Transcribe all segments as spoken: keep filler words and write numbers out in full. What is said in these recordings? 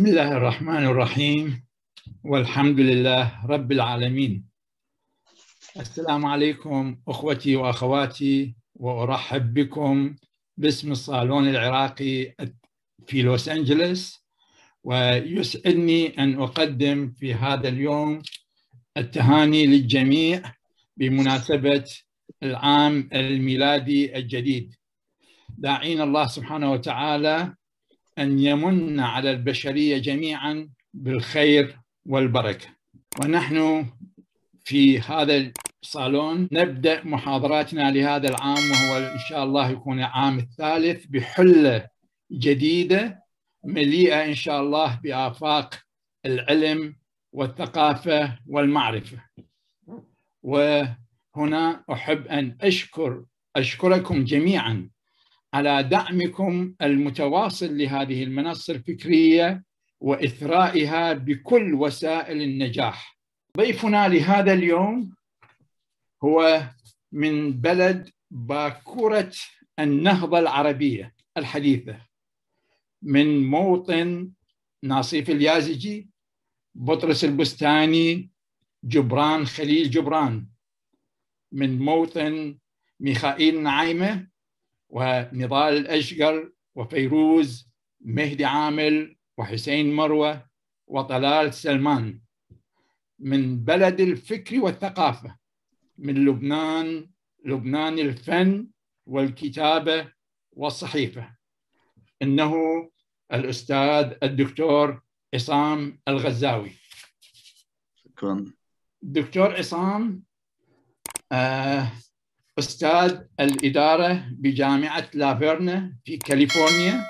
بسم الله الرحمن الرحيم والحمد لله رب العالمين. السلام عليكم أخوتي وأخواتي، وأرحب بكم باسم الصالون العراقي في لوس أنجلوس، ويسعدني أن أقدم في هذا اليوم التهاني للجميع بمناسبة العام الميلادي الجديد، داعين الله سبحانه وتعالى أن يمن على البشرية جميعا بالخير والبركة. ونحن في هذا الصالون نبدأ محاضراتنا لهذا العام، وهو إن شاء الله يكون العام الثالث بحلة جديدة مليئة إن شاء الله بآفاق العلم والثقافة والمعرفة. وهنا أحب أن أشكر أشكركم جميعا على دعمكم المتواصل لهذه المنصة الفكرية وإثرائها بكل وسائل النجاح. ضيفنا لهذا اليوم هو من بلد باكورة النهضة العربية الحديثة، من موطن ناصيف اليازجي، بطرس البستاني، جبران خليل جبران، من موطن ميخائيل نعيمة ونضال الأشقر وفيروز مهدي عامل وحسين مروة وطلال سلمان، من بلد الفكر والثقافة، من لبنان، لبنان الفن والكتابة والصحيفة، إنه الأستاذ الدكتور عصام الغزاوي. شكرا. دكتور عصام آه أستاذ الإدارة بجامعة لافيرنا في كاليفورنيا،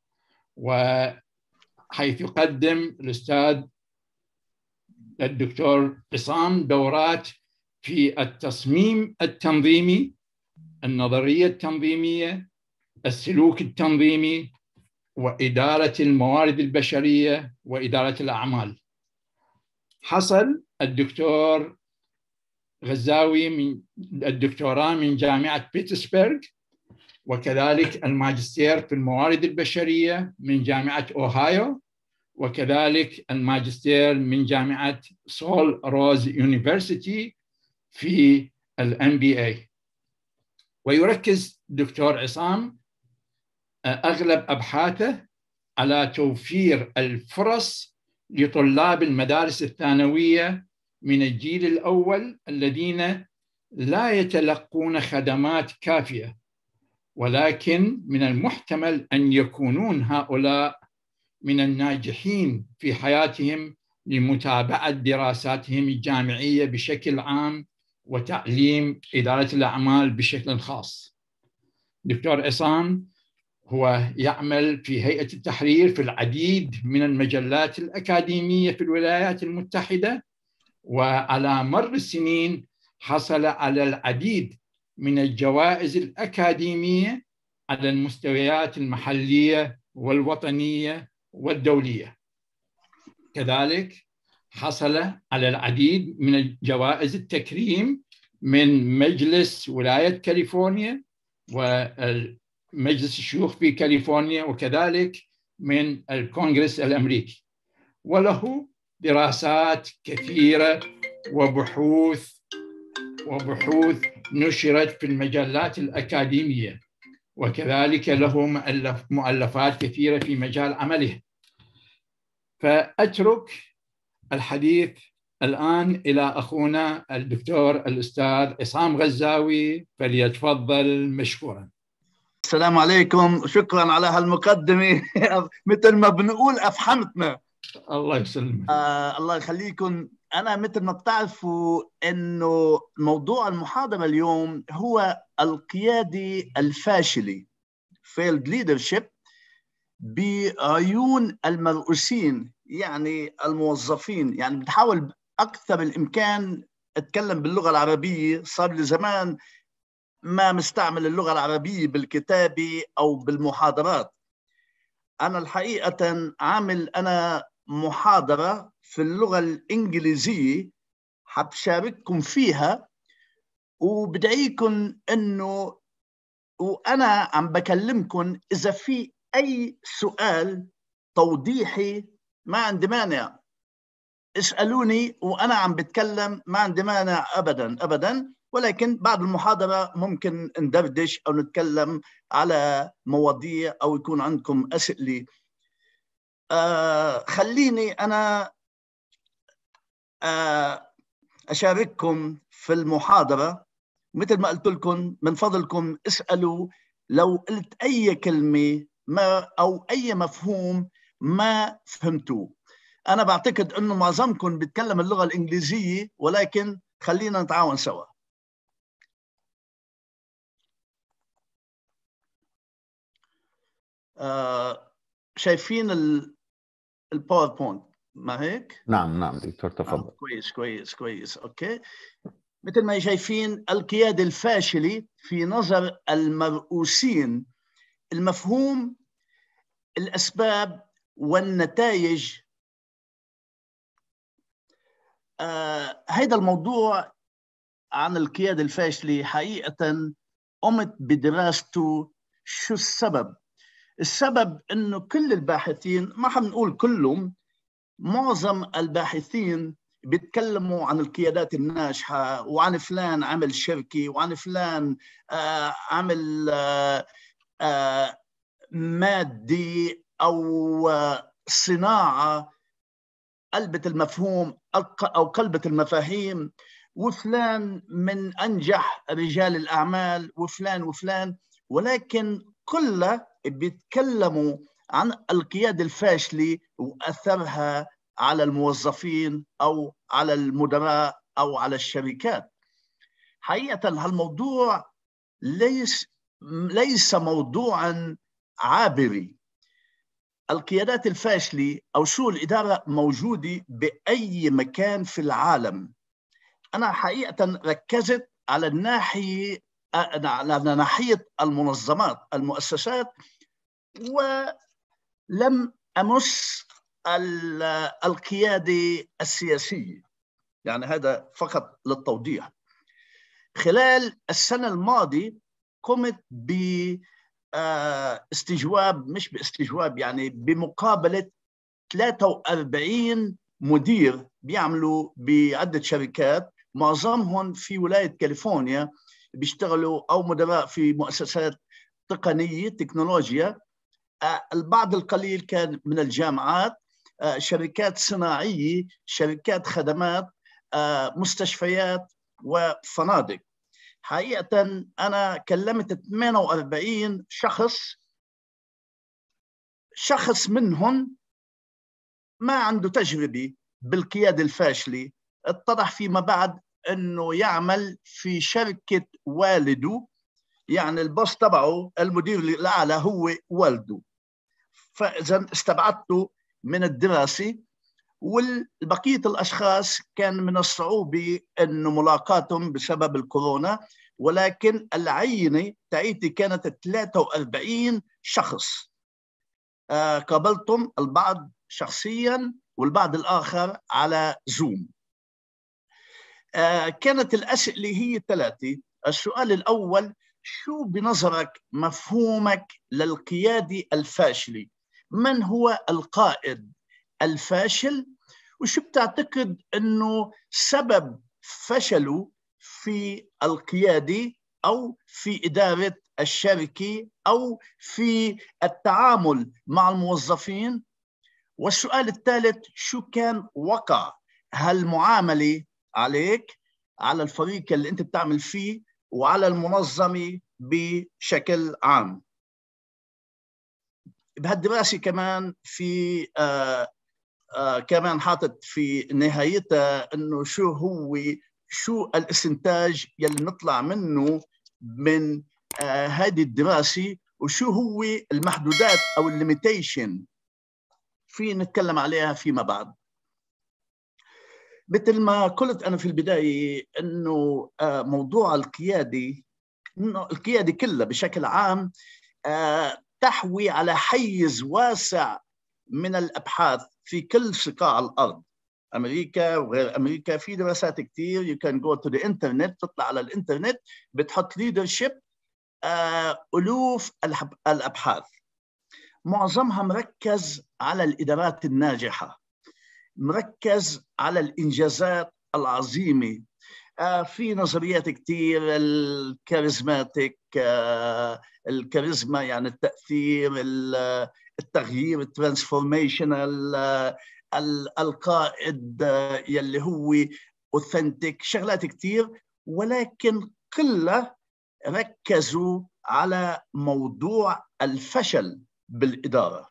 وحيث يقدم الأستاذ الدكتور عصام دورات في التصميم التنظيمي، النظرية التنظيمية، السلوك التنظيمي، وإدارة الموارد البشرية وإدارة الأعمال. حصل الدكتور غزاوي من الدكتوراه من جامعة بيتسبرغ، وكذلك الماجستير في الموارد البشرية من جامعة أوهايو، وكذلك الماجستير من جامعة سول روز يونيفرسيتي في الام بي اي. ويركز دكتور عصام أغلب أبحاثه على توفير الفرص لطلاب المدارس الثانوية من الجيل الأول الذين لا يتلقون خدمات كافية، ولكن من المحتمل أن يكونون هؤلاء من الناجحين في حياتهم لمتابعة دراساتهم الجامعية بشكل عام وتعليم إدارة الأعمال بشكل خاص. دكتور عصام هو يعمل في هيئة التحرير في العديد من المجلات الأكاديمية في الولايات المتحدة، وعلى مر السنين حصل على العديد من الجوائز الأكاديمية على المستويات المحلية والوطنية والدولية. كذلك حصل على العديد من جوائز التكريم من مجلس ولاية كاليفورنيا ومجلس الشيوخ في كاليفورنيا، وكذلك من الكونغرس الأمريكي، وله دراسات كثيرة وبحوث وبحوث نشرت في المجلات الأكاديمية، وكذلك له مؤلف مؤلفات كثيرة في مجال عمله. فأترك الحديث الآن إلى أخونا الدكتور الأستاذ عصام غزاوي، فليتفضل مشكورا. السلام عليكم، شكرا على هالمقدمة. مثل ما بنقول أفحمتنا. الله يسلمك. آه الله يخليكم. أنا مثل ما بتعرفوا إنه موضوع المحاضرة اليوم هو القيادة الفاشلة failed leadership بعيون المرؤوسين، يعني الموظفين. يعني بتحاول أكثر الإمكان أتكلم باللغة العربية. صار لي زمان ما مستعمل اللغة العربية بالكتابة أو بالمحاضرات. أنا الحقيقة عامل أنا محاضرة في اللغة الإنجليزية حبشارككم فيها، وبدعيكم إنه وأنا عم بكلمكم إذا في أي سؤال توضيحي ما عندي مانع، اسألوني وأنا عم بتكلم، ما عندي مانع أبدا أبدا. ولكن بعد المحاضرة ممكن ندردش أو نتكلم على مواضيع أو يكون عندكم أسئلة. آه خليني أنا آه أشارككم في المحاضرة. مثل ما قلت لكم من فضلكم اسألوا لو قلت أي كلمة ما أو أي مفهوم ما فهمتوه. أنا بعتقد أنه معظمكم بيتكلم اللغة الإنجليزية، ولكن خلينا نتعاون سوا. آه شايفين الباوربوينت ما هيك؟ نعم نعم دكتور تفضل. آه كويس كويس كويس أوكي. مثل ما شايفين القيادة الفاشلة في نظر المرؤوسين، المفهوم، الأسباب والنتائج. آه هذا الموضوع عن القيادة الفاشلة حقيقة قمت بدراسته. شو السبب؟ السبب إنه كل الباحثين، ما حنقول كلهم، معظم الباحثين بيتكلموا عن القيادات الناجحة وعن فلان عمل شركة وعن فلان آه عمل آه آه مادي أو آه صناعة قلبت المفهوم أو قلبت المفاهيم، وفلان من أنجح رجال الأعمال وفلان وفلان. ولكن كلها بيتكلموا عن القيادة الفاشلة وأثرها على الموظفين أو على المدراء أو على الشركات. حقيقة هالموضوع ليس ليس موضوعا عابري. القيادات الفاشلة أو سوء الإدارة موجودة بأي مكان في العالم. أنا حقيقة ركزت على الناحية على ناحية المنظمات المؤسسات، ولم أمس القيادة السياسية. يعني هذا فقط للتوضيح. خلال السنة الماضية قمت باستجواب، مش باستجواب يعني بمقابلة ثلاثة وأربعين مدير بيعملوا بعدة شركات، معظمهم في ولاية كاليفورنيا، بيشتغلوا أو مدراء في مؤسسات تقنية تكنولوجيا. البعض القليل كان من الجامعات، شركات صناعية، شركات خدمات، مستشفيات وفنادق. حقيقة أنا كلمت ثمانية وأربعين شخص، شخص منهم ما عنده تجربة بالقيادة الفاشلة. اتضح فيما بعد أنه يعمل في شركة والده، يعني البوس تبعه المدير الأعلى هو والده. فإذا استبعدته من الدراسة. والبقية الأشخاص كان من الصعوبة أنه ملاقاتهم بسبب الكورونا، ولكن العينة تاعيتي كانت ثلاثة وأربعين شخص. آه قابلتم البعض شخصيا والبعض الآخر على زوم. آه كانت الأسئلة هي ثلاثة. السؤال الأول: شو بنظرك مفهومك للقيادة الفاشلة؟ من هو القائد الفاشل؟ وشو بتعتقد أنه سبب فشله في القيادة أو في إدارة الشركة أو في التعامل مع الموظفين؟ والسؤال الثالث: شو كان وقع هالمعاملة عليك، على الفريق اللي أنت بتعمل فيه وعلى المنظمة بشكل عام؟ بهالدراسة كمان في آه آه كمان حاطط في نهايتها انه شو هو شو الاستنتاج يلي نطلع منه من آه هذه الدراسة، وشو هو المحدودات او الليميتيشن في نتكلم عليها فيما بعد. مثل ما قلت انا في البداية انه آه موضوع القيادة، انه القيادة كلها بشكل عام آه تحوي على حيز واسع من الأبحاث في كل صقاع الأرض، أمريكا وغير أمريكا. في دراسات كتير. you can go to the internet، تطلع على الإنترنت بتحط leadership، آه، ألوف الأبحاث. معظمها مركز على الإدارات الناجحة، مركز على الإنجازات العظيمة. آه في نظريات كتير، الكاريزماتيك، آه الكاريزما يعني التأثير، التغيير، الترانسفورميشنال، آه القائد آه يلي هو اوثنتيك، شغلات كتير، ولكن قلة ركزوا على موضوع الفشل بالإدارة.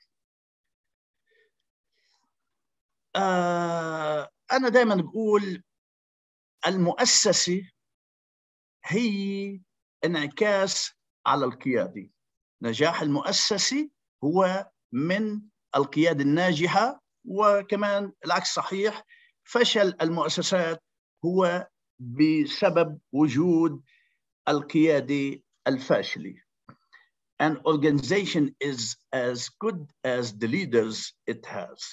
آه أنا دائما بقول المؤسسة هي انعكاس على القيادة. نجاح المؤسسة هو من القيادة الناجحة، وكمان العكس صحيح، فشل المؤسسات هو بسبب وجود القيادة الفاشلة. An organization is as good as the leaders it has.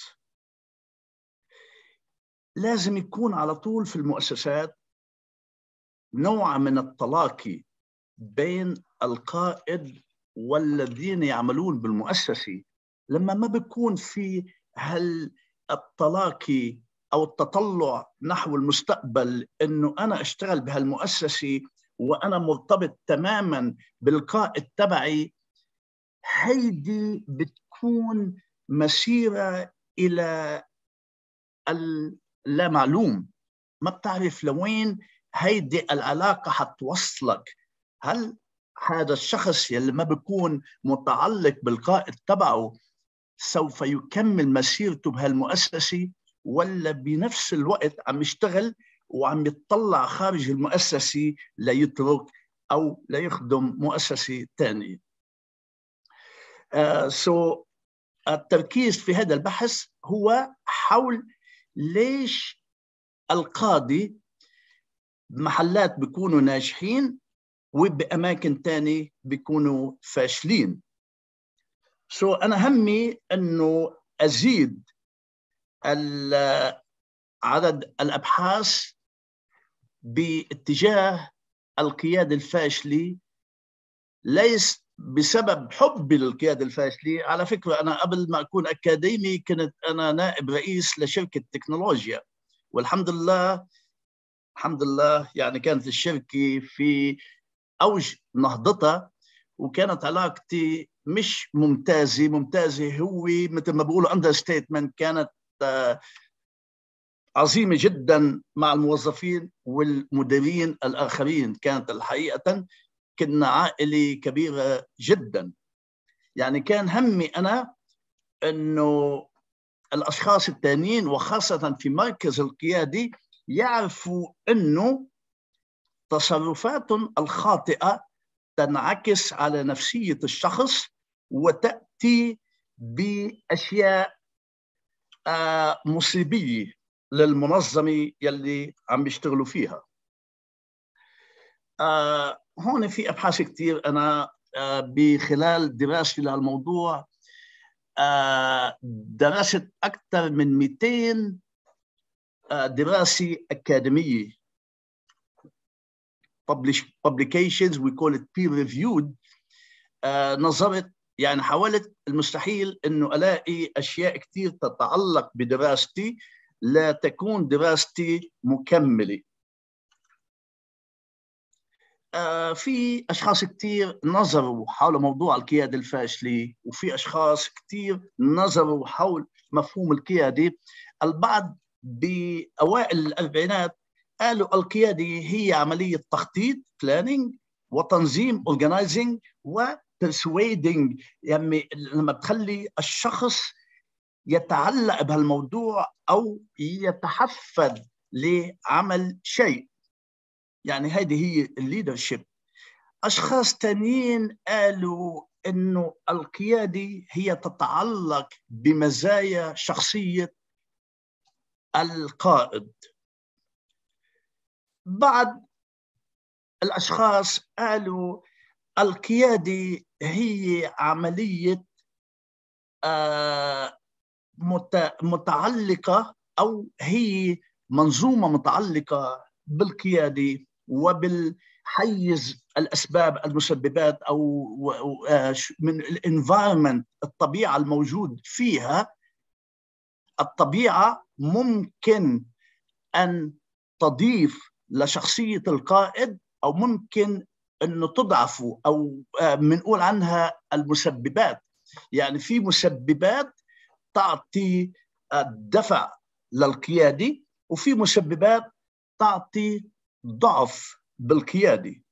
لازم يكون على طول في المؤسسات نوع من التلاقي بين القائد والذين يعملون بالمؤسسة. لما ما بيكون في هالتلاقي أو التطلع نحو المستقبل، إنه أنا أشتغل بهالمؤسسة وأنا مرتبط تماماً بالقائد تبعي، هيدي بتكون مسيرة إلى اللا معلوم. ما بتعرف لوين هيدي العلاقة حتوصلك. هل هذا الشخص يلي ما بيكون متعلق بالقائد تبعه سوف يكمل مسيرته بهالمؤسسة، ولا بنفس الوقت عم يشتغل وعم يتطلع خارج المؤسسة ليترك أو ليخدم مؤسسة ثانية؟ uh, so التركيز في هذا البحث هو حول ليش القاضي بمحلات بيكونوا ناجحين وبأماكن تانية بيكونوا فاشلين. سو so أنا همي أنه أزيد عدد الأبحاث باتجاه القيادة الفاشلة، ليس بسبب حبي للقيادة الفاشلة. على فكرة أنا قبل ما أكون أكاديمي كنت أنا نائب رئيس لشركة تكنولوجيا، والحمد لله الحمد لله يعني كانت الشركة في أوج نهضتها، وكانت علاقتي مش ممتازة. ممتازة هو مثل ما بقولوا أندر ستيتمنت، كانت عظيمة جدا مع الموظفين والمديرين الآخرين. كانت الحقيقة كنا عائلة كبيرة جدا. يعني كان همي أنا أنه الأشخاص التانيين وخاصة في مركز القيادي يعرفوا أنه تصرفاتهم الخاطئة تنعكس على نفسية الشخص وتأتي بأشياء آه مصيبية للمنظمة يلي عم بيشتغلوا فيها. آه هون في أبحاث كتير أنا آه بخلال دراستي للموضوع آه درست أكثر من مئتين آه دراسة أكاديمية، publications we call it peer reviewed. آه نظرت يعني حاولت المستحيل انه الاقي اشياء كثير تتعلق بدراستي لا تكون دراستي مكمله. آه في اشخاص كثير نظروا حول موضوع القياده الفاشله، وفي اشخاص كثير نظروا حول مفهوم القياده. البعض باوائل الاربعينات قالوا القياده هي عمليه تخطيط planning وتنظيم organizing و persuading، يعني لما بتخلي الشخص يتعلق بهالموضوع أو يتحفز لعمل شيء، يعني هذه هي الليدرشيب. أشخاص تانيين قالوا إنه القيادة هي تتعلق بمزايا شخصية القائد. بعض الأشخاص قالوا القيادة هي عملية متعلقة أو هي منظومة متعلقة بالقيادة وبال حيز الأسباب المسببات أو من الانفايرمنت، الطبيعة الموجود فيها. الطبيعة ممكن أن تضيف لشخصية القائد أو ممكن أنه تضعفه، أو بنقول عنها المسببات. يعني في مسببات تعطي الدفع للقيادي، وفي مسببات تعطي ضعف بالقيادي.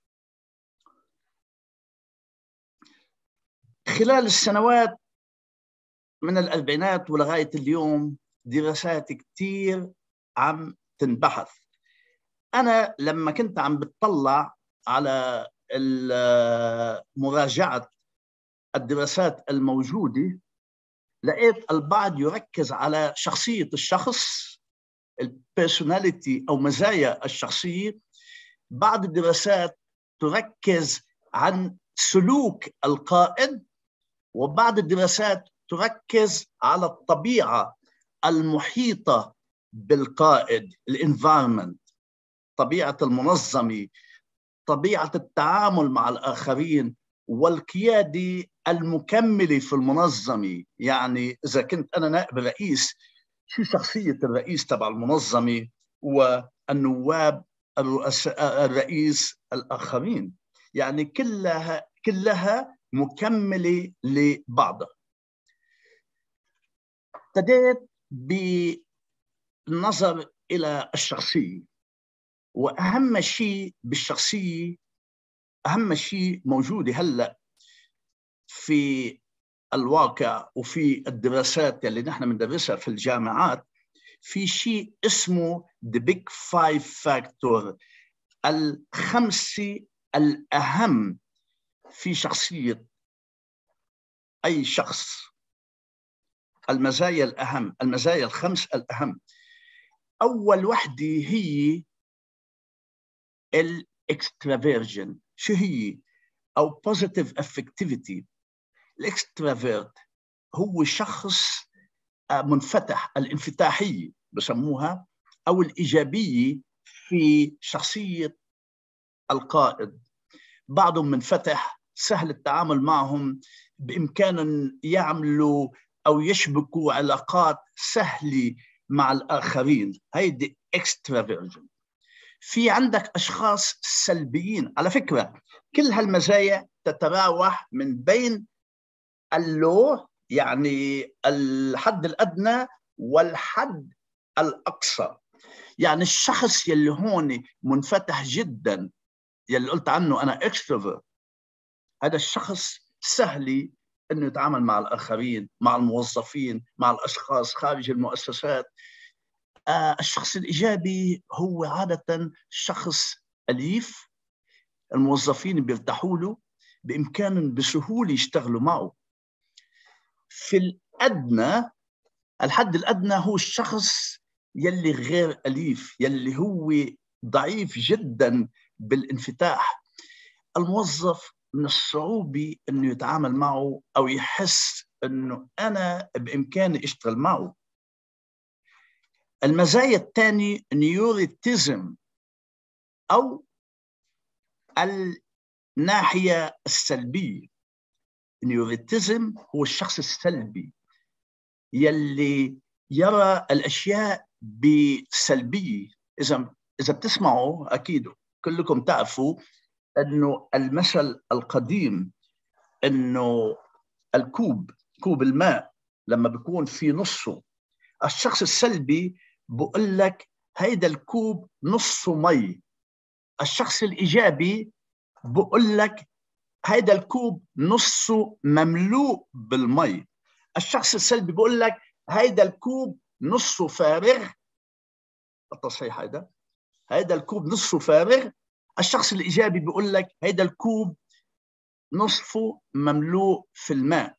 خلال السنوات من الأربعينات ولغاية اليوم دراسات كتير عم تنبحث. أنا لما كنت عم بتطلع على مراجعة الدراسات الموجودة، لقيت البعض يركز على شخصية الشخص، البيرسوناليتي أو مزايا الشخصية. بعض الدراسات تركز عن سلوك القائد، وبعض الدراسات تركز على الطبيعة المحيطة بالقائد، الانفايرمنت، طبيعة المنظمة، طبيعة التعامل مع الآخرين، والقيادة المكملة في المنظمة. يعني إذا كنت أنا نائب رئيس، شو شخصية الرئيس تبع المنظمة والنواب الرؤساء الرئيس الآخرين. يعني كلها كلها مكملة لبعضها. ابتديت بالنظر إلى الشخصية، وأهم شيء بالشخصية، أهم شيء موجود هلأ في الواقع وفي الدراسات اللي نحن بندرسها في الجامعات، في شيء اسمه the big five factor، الخمسة الأهم في شخصية أي شخص. المزايا الأهم، المزايا الخمس الأهم. أول وحدة هي الاكسترافيرجن. شو هي؟ أو positive affectivity. الاكسترافيرت هو شخص منفتح، الانفتاحية بسموها، أو الإيجابية في شخصية القائد. بعضهم منفتح، سهل التعامل معهم، بإمكانهم يعملوا أو يشبكوا علاقات سهلة مع الآخرين. هيدي extraversion. في عندك أشخاص سلبيين. على فكرة كل هالمزايا تتراوح من بين اللو، يعني الحد الأدنى، والحد الأقصى. يعني الشخص يلي هون منفتح جدا، يلي قلت عنه أنا extrovert، هذا الشخص سهل أنه يتعامل مع الآخرين، مع الموظفين، مع الأشخاص خارج المؤسسات. آه الشخص الإيجابي هو عادة شخص أليف، الموظفين بيرتاحوا له، بإمكانهم بسهولة يشتغلوا معه. في الأدنى، الحد الأدنى هو الشخص يلي غير أليف، يلي هو ضعيف جدا بالانفتاح. الموظف من الصعوبة أنه يتعامل معه أو يحس أنه أنا بإمكاني أشتغل معه. المزايا الثانية نيوريتيزم، أو الناحية السلبية. نيوريتيزم هو الشخص السلبي يلي يرى الأشياء بسلبية. إذا إذا بتسمعوا أكيد كلكم تعرفوا أنه المثل القديم، أنه الكوب، كوب الماء لما بيكون في نصه، الشخص السلبي بقول لك هيدا الكوب نصه مي. الشخص الإيجابي بقول لك هيدا الكوب نصه مملوء بالمي. الشخص السلبي بقول لك هيدا الكوب نصه فارغ. التصحيح هيدا هيدا الكوب نصه فارغ. الشخص الإيجابي بيقول لك هيدا الكوب نصفه مملوء في الماء.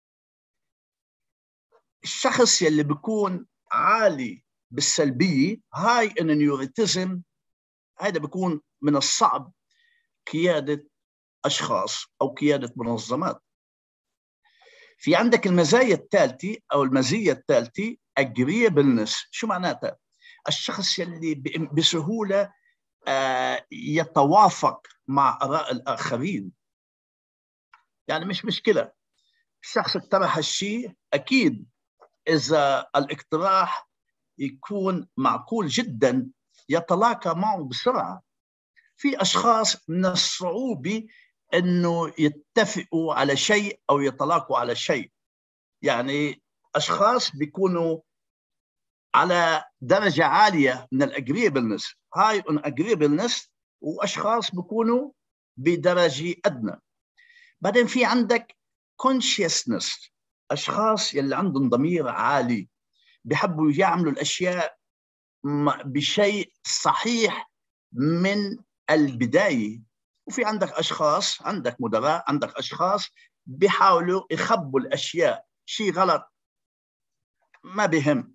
الشخص يلي بيكون عالي بالسلبية، هاي ان نيوريتيزم، هيدا بيكون من الصعب قيادة أشخاص أو قيادة منظمات. في عندك المزايا الثالثة أو المزية الثالثة agreeableness. شو معناتها؟ الشخص يلي بسهولة يتوافق مع آراء الآخرين. يعني مش مشكلة الشخص اقترح الشيء، أكيد إذا الاقتراح يكون معقول جدا يتلاقى معه بسرعة. في أشخاص من الصعوبة أنه يتفقوا على شيء أو يتلاقوا على شيء. يعني أشخاص بيكونوا على درجة عالية من الأجريبلنس، هاي on agreeableness، وأشخاص بيكونوا بدرجة أدنى. بعدين في عندك consciousness، أشخاص يلي عندهم ضمير عالي بيحبوا يعملوا الأشياء بشيء صحيح من البداية. وفي عندك أشخاص، عندك مدراء، عندك أشخاص بيحاولوا يخبوا الأشياء، شيء غلط ما بهم.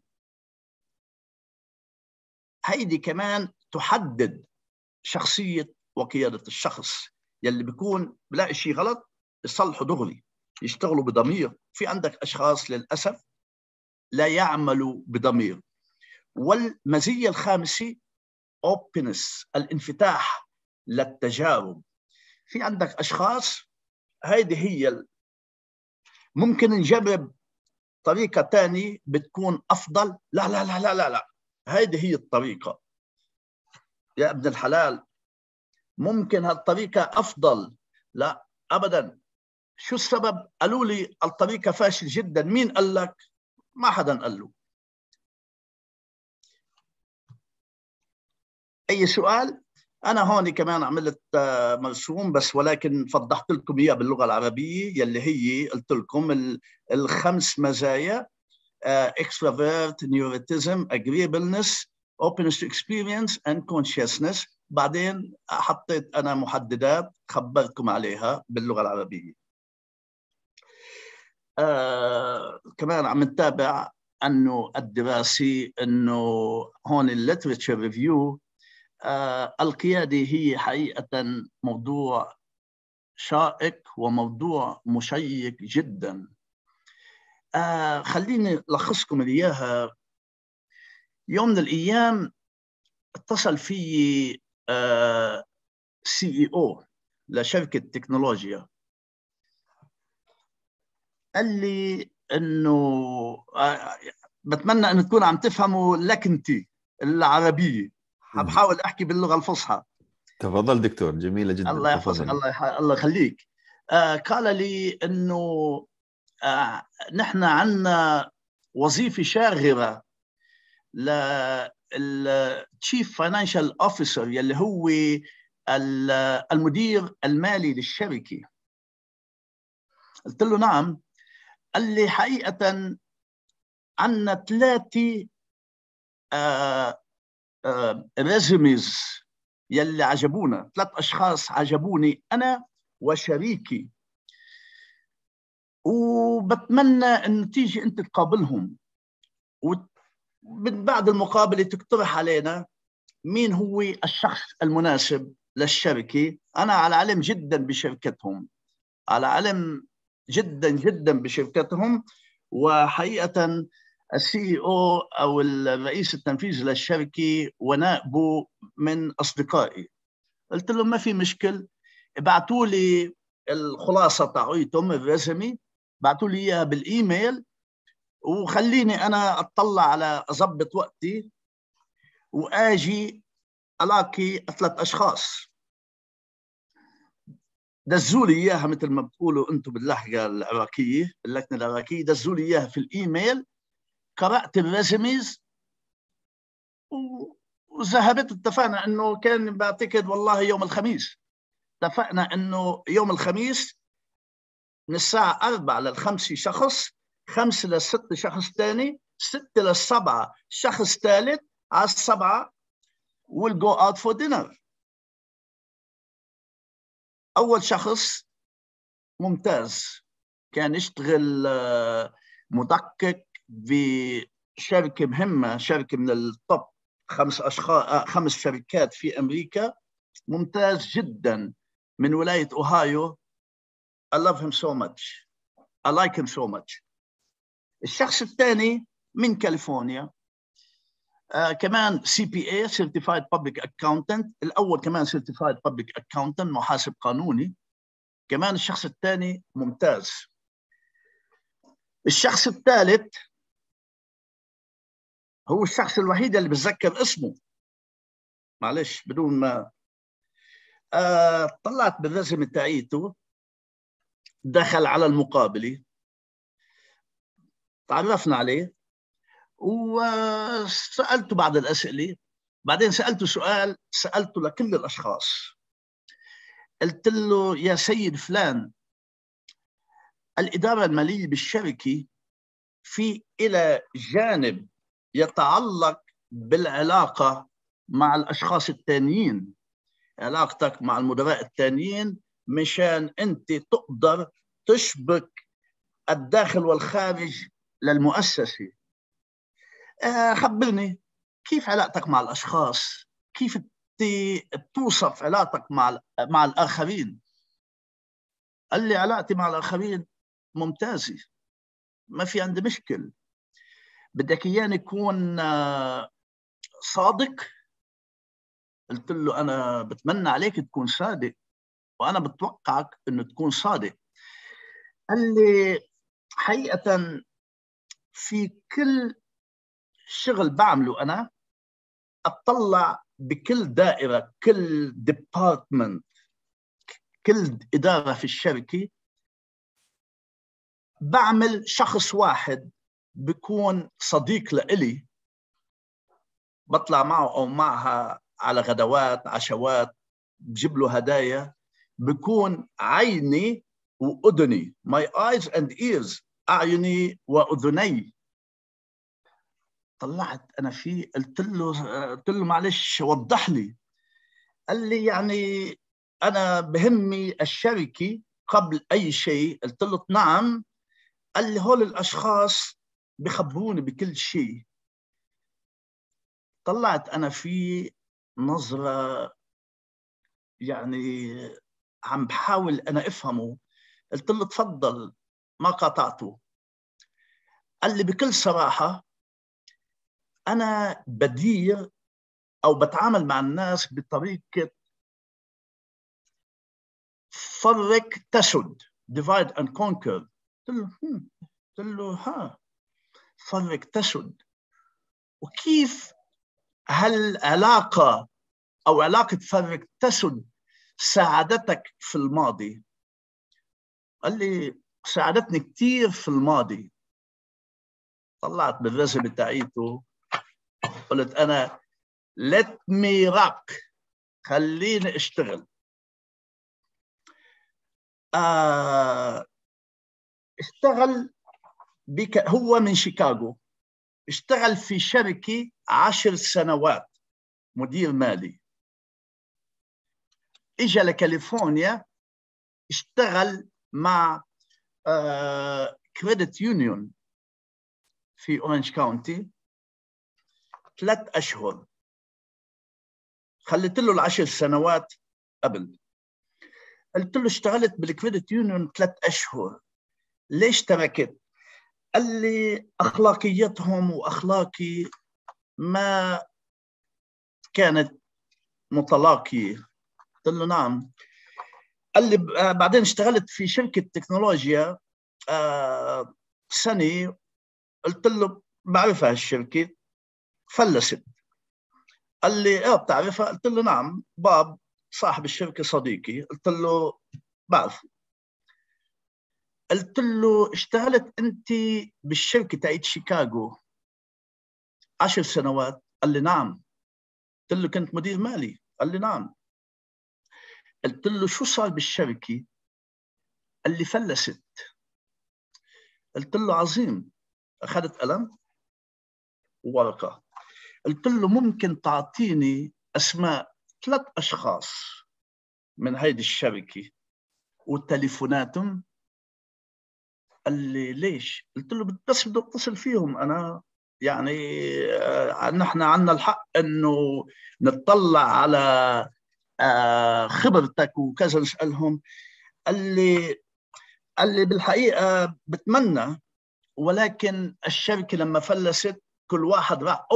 هيدي كمان تحدد شخصية وقيادة الشخص، يلي بيكون بلاقي شيء غلط يصلحوا دغري، يشتغلوا بضمير. في عندك أشخاص للأسف لا يعملوا بضمير. والمزية الخامسة openness، الانفتاح للتجارب. في عندك أشخاص هيدي هي ممكن نجرب طريقة تانية بتكون أفضل، لا لا لا لا لا لا هيدي هي الطريقة يا ابن الحلال، ممكن هالطريقة أفضل، لا أبدا. شو السبب؟ قالوا لي الطريقة فاشل جدا. مين قال لك؟ ما حدا قال له. أي سؤال؟ أنا هون كمان عملت مرسوم بس، ولكن فضحت لكم إياه باللغة العربية، يلي هي قلت لكم الخمس مزايا: extrovert, neuroticism, agreeableness, openness to experience and consciousness. بعدين حطيت أنا محددات خبرتكم عليها باللغة العربية. آه كمان عم نتابع أنه الدراسي أنه هون الليتريتشر ريفيو. آه القيادة هي حقيقة موضوع شائك وموضوع مشيق جدا. آه خليني ألخصكم إياها. يوم من الأيام اتصل في آه سي إي أو لشركة تكنولوجيا، قال لي إنه آه بتمنى أن تكون عم تفهموا لكنتي العربية، بحاول أحكي باللغة الفصحى. تفضل دكتور، جميلة جدا. الله يحفظك. الله يح... الله يخليك. آه قال لي إنه آه نحن عندنا وظيفة شاغرة للتشيف فاينانشال اوفيسر يلي هو المدير المالي للشركة. قلت له نعم. قال لي حقيقة عندنا ثلاثة آه آه ريزوميز يلي عجبونا، ثلاث أشخاص عجبوني أنا وشريكي، وبتمنى أن تيجي أنت تقابلهم، ومن بعد المقابلة تقترح علينا مين هو الشخص المناسب للشركة. أنا على علم جدا بشركتهم، على علم جدا جدا بشركتهم، وحقيقة السي او او الرئيس التنفيذي للشركه ونائبه من اصدقائي. قلت لهم ما في مشكل، ابعثوا لي الخلاصه تاعيتهم الرسمي، ابعثوا لي اياها بالايميل، وخليني انا اطلع على اضبط وقتي واجي الاقي ثلاث اشخاص. دزوا لي اياها مثل ما بتقولوا انتم باللهجه العراقيه، اللكنه العراقيه، دزوا لي اياها في الايميل. قرأت الريزوميز وذهبت. اتفقنا انه كان بعتقد والله يوم الخميس، اتفقنا انه يوم الخميس من الساعة أربعة للخمسة شخص، خمسة للست شخص ثاني، ستة للسبعة شخص ثالث، على السبعة we'll go out for dinner. أول شخص ممتاز، كان يشتغل مدقق بشركة مهمة، شركة من التوب خمس أشخاص خمس شركات في أمريكا، ممتاز جدا من ولاية أوهايو. I love him so much. I like him so much. الشخص الثاني من كاليفورنيا، آه كمان سي بي اي Certified Public Accountant، الأول كمان Certified Public Accountant محاسب قانوني. كمان الشخص الثاني ممتاز. الشخص الثالث هو الشخص الوحيد اللي بتذكر اسمه، معلش بدون ما آه طلعت بالرسم تاعيته، دخل على المقابلة، تعرفنا عليه وسألته بعض الأسئلة. بعدين سألته سؤال سألته لكل الأشخاص، قلت له يا سيد فلان، الإدارة المالية بالشركة في إلى جانب يتعلق بالعلاقة مع الأشخاص الثانيين، علاقتك مع المدراء الثانيين، مشان أنت تقدر تشبك الداخل والخارج للمؤسسة. آه خبرني كيف علاقتك مع الأشخاص، كيف توصف علاقتك مع مع الآخرين. قال لي علاقتي مع الآخرين ممتازة، ما في عندي مشكل. بدك إياني يكون صادق؟ قلت له أنا بتمنى عليك تكون صادق، وأنا بتوقعك إنه تكون صادق. قال لي حقيقة في كل شغل بعمله أنا أطلع بكل دائرة، كل ديبارتمنت، كل إدارة في الشركة، بعمل شخص واحد بيكون صديق لإلي، بطلع معه أو معها على غدوات عشوات، بجيب له هدايا، بيكون عيني وأذني، my eyes and ears، أعيني وأذني. طلعت أنا فيه، قلت له قلت له معلش وضح لي. قال لي يعني أنا بهمني الشركة قبل أي شيء. قلت له نعم. قال لي هول الأشخاص بخبروني بكل شيء. طلعت أنا في نظرة يعني عم بحاول أنا أفهمه. قلت له تفضل، ما قاطعته. قال لي بكل صراحة أنا بدير أو بتعامل مع الناس بطريقة فرق تسد، divide and conquer. قلت له هم. قلت له ها، فرق تسد، وكيف هالعلاقة أو علاقة فرق تسد ساعدتك في الماضي؟ قال لي ساعدتني كثير في الماضي. طلعت بالرسم تاعيته، قلت أنا let me rock، خليني اشتغل. آه اشتغل بك، هو من شيكاغو، اشتغل في شركة عشر سنوات مدير مالي. اجى لكاليفورنيا، اشتغل مع آه كريدت يونيون في اورنج كاونتي ثلاث اشهر. خليت له العشر سنوات قبل. قلت له اشتغلت بالكريدت يونيون ثلاث اشهر، ليش تركت؟ قال لي اخلاقيتهم واخلاقي ما كانت متلاقيه. قلت له نعم. قال لي بعدين اشتغلت في شركه تكنولوجيا آه سنه. قلت له بعرفها الشركه، فلست. قال لي اه بتعرفها؟ قلت له نعم، باب صاحب الشركه صديقي. قلت له بعرف. قلت له اشتغلت انت بالشركه تاعت شيكاغو عشر سنوات؟ قال لي نعم. قلت له كنت مدير مالي؟ قال لي نعم. قلت له شو صار بالشركه؟ قال لي فلست. قلت له عظيم. اخذت قلم وورقه، قلت له ممكن تعطيني اسماء ثلاث اشخاص من هيدي الشركه وتليفوناتهم؟ قال لي ليش؟ قلت له بس بدي اتصل فيهم انا، يعني آه نحن عندنا الحق انه نطلع على آه خبرتك وكذا نسالهم. قال لي قال لي بالحقيقه بتمنى، ولكن الشركه لما فلست كل واحد راح. اوه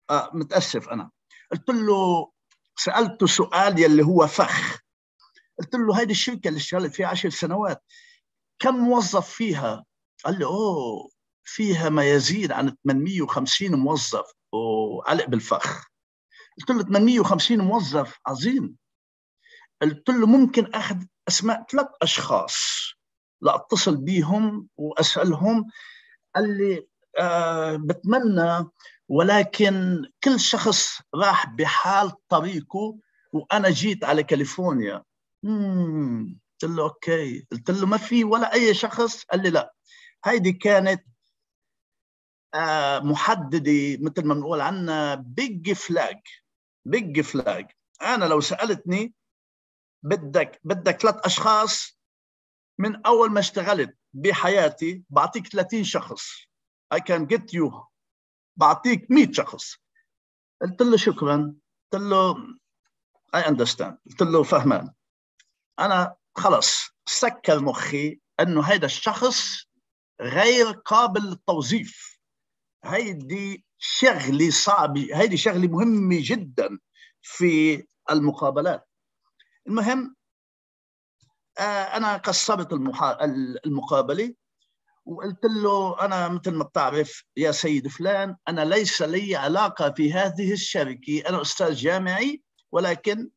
آه متأسف أنا. قلت له، سألته سؤال يلي هو فخ. قلت له هيدي الشركة اللي اشتغلت فيها عشر سنوات كم موظف فيها؟ قال لي أوه فيها ما يزيد عن ثمانمئة وخمسين موظف. وعلق بالفخ. قلت له ثمانمئة وخمسين موظف، عظيم. قلت له ممكن أخذ أسماء ثلاث أشخاص لأتصل بيهم وأسألهم؟ قال لي آه بتمنى، ولكن كل شخص راح بحال طريقه وأنا جيت على كاليفورنيا. مم. قلت له أوكي. قلت له ما في ولا أي شخص؟ قال لي لا، هيدي كانت آه محددة مثل ما بنقول عنا بيج فلاج. بيج فلاج. أنا لو سألتني بدك بدك ثلاث أشخاص من أول ما اشتغلت بحياتي، بعطيك ثلاثين شخص. I can get you. بعطيك مئة شخص. قلت له شكرا. قلت له I understand. قلت له فهمان. أنا خلص سكر مخي أنه هذا الشخص غير قابل للتوظيف. هيدي شغلة صعبة، هيدي شغلة مهمة جدا في المقابلات. المهم آه أنا قصرت المحا... المقابلة وقلت له أنا مثل ما بتعرف يا سيد فلان، أنا ليس لي علاقة في هذه الشركة، أنا أستاذ جامعي، ولكن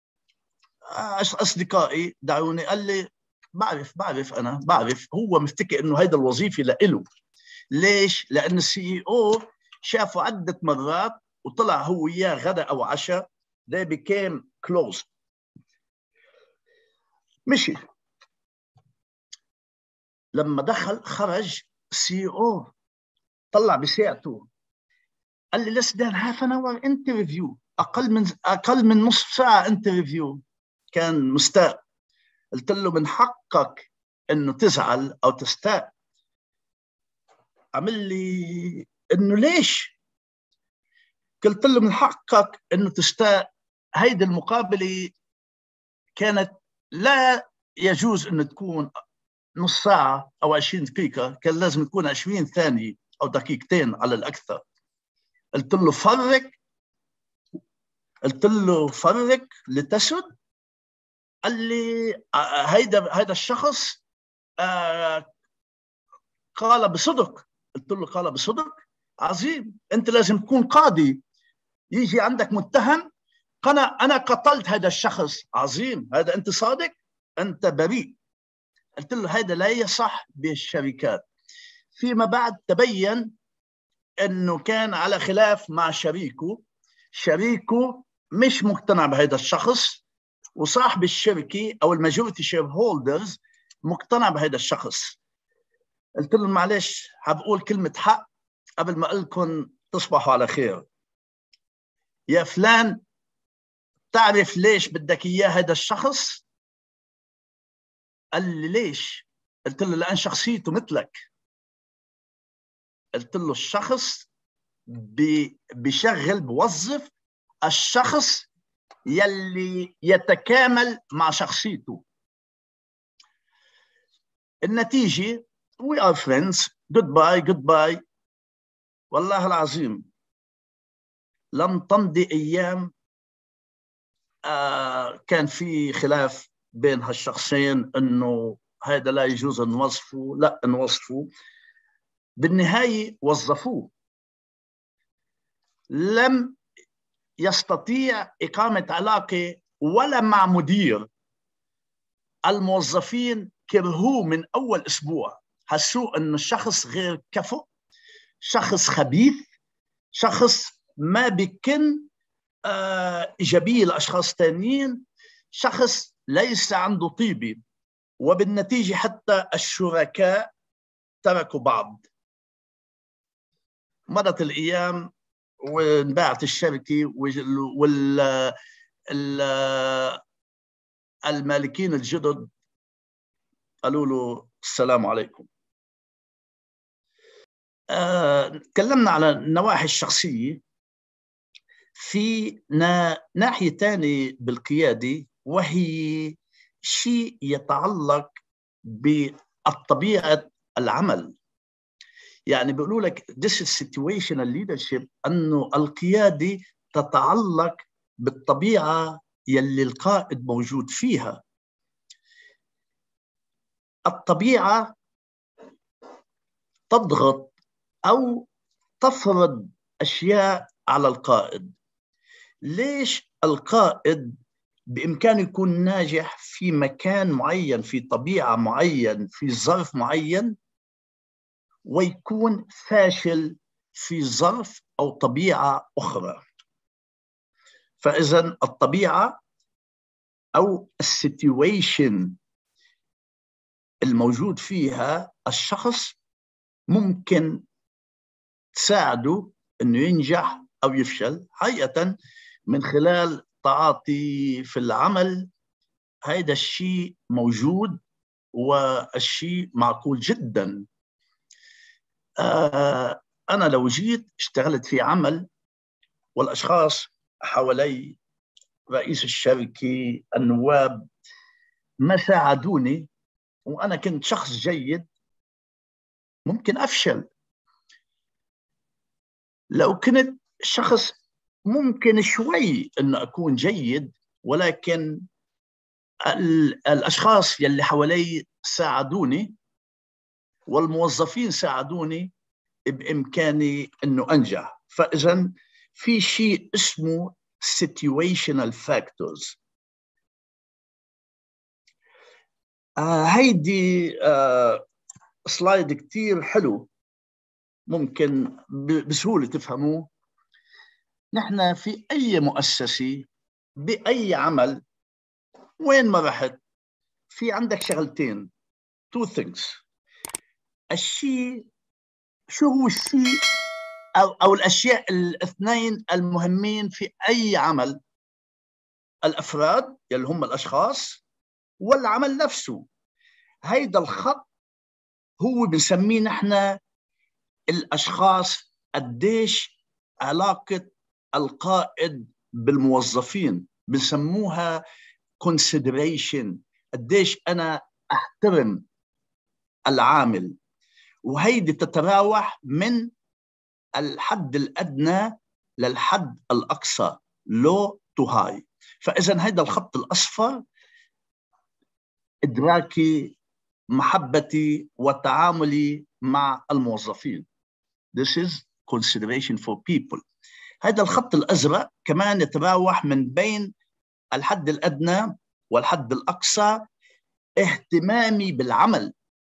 أصدقائي دعوني. قال لي بعرف بعرف أنا بعرف. هو مفتكر إنه هيدا الوظيفة لإله. ليش؟ لأن السي إي أو شافه عدة مرات وطلع هو وياه غدا أو عشاء. they became close. مشي. لما دخل خرج السي إي أو طلع بساعته قال لي less than half an hour interview. أقل من أقل من نصف ساعة interview. كان مستاء. قلت له من حقك إنه تزعل أو تستاء. عمل لي إنه ليش؟ قلت له من حقك إنه تستاء. هيدي المقابلة كانت لا يجوز إنه تكون نص ساعة أو عشرين دقيقة، كان لازم تكون عشرين ثانية أو دقيقتين على الأكثر. قلت له فرق. قلت له فرق لتسد. قال لي هيدا هيدا الشخص آه قال بصدق. قلت له قال بصدق؟ عظيم. أنت لازم تكون قاضي، يجي عندك متهم أنا أنا قتلت هذا الشخص. عظيم، هذا أنت صادق، أنت بريء. قلت له هذا لا يصح بالشركات. فيما بعد تبين أنه كان على خلاف مع شريكه. شريكه مش مقتنع بهذا الشخص، وصاحب الشركة أو الماجورتي شير هولدرز مقتنع بهذا الشخص. قلت له معلش حبقول كلمة حق قبل ما أقول لكم تصبحوا على خير. يا فلان، تعرف ليش بدك إياه هذا الشخص؟ قال لي ليش؟ قلت له لأن شخصيته مثلك. قلت له الشخص بيشغل بوظف الشخص يلي يتكامل مع شخصيته. النتيجة we are friends. goodbye goodbye. والله العظيم لم تمضي أيام آه كان في خلاف بين هالشخصين إنه هذا لا يجوز أن نوظفه، لا نوظفه. بالنهاية وظفوه. لم يستطيع إقامة علاقة ولا مع مدير. الموظفين كرهوه من أول أسبوع، حسوا أن الشخص غير كفؤ، شخص خبيث، شخص ما بيكن آه إيجابية لأشخاص تانيين، شخص ليس عنده طيبة. وبالنتيجة حتى الشركاء تركوا بعض. مرت الأيام وانباعت الشركة وال المالكين الجدد قالوا له السلام عليكم. آه، تكلمنا على النواحي الشخصية. في ناحية تانية بالقيادة، وهي شيء يتعلق بطبيعة العمل. يعني بيقولوا لك this is situational leadership، أنه القيادة تتعلق بالطبيعة يلي القائد موجود فيها. الطبيعة تضغط أو تفرض أشياء على القائد. ليش القائد بإمكانه يكون ناجح في مكان معين، في طبيعة معين، في ظرف معين، ويكون فاشل في ظرف أو طبيعة أخرى؟ فإذن الطبيعة أو السيتويشن الموجود فيها الشخص ممكن تساعده أنه ينجح أو يفشل حقيقة من خلال تعاطي في العمل. هذا الشيء موجود والشيء معقول جدا. آه أنا لو جيت اشتغلت في عمل والأشخاص حوالي، رئيس الشركة، النواب، ما ساعدوني وأنا كنت شخص جيد، ممكن أفشل. لو كنت شخص ممكن شوي أنه أكون جيد، ولكن الأشخاص يلي حوالي ساعدوني والموظفين ساعدوني، بإمكاني أنه أنجح. فإذن في شيء اسمه situational factors. آه هيدي آه سلايد كتير حلو، ممكن بسهولة تفهموه. نحن في أي مؤسسة بأي عمل وين ما رحت، في عندك شغلتين، two things. الشيء، شو هو الشيء أو, أو الأشياء الاثنين المهمين في أي عمل؟ الأفراد يلي هم الأشخاص، والعمل نفسه. هيدا الخط هو بنسميه نحن الأشخاص. قديش علاقة القائد بالموظفين، بنسموها consideration. قديش أنا أحترم العامل، وهيدي تتراوح من الحد الأدنى للحد الأقصى، low to high. فإذا هيدا الخط الأصفر إدراكي، محبتي وتعاملي مع الموظفين. This is consideration for people. هذا الخط الأزرق كمان يتراوح من بين الحد الأدنى والحد الأقصى، اهتمامي بالعمل،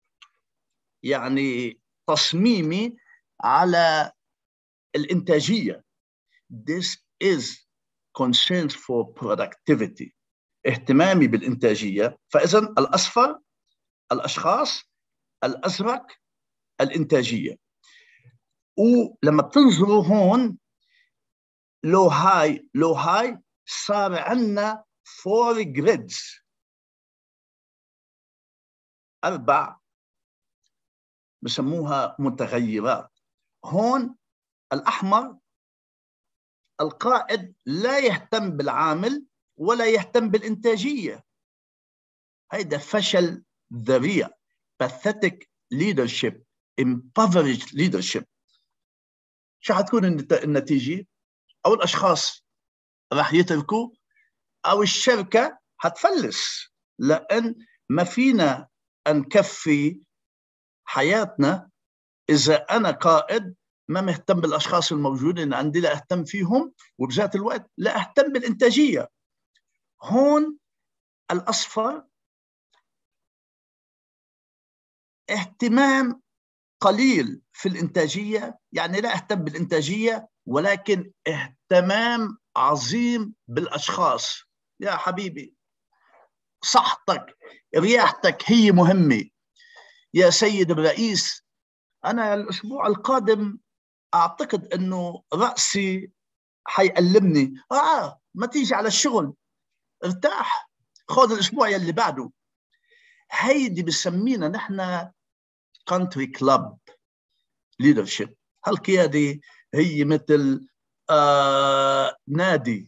يعني تصميمي على الإنتاجية. This is concern for productivity، اهتمامي بالإنتاجية. فإذن الأصفر الأشخاص، الأزرق الإنتاجية. ولما بتنظروا هون لو هاي لو هاي صار عندنا فور جريدز، أربع بسموها متغيرات. هون الأحمر القائد لا يهتم بالعامل ولا يهتم بالإنتاجية، هيدا فشل ذريع، pathetic leadership، impoverished leadership. شو حتكون النتيجة؟ أو الأشخاص راح يتركوا، أو الشركة حتفلس، لأن ما فينا نكفي حياتنا إذا أنا قائد ما مهتم بالأشخاص الموجودين عندي، لا أهتم فيهم، وبذات الوقت لا أهتم بالإنتاجية. هون الأصفر اهتمام قليل في الإنتاجية، يعني لا أهتم بالإنتاجية ولكن اهتمام عظيم بالأشخاص. يا حبيبي، صحتك رياحتك هي مهمة يا سيد الرئيس. أنا الأسبوع القادم أعتقد أنه رأسي حيألمني، آه ما تيجي على الشغل، ارتاح، خذ الأسبوع يلي بعده. هيدي بسمينا نحن country club leadership. هالقيادة هي مثل آه نادي،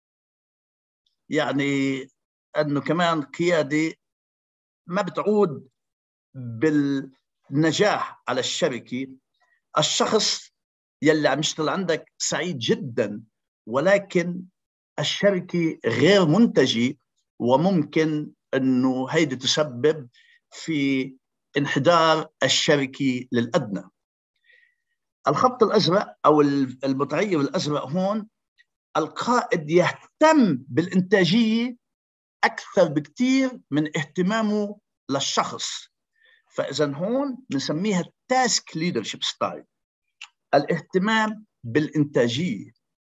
يعني أنه كمان قيادة ما بتعود بالنجاح على الشركة، الشخص يلي عم يشتغل عندك سعيد جدا، ولكن الشركة غير منتجة، وممكن أنه هيدي تسبب في انحدار الشركة للأدنى. الخط الأزرق أو المتغير الأزرق هون، القائد يهتم بالإنتاجية أكثر بكتير من اهتمامه للشخص. فإذا هون بنسميها تاسك ليدرشيب ستايل، الاهتمام بالإنتاجية.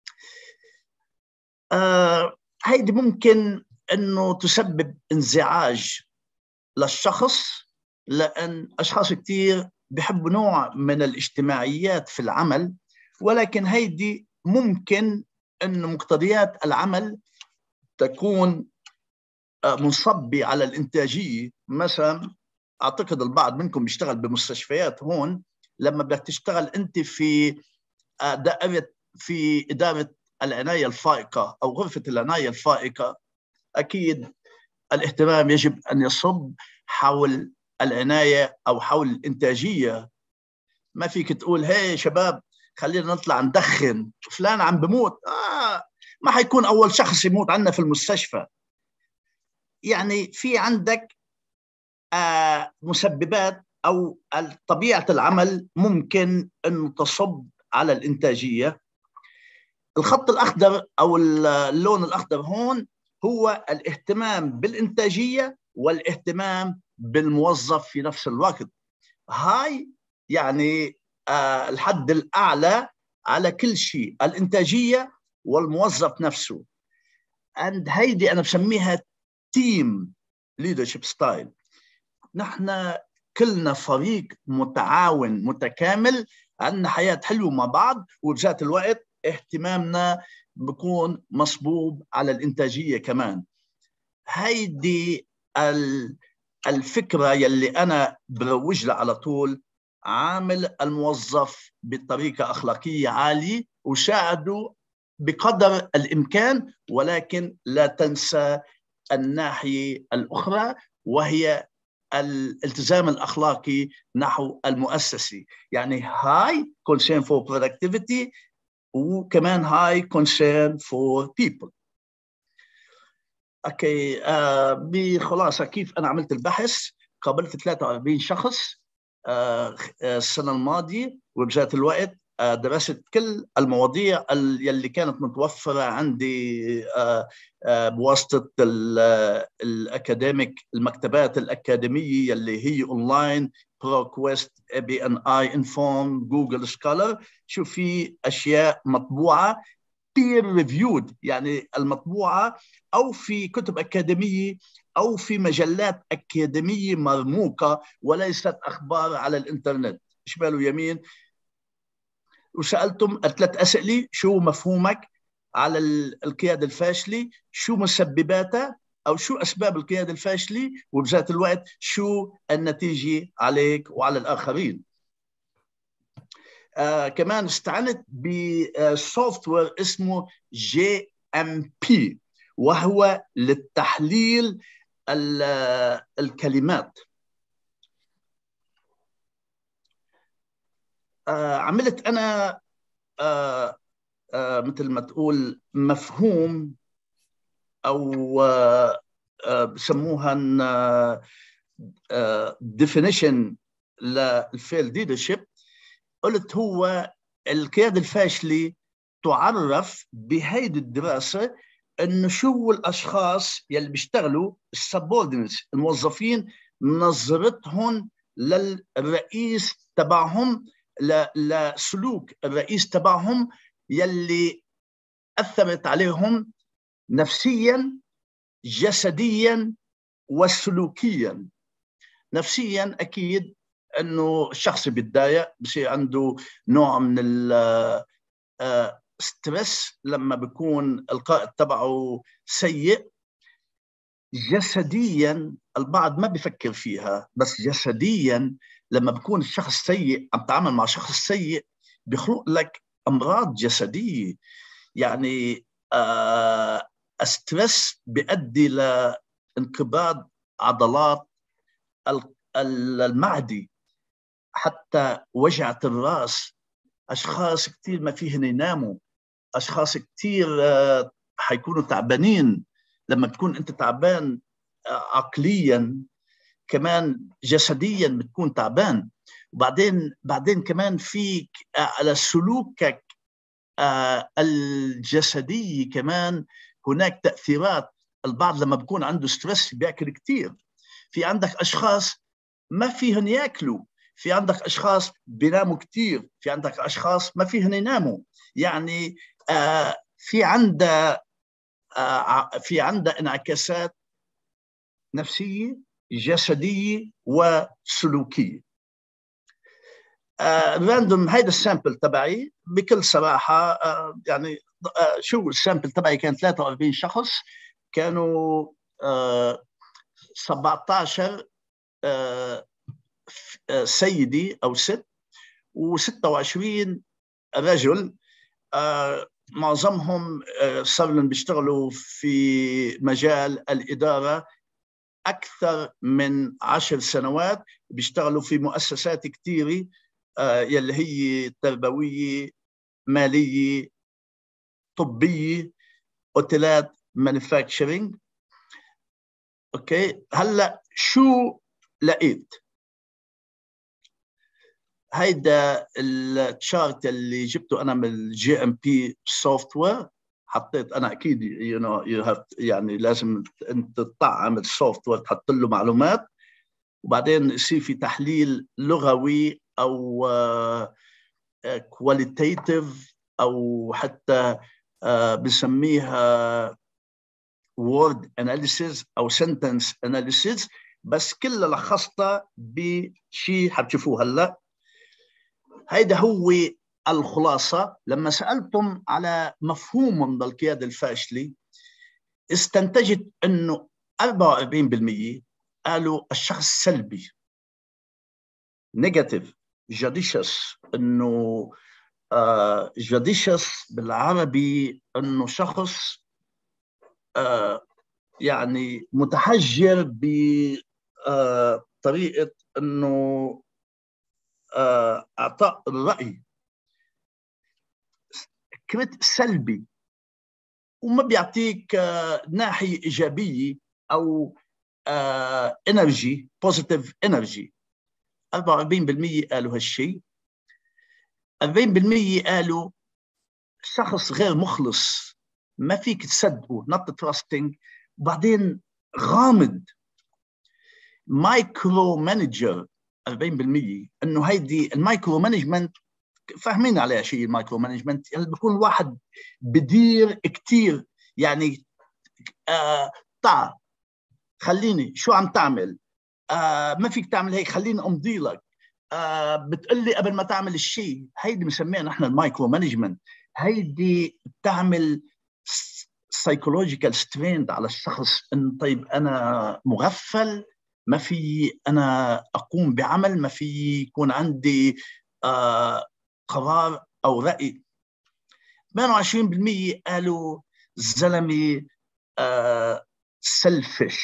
آه هيدي ممكن أنه تسبب انزعاج للشخص، لأن أشخاص كتير بيحبوا نوع من الاجتماعيات في العمل، ولكن هيدي ممكن أن مقتضيات العمل تكون منصبة على الإنتاجية. مثلا أعتقد البعض منكم بيشتغل بمستشفيات، هون لما بدك تشتغل أنت في دائرة في إدارة العناية الفائقة أو غرفة العناية الفائقة، أكيد الاهتمام يجب أن يصب حول العناية أو حول الإنتاجية. ما فيك تقول هاي شباب خلينا نطلع ندخن، فلان عم بموت، آه ما حيكون أول شخص يموت عنا في المستشفى. يعني في عندك آه مسببات أو طبيعة العمل ممكن أن تصب على الإنتاجية. الخط الأخضر أو اللون الأخضر هون هو الاهتمام بالإنتاجية والاهتمام بالموظف في نفس الوقت. هاي يعني آه الحد الأعلى على كل شيء، الإنتاجية والموظف نفسه. and هيدي أنا بسميها تيم ليدرشيب ستايل. نحن كلنا فريق متعاون متكامل، عندنا حياة حلوة مع بعض، وبذات الوقت اهتمامنا بكون مصبوب على الإنتاجية كمان. هيدي الفكرة يلي أنا بروج لها على طول، عامل الموظف بطريقة أخلاقية عالية وساعده بقدر الإمكان، ولكن لا تنسى الناحية الأخرى وهي الالتزام الأخلاقي نحو المؤسسة. يعني هاي concern for productivity وكمان هاي concern for people. اوكي آه بخلاصة كيف أنا عملت البحث، قابلت ثلاثة وأربعين شخص آه السنة الماضية، وبذات الوقت آه درست كل المواضيع اللي كانت متوفرة عندي آه آه بواسطة الأكاديميك المكتبات الأكاديمية اللي هي أونلاين، بروكويست، بي ان اي انفورم، جوجل سكولر. شو في أشياء مطبوعة peer reviewed، يعني المطبوعة أو في كتب أكاديمية أو في مجلات أكاديمية مرموقة، وليست أخبار على الإنترنت. شمال ويمين. وسألتم الثلاث أسئلة: شو مفهومك على القيادة الفاشلة؟ شو مسبباتها أو شو أسباب القيادة الفاشلة؟ وبذات الوقت شو النتيجة عليك وعلى الآخرين؟ آه كمان استعنت بسوفت وير اسمه جي ام بي، وهو للتحليل الكلمات. آه عملت أنا آه آه مثل ما تقول مفهوم أو آه آه بسموها آه definition للفيل ليدرشيب. قلت هو القيادة الفاشلة تعرف بهيدي الدراسة إنه شو الأشخاص يلي بيشتغلوا السبوردينتس، الموظفين، نظرتهم للرئيس تبعهم، لسلوك الرئيس تبعهم يلي أثرت عليهم نفسيا جسديا وسلوكيا. نفسيا أكيد انه الشخص بيتضايق، بصير عنده نوع من الستريس لما بيكون القائد تبعه سيء. جسديا البعض ما بيفكر فيها، بس جسديا لما بيكون الشخص سيء، عم تعامل مع شخص سيء، بيخلق لك امراض جسديه. يعني آه الستريس بيؤدي لانقباض عضلات المعده. حتى وجعة الراس، أشخاص كتير ما فيهن يناموا، أشخاص كتير حيكونوا تعبانين. لما تكون أنت تعبان عقليا كمان جسديا بتكون تعبان. وبعدين بعدين كمان فيك على سلوكك الجسدي كمان هناك تأثيرات. البعض لما بيكون عنده ستريس بيأكل كتير. في عندك أشخاص ما فيهن يأكلوا، في عندك أشخاص بيناموا كتير، في عندك أشخاص ما فيهن يناموا. يعني آه في عنده آه في عنده انعكاسات نفسية جسدية وسلوكية. آه راندوم هيدا السامبل تبعي بكل صراحة. آه يعني آه شو السامبل تبعي كان ثلاثة وأربعين شخص، كانوا آه سبعة عشر آه سيدي أو ست وستة وعشرين رجل. آه معظمهم آه صار لهم بيشتغلوا في مجال الإدارة أكثر من عشر سنوات، بيشتغلوا في مؤسسات كتيرة آه يلي هي تربوية، مالية، طبية، أوتيلات، مانيفاكتشرينج. أوكي، هلأ شو لقيت؟ هيدا التشارت اللي جبته أنا من الجي ام بي سوفت وير. حطيت أنا أكيد you know, you have يعني لازم أنت تطعم السوفت وير تحط له معلومات، وبعدين يصير في تحليل لغوي أو كواليتيتيف أو حتى بنسميها word analysis أو sentence analysis. بس كلها لخصتها بشيء حتشوفوه هلا. هيدا هو الخلاصة. لما سألتم على مفهوم القيادة الفاشلة استنتجت أنه أربعة وأربعين بالمئة قالوا الشخص سلبي، نيجاتيف، جاديشس. أنه آه جاديشس بالعربي أنه شخص آه يعني متحجر بطريقة آه أنه آه أعطاء الرأي. كريت سلبي وما بيعطيك آه ناحية إيجابية أو آه انرجي، بوزيتيف انرجي. أربعة وأربعين بالمئة قالوا هالشيء. أربعين بالمئة قالوا شخص غير مخلص، ما فيك تصدقه، not trusting. وبعدين غامض، مايكرو مانجر. أربعين بالمئة انه هيدي المايكرو مانجمنت فاهمين عليها شيء. المايكرو مانجمنت يعني بيكون واحد بدير كتير، يعني آه تعال خليني شو عم تعمل، آه ما فيك تعمل هيك، خليني امضي لك، آه بتقول لي قبل ما تعمل الشيء. هيدي بنسميها نحن المايكرو مانجمنت. هيدي بتعمل سايكولوجيكال ستريند على الشخص. انه طيب انا مغفل، ما في انا اقوم بعمل، ما في يكون عندي آه قرار او راي. ثمانية وعشرين بالمئة قالوا الزلمه آه سلفش.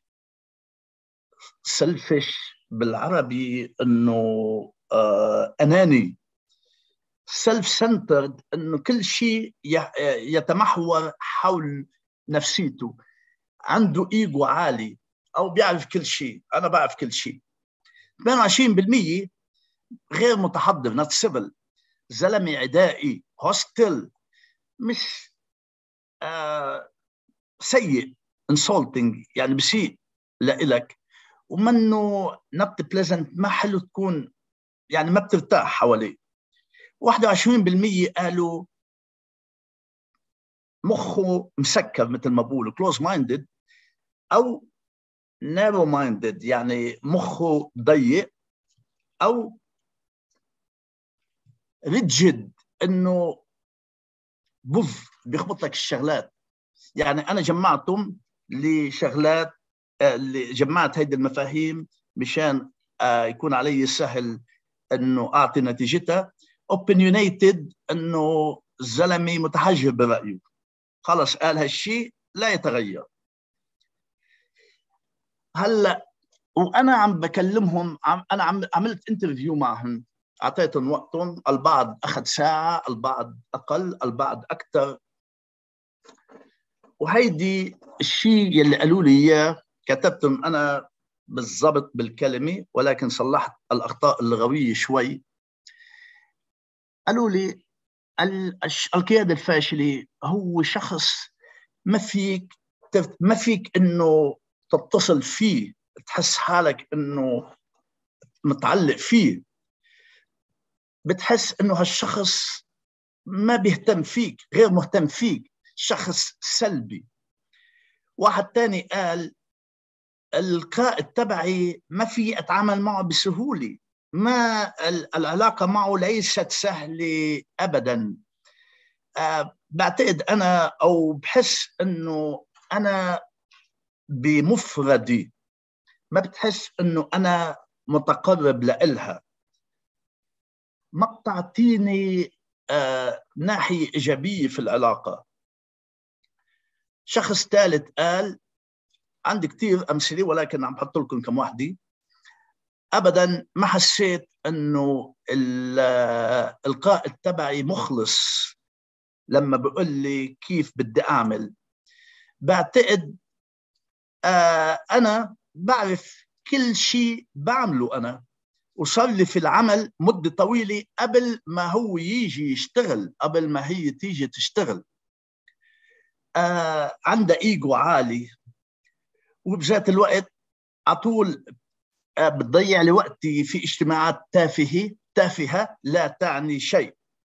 سلفش بالعربي انه آه اناني، سيلف سنترد، انه كل شيء يتمحور حول نفسيته، عنده ايجو عالي او بيعرف كل شيء، انا بعرف كل شيء. ثمانية وعشرين بالمئة غير متحضر، نوت سيفل، زلمه عدائي، هوستيل، مش آه سيء، انسولتنج، يعني بسيء لإلك، ومنه نوت بليزنت، ما حلو تكون، يعني ما بترتاح حواليه. واحد وعشرين بالمئة قالوا مخه مسكر مثل ما بقولوا، كلوز مايندد او نارو مايندد، يعني مخه ضيق، او ريجيد، انه بوف بيخبط لك الشغلات. يعني انا جمعتهم لشغلات، اللي جمعت هيدي المفاهيم مشان يكون علي سهل انه اعطي نتيجتها. opinionated، انه الزلمه متحجر برايه، خلص قال هالشيء لا يتغير. هلا وانا عم بكلمهم، عم انا عم عملت انترفيو معهم، اعطيتهم وقتهم، البعض اخذ ساعه، البعض اقل، البعض اكثر. وهيدي الشيء يلي قالوا لي اياه كتبتهم انا بالضبط بالكلمه، ولكن صلحت الاخطاء اللغويه شوي. قالوا لي القياده الفاشله هو شخص ما فيك ما فيك انه تتصل فيه، تحس حالك انه متعلق فيه، بتحس انه هالشخص ما بيهتم فيك، غير مهتم فيك، شخص سلبي. واحد تاني قال القائد تبعي ما في اتعامل معه بسهوله، ما العلاقه معه ليست سهله ابدا. أه بعتقد انا او بحس انه انا بمفردي، ما بتحس انه انا متقرب لإلها، ما بتعطيني آه ناحية إيجابية في العلاقة. شخص ثالث قال، عندي كتير أمثلة ولكن عم بحط لكم كم واحدة، أبدا ما حسيت أنه القائد تبعي مخلص لما بقول لي كيف بدي أعمل. بعتقد آه أنا بعرف كل شيء بعمله أنا، وصار لي في العمل مدة طويلة قبل ما هو يجي يشتغل، قبل ما هي تيجي تشتغل. آه عنده إيجو عالي، وبذات الوقت عطول آه بتضيع لي وقتي في اجتماعات تافهة تافهة لا تعني شيء.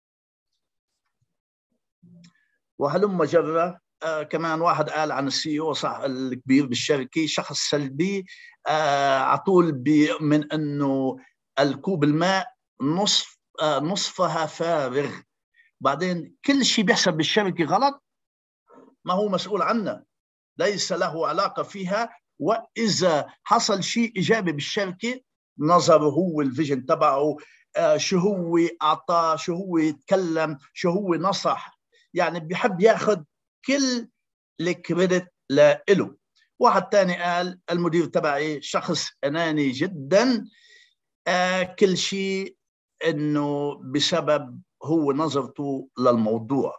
وهلم جرة. آه كمان واحد قال عن السي او صح الكبير بالشركة شخص سلبي، آه عطول بيؤمن أنه الكوب الماء نصف آه نصفها فارغ، بعدين كل شيء بيحصل بالشركة غلط ما هو مسؤول عنه، ليس له علاقة فيها. وإذا حصل شيء إيجابي بالشركة نظره هو الفيجن تبعه، آه شو هو أعطاه، شو هو يتكلم، شو هو نصح، يعني بيحب ياخذ كل الكريدت له. واحد تاني قال المدير تبعي شخص أناني جدا، آه كل شيء إنه بسبب هو نظرته للموضوع.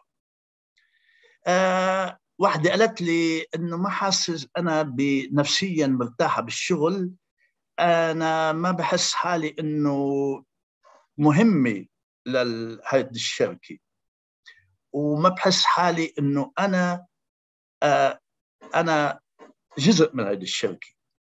آه واحدة قالت لي إنه ما حاسس أنا بنفسيا مرتاحة بالشغل، أنا ما بحس حالي إنه مهمة لهذه الشركة، وما بحس حالي إنه أنا آه أنا جزء من هذه الشركة.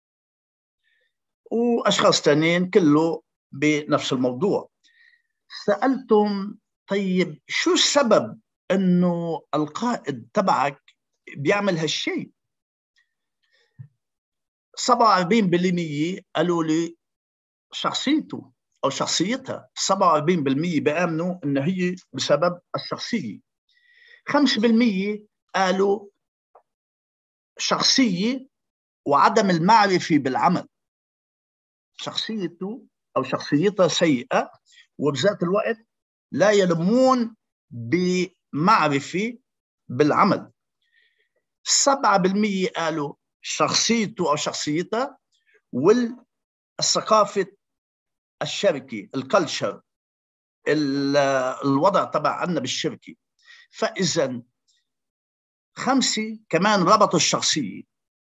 وأشخاص تانيين كله بنفس الموضوع. سألتم طيب شو السبب إنه القائد تبعك بيعمل هالشيء؟ سبعة وأربعين بالمئة قالوا لي شخصيته أو شخصيتها، سبعة وأربعين بالمئة بيآمنوا إن هي بسبب الشخصية، خمسة بالمئة قالوا شخصية وعدم المعرفة بالعمل، شخصيته أو شخصيتها سيئة وبذات الوقت لا يلمون بمعرفة بالعمل. سبعة بالمئة قالوا شخصيته أو شخصيتها والثقافة الشركة، الكلتشر، الوضع تبع عنا بالشركة. فإذا خمسة كمان ربطوا الشخصية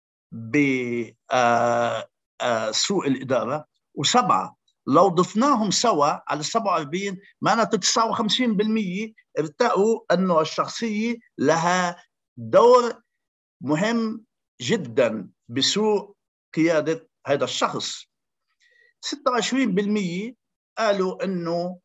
بسوء الإدارة، وسبعة لو ضفناهم سوا على سبعة وأربعين معناته تسعة وخمسين بالمئة ارتأوا أنه الشخصية لها دور مهم جدا بسوء قيادة هذا الشخص. ستة وعشرين بالمئة قالوا أنه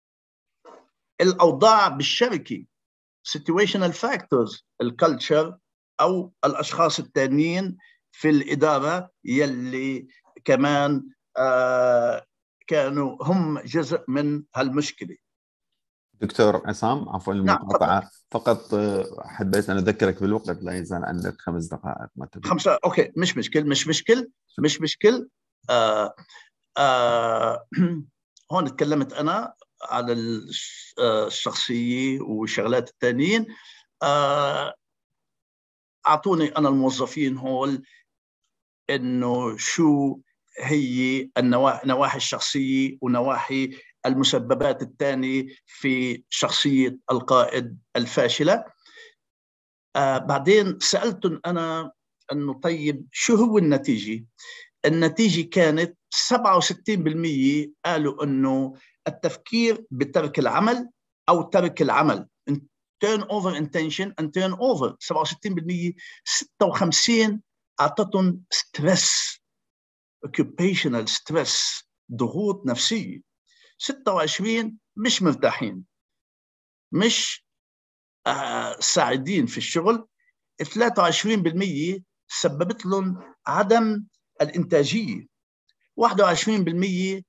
الأوضاع بالشركة situational factors، الكالتشر أو الأشخاص التانيين في الإدارة يلي كمان آه كانوا هم جزء من هالمشكلة. دكتور عصام عفوا المقاطعة، نعم. فقط حبيت أن أذكرك بالوقت لا يزال عندك خمس دقائق. ما تبي خمسة أوكي مش مشكل مش مشكل مش مشكل آه آه هون تكلمت أنا على الشخصية والشغلات التانيين. آه أعطوني أنا الموظفين هول إنه شو هي النواحي الشخصية ونواحي المسببات الثانية في شخصية القائد الفاشلة. آه بعدين سألتن أنا أنه طيب شو هو النتيجة؟ النتيجة كانت سبعة وستين بالمئة قالوا أنه التفكير بترك العمل أو ترك العمل turn over intention and turn over سبعة وستين بالمئة. ستة وخمسين أعطتهم ستريس occupational stress ضغوط نفسية. ستة وعشرين مش مرتاحين مش آه سعيدين في الشغل. ثلاثة وعشرين بالمئة سببت لهم عدم الإنتاجية. واحد وعشرين بالمئة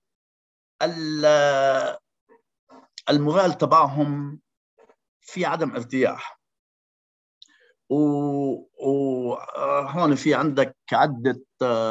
المورال تبعهم في عدم ارتياح. وهون في عندك عدة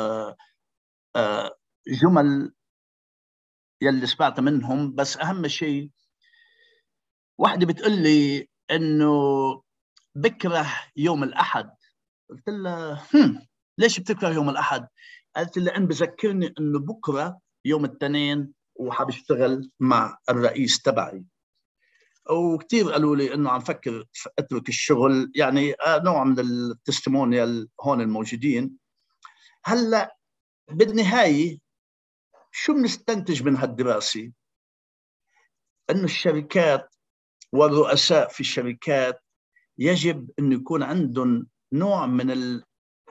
جمل يلي سمعت منهم، بس أهم شيء واحدة بتقول لي إنه بكره يوم الأحد. قلت لها هم ليش بتكره يوم الأحد؟ قالت لي لأن بذكرني إنه بكرة يوم الاثنين وحبشتغل مع الرئيس تبعي. وكثير قالوا لي إنه عم فكر أترك الشغل، يعني نوع من التستمونيال هون الموجودين. هلا بالنهاية شو بنستنتج من هالدراسة؟ إنه الشركات والرؤساء في الشركات يجب أن يكون عندهم نوع من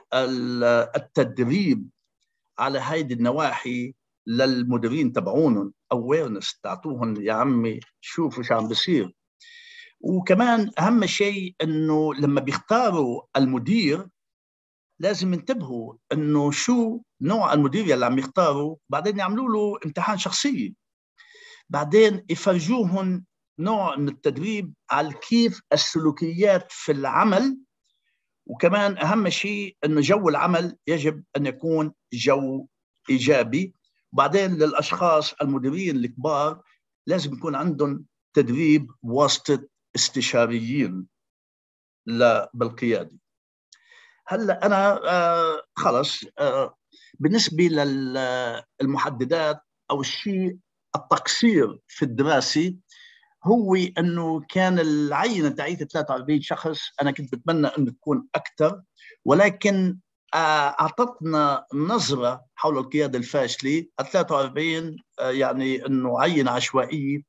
التدريب على هيدي النواحي للمديرين تبعونهم، awareness تعطوهم يا عمي شوفوا شو عم بيصير. وكمان أهم شيء أنه لما بيختاروا المدير لازم ينتبهوا أنه شو نوع المدير اللي عم يختاروا، بعدين يعملوا له امتحان شخصي، بعدين يفرجوهم نوع من التدريب على كيف السلوكيات في العمل. وكمان أهم شيء أنه جو العمل يجب أن يكون جو إيجابي. وبعدين للأشخاص المديرين الكبار لازم يكون عندهم تدريب واسطة استشاريين بالقيادة. هلأ أنا آه خلص آه بالنسبة للمحددات أو الشيء التقصير في الدراسة هو أنه كان العينة تاعيت ثلاثة وأربعين شخص، أنا كنت بتمنى أنه تكون أكثر، ولكن أعطتنا نظرة حول القيادة الفاشلة. ثلاثة وأربعين يعني أنه عينة عشوائية.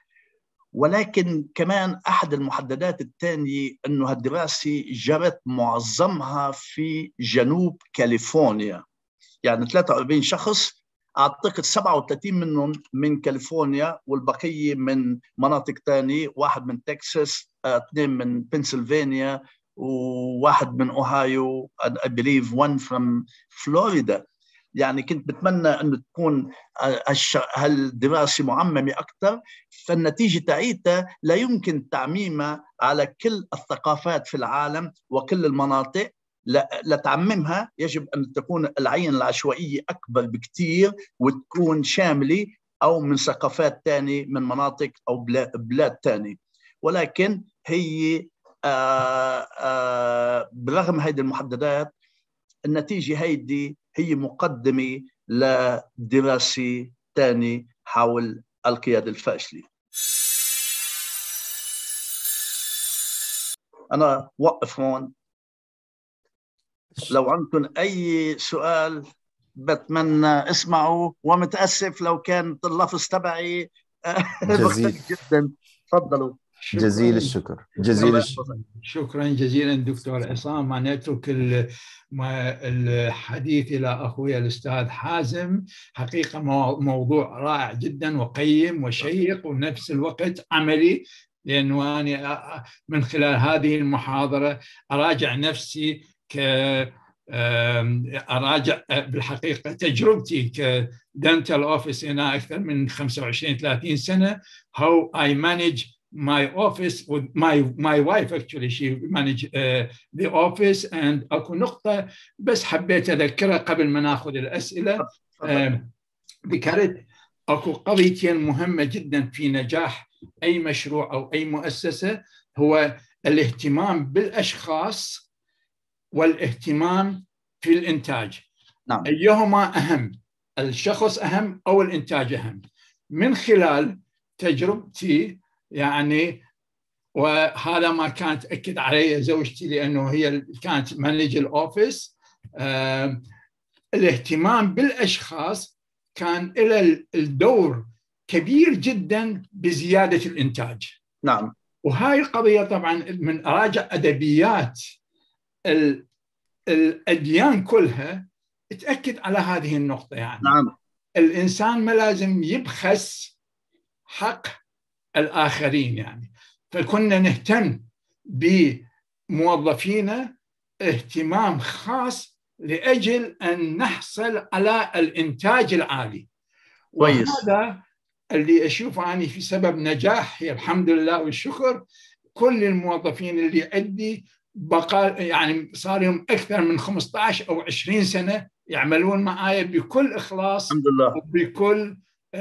ولكن كمان أحد المحددات الثانية أنه هالدراسة جرت معظمها في جنوب كاليفورنيا، يعني ثلاثة وأربعين شخص أعتقد سبعة وثلاثين منهم من كاليفورنيا والبقية من مناطق تانية، واحد من تكساس، اثنين من بنسلفانيا، وواحد من أوهايو، I believe one from Florida. يعني كنت بتمنى أنه تكون هالدراسة معممة أكثر، فالنتيجة تاعيتها لا يمكن تعميمها على كل الثقافات في العالم وكل المناطق. لتعممها يجب أن تكون العينة العشوائية أكبر بكثير وتكون شاملة أو من ثقافات تانية من مناطق أو بلاد تانية. ولكن هي آآ آآ برغم هذه المحددات النتيجة هيدي هي مقدمة لدراسة تانية حول القيادة الفاشلة. أنا وقف هون، لو عندكم أي سؤال بتمنى اسمعوا، ومتأسف لو كان اللفظ تبعي جزيل جدا. تفضلوا. جزيل الشكر. جزيل الشكر. شكرا جزيلا دكتور عصام. أنا أترك الحديث إلى أخوي الأستاذ حازم. حقيقة موضوع رائع جدا وقيم وشيق ونفس الوقت عملي، لأنه أنا من خلال هذه المحاضرة أراجع نفسي ك أراجع بالحقيقة تجربتي كدنتال أوفيس هنا أكثر من خمسة وعشرين ثلاثين سنة. how I manage my office with my my wife actually she manage uh, the office. and أكو نقطة بس حبيت أذكرها قبل ما نأخذ الأسئلة. ذكرت أكو قضيتين مهمة جدا في نجاح أي مشروع أو أي مؤسسة، هو الاهتمام بالأشخاص والاهتمام في الإنتاج. نعم. أيهما أهم، الشخص أهم أو الإنتاج أهم. من خلال تجربتي يعني، وهذا ما كانت تأكد عليه زوجتي لأنه هي كانت مانجر الأوفيس، آه الاهتمام بالأشخاص كان له الدور كبير جدا بزيادة الإنتاج. نعم. وهاي القضية طبعا من أراجع أدبيات الأديان كلها تأكد على هذه النقطة. يعني نعم. الإنسان ما لازم يبخس حق الآخرين يعني. فكنا نهتم بموظفينا اهتمام خاص لأجل أن نحصل على الإنتاج العالي. وهذا اللي أشوفه أنا في سبب نجاحي الحمد لله والشكر. كل الموظفين اللي عندي بقى يعني صار لهم أكثر من خمسة عشر أو عشرين سنة يعملون معايا بكل إخلاص الحمد لله وبكل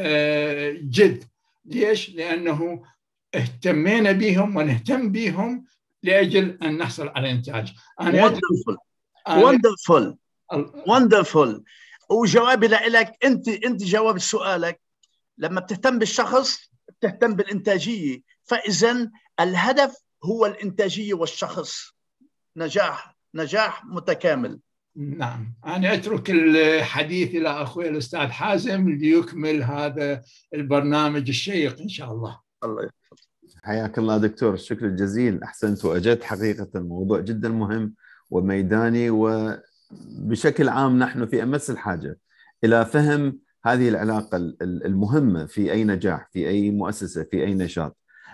جد. ليش؟ لأنه اهتمينا بهم ونهتم بهم لأجل أن نحصل على إنتاج. أنا wonderful wonderful wonderful. وجوابي لك أنت أنت جواب سؤالك، لما بتهتم بالشخص بتهتم بالإنتاجية، فإذا الهدف هو الإنتاجية والشخص، نجاح نجاح متكامل. نعم. أنا أترك الحديث إلى أخوي الأستاذ حازم ليكمل هذا البرنامج الشيق إن شاء الله. الله يحفظك. حياك الله دكتور، الشكر الجزيل، أحسنت وأجدت. حقيقة الموضوع جدا مهم وميداني، وبشكل عام نحن في أمس الحاجة إلى فهم هذه العلاقة المهمة في أي نجاح، في أي مؤسسة، في أي نشاط.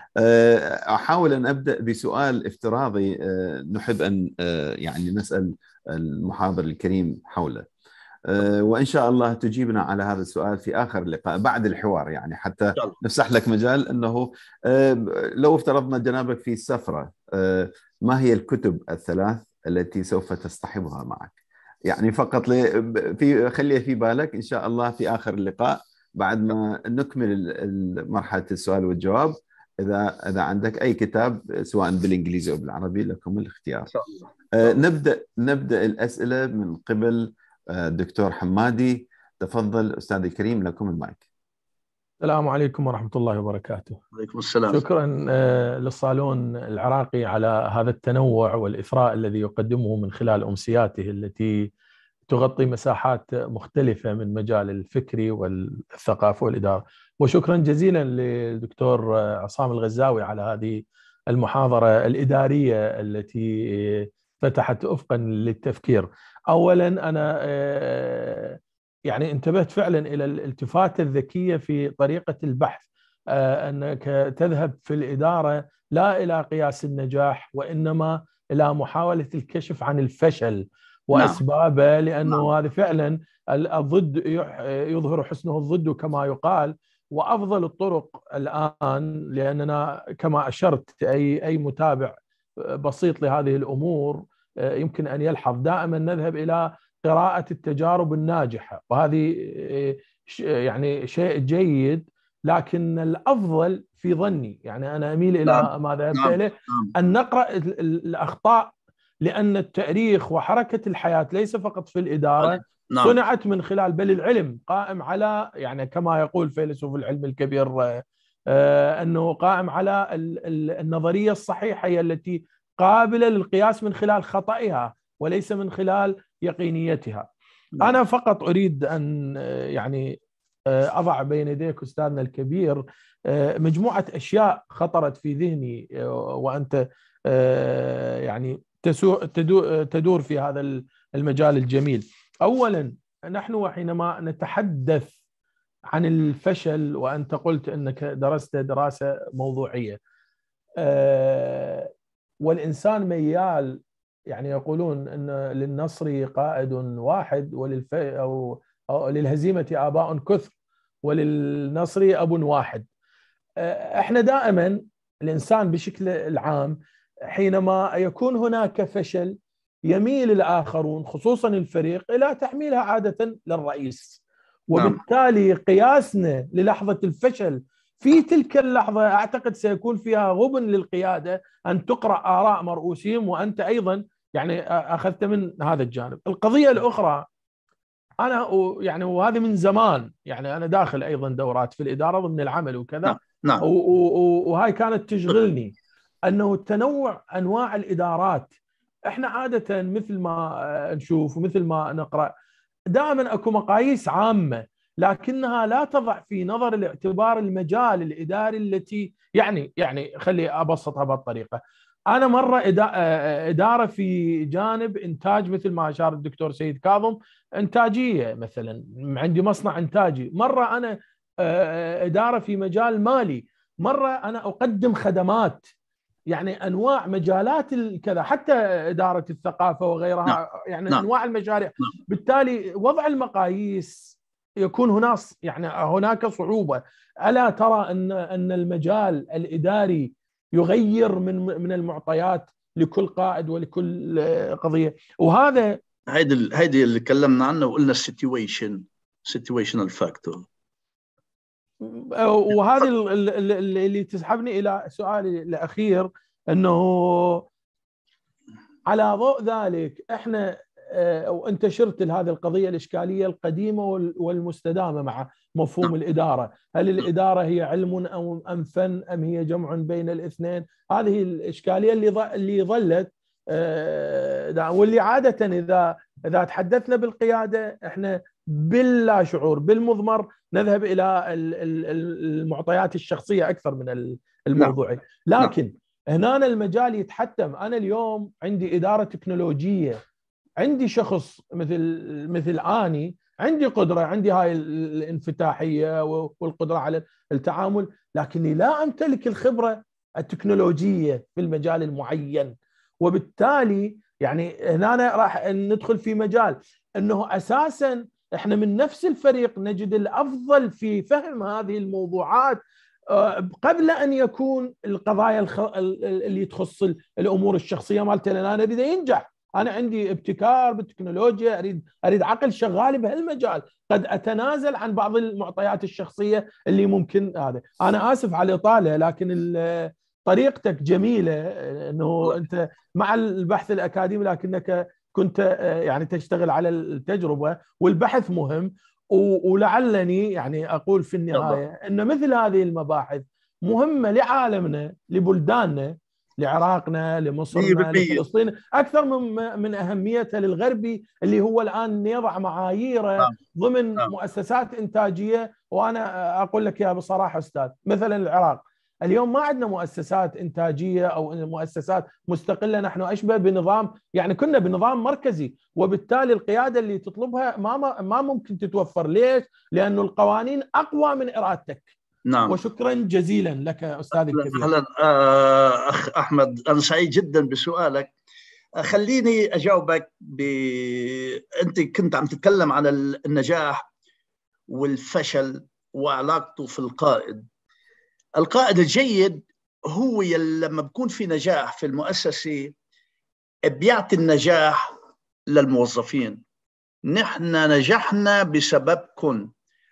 أحاول أن أبدأ بسؤال افتراضي نحب أن يعني نسأل المحاضر الكريم حوله، وإن شاء الله تجيبنا على هذا السؤال في آخر اللقاء بعد الحوار، يعني حتى نفسح لك مجال أنه لو افترضنا جنابك في سفرة، ما هي الكتب الثلاث التي سوف تصطحبها معك؟ يعني فقط في خليه في بالك إن شاء الله في آخر اللقاء بعد ما نكمل مرحلة السؤال والجواب. إذا إذا عندك أي كتاب سواء بالإنجليزي أو بالعربي لكم الاختيار. إن شاء الله. آه نبدأ نبدأ الأسئلة من قبل الدكتور حمادي. تفضل أستاذي الكريم، لكم المايك. السلام عليكم ورحمة الله وبركاته. وعليكم السلام. شكرا للصالون العراقي على هذا التنوع والإثراء الذي يقدمه من خلال أمسياته التي تغطي مساحات مختلفة من مجال الفكري والثقافة والإدارة. وشكرا جزيلا للدكتور عصام الغزاوي على هذه المحاضرة الإدارية التي فتحت أفقا للتفكير. أولا أنا يعني انتبهت فعلا إلى الالتفاتة الذكية في طريقة البحث، أنك تذهب في الإدارة لا إلى قياس النجاح وإنما إلى محاولة الكشف عن الفشل وأسبابه، لأنه نعم. هذا فعلا الضد يظهر حسنه الضد كما يقال. وأفضل الطرق الآن، لأننا كما أشرت أي أي متابع بسيط لهذه الأمور يمكن أن يلحظ دائما نذهب إلى قراءة التجارب الناجحة، وهذه يعني شيء جيد، لكن الأفضل في ظني يعني أنا أميل إلى نعم. ما ذهبت نعم. إليه نعم. أن نقرأ الأخطاء، لأن التاريخ وحركة الحياة ليس فقط في الإدارة نعم. صنعت من خلال بل العلم قائم على يعني كما يقول فيلسوف العلم الكبير آه أنه قائم على النظرية الصحيحة هي التي قابلة للقياس من خلال خطئها وليس من خلال يقينيتها. نعم. أنا فقط أريد أن يعني أضع بين يديك أستاذنا الكبير مجموعة أشياء خطرت في ذهني وأنت يعني تدور في هذا المجال الجميل. أولا، نحن وحينما نتحدث عن الفشل، وأنت قلت أنك درست دراسة موضوعية، والإنسان ميال يعني يقولون أن للنصر قائد واحد وللف أو, أو للهزيمة آباء كثر وللنصر أب واحد. احنا دائما الإنسان بشكل العام حينما يكون هناك فشل يميل الآخرون خصوصا الفريق إلى تحميلها عادة للرئيس، وبالتالي قياسنا للحظة الفشل في تلك اللحظة أعتقد سيكون فيها غبن للقيادة أن تقرأ آراء مرؤوسين، وأنت أيضا يعني أخذت من هذا الجانب. القضية الأخرى انا يعني وهذه من زمان، يعني انا داخل ايضا دورات في الاداره ضمن العمل وكذا. نعم. نعم. وهاي كانت تشغلني انه تنوع انواع الادارات. احنا عاده مثل ما نشوف ومثل ما نقرا دائما اكو مقاييس عامه، لكنها لا تضع في نظر الاعتبار المجال الاداري التي يعني يعني خلي ابسطها بهالطريقه. انا مره اداره في جانب انتاج مثل ما اشار الدكتور سيد كاظم، انتاجيه مثلا عندي مصنع انتاجي. مره انا اداره في مجال مالي، مره انا اقدم خدمات، يعني انواع مجالات كذا، حتى اداره الثقافه وغيرها. نعم. يعني نعم. انواع المشاريع. نعم. بالتالي وضع المقاييس يكون هناك يعني هناك صعوبه. الا ترى ان ان المجال الاداري يغير من من المعطيات لكل قائد ولكل قضيه؟ وهذا هيدي هيدي اللي تكلمنا عنه وقلنا السيتويشن سيتويشنال فاكتور. وهذه اللي تسحبني الى سؤالي الاخير، انه على ضوء ذلك احنا وانت شرت لهذه القضيه الاشكاليه القديمه والمستدامه مع مفهوم الاداره. هل الاداره هي علم او ام فن ام هي جمع بين الاثنين؟ هذه الاشكاليه اللي اللي ظلت، واللي عاده اذا اذا تحدثنا بالقياده احنا باللا شعور بالمضمر نذهب الى المعطيات الشخصيه اكثر من الموضوعي. لكن هنا المجال يتحتم. انا اليوم عندي اداره تكنولوجيه، عندي شخص مثل مثل اني عندي قدره، عندي هاي الانفتاحيه والقدره على التعامل، لكني لا امتلك الخبره التكنولوجيه في المجال المعين. وبالتالي يعني هنا راح ندخل في مجال انه اساسا احنا من نفس الفريق نجد الافضل في فهم هذه الموضوعات قبل ان يكون القضايا اللي تخص الامور الشخصيه مالته. لان انا اريد ينجح، انا عندي ابتكار بالتكنولوجيا، اريد اريد عقل شغال بهالمجال، قد اتنازل عن بعض المعطيات الشخصيه اللي ممكن هذا. انا اسف على الاطاله، لكن طريقتك جميله، انه انت مع البحث الاكاديمي لكنك كنت يعني تشتغل على التجربه، والبحث مهم. ولعلني يعني اقول في النهايه ان مثل هذه المباحث مهمه لعالمنا، لبلداننا، لعراقنا، لمصرنا، لفلسطين، اكثر من من اهميتها للغربي اللي هو الان يضع معاييره ضمن مؤسسات انتاجيه. وانا اقول لك يا بصراحه استاذ، مثلا العراق اليوم ما عندنا مؤسسات انتاجيه او مؤسسات مستقله، نحن اشبه بنظام، يعني كنا بنظام مركزي، وبالتالي القياده اللي تطلبها ما ما ممكن تتوفر. ليش؟ لانه القوانين اقوى من ارادتك. نعم. وشكرا جزيلا لك استاذي الكبير. اهلا اخ احمد، انا سعيد جدا بسؤالك. خليني اجاوبك ب... انت كنت عم تتكلم عن النجاح والفشل وعلاقته في القائد. القائد الجيد هو لما بكون في نجاح في المؤسسة بيعطي النجاح للموظفين. نحن نجحنا بسببكم،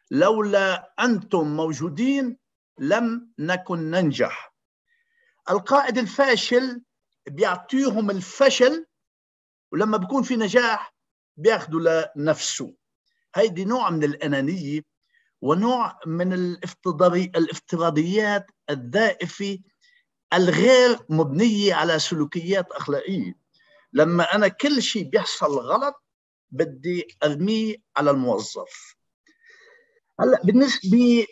لولا أنتم موجودين لم نكن ننجح. القائد الفاشل بيعطيهم الفشل، ولما بيكون في نجاح بياخدوا لنفسه. هيدي نوع من الأنانية ونوع من الافتراضيات الذائفة الغير مبنية على سلوكيات أخلاقية. لما أنا كل شيء بيحصل غلط بدي أرميه على الموظف. هلا بالنسبة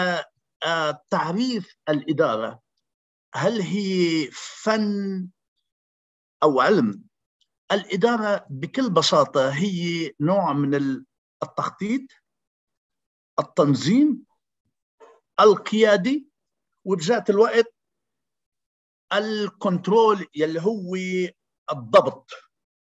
لتعريف الإدارة، هل هي فن أو علم؟ الإدارة بكل بساطة هي نوع من التخطيط، التنظيم، القيادي، وبذات الوقت الكنترول يلي هو الضبط.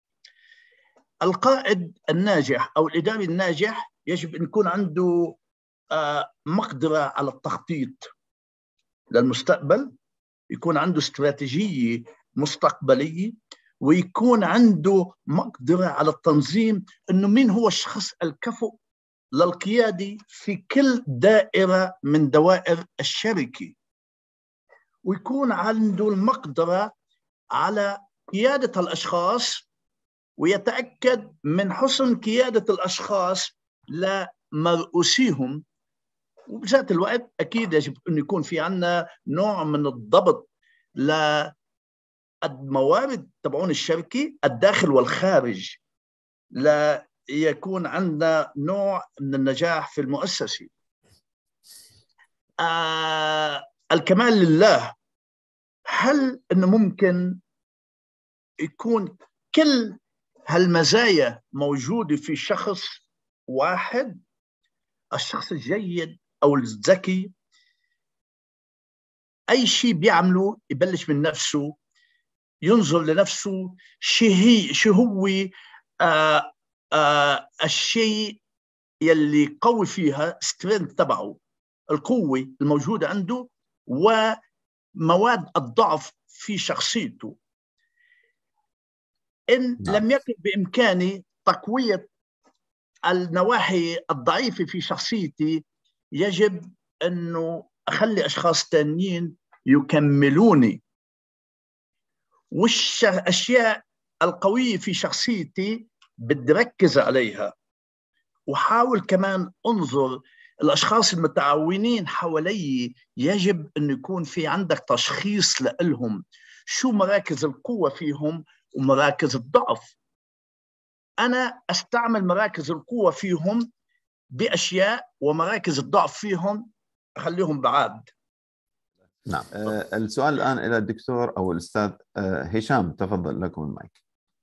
القائد الناجح أو الإداري الناجح يجب أن يكون عنده مقدرة على التخطيط للمستقبل، يكون عنده استراتيجية مستقبلية، ويكون عنده مقدرة على التنظيم، أنه مين هو الشخص الكفؤ للقيادة في كل دائرة من دوائر الشركة، ويكون عنده المقدرة على قيادة الأشخاص ويتأكد من حسن قيادة الأشخاص لمرؤوسيهم. وبذات الوقت أكيد يجب أن يكون في عنا نوع من الضبط للموارد تبعون الشركة الداخل والخارج، لا يكون عندنا نوع من النجاح في المؤسسة. آه الكمال لله. هل إنه ممكن يكون كل هالمزايا موجودة في شخص واحد؟ الشخص الجيد أو الذكي أي شيء بيعمله يبلش من نفسه، ينظر لنفسه شو هي شو هو آه آه الشيء يلي قوي فيها، سترينث تبعه، القوة الموجودة عنده، ومواد الضعف في شخصيته. إن نعم. لم يكن بإمكاني تقوية النواحي الضعيفة في شخصيتي، يجب أنه أخلي أشخاص تانيين يكملوني. والأشياء القوية في شخصيتي بدي ركز عليها، وحاول كمان أنظر الأشخاص المتعاونين حوالي، يجب أن يكون في عندك تشخيص لهم شو مراكز القوة فيهم ومراكز الضعف. أنا أستعمل مراكز القوة فيهم بأشياء، ومراكز الضعف فيهم أخليهم بعاد. نعم. آه السؤال الآن إلى الدكتور أو الأستاذ آه هشام، تفضل لكم المايك.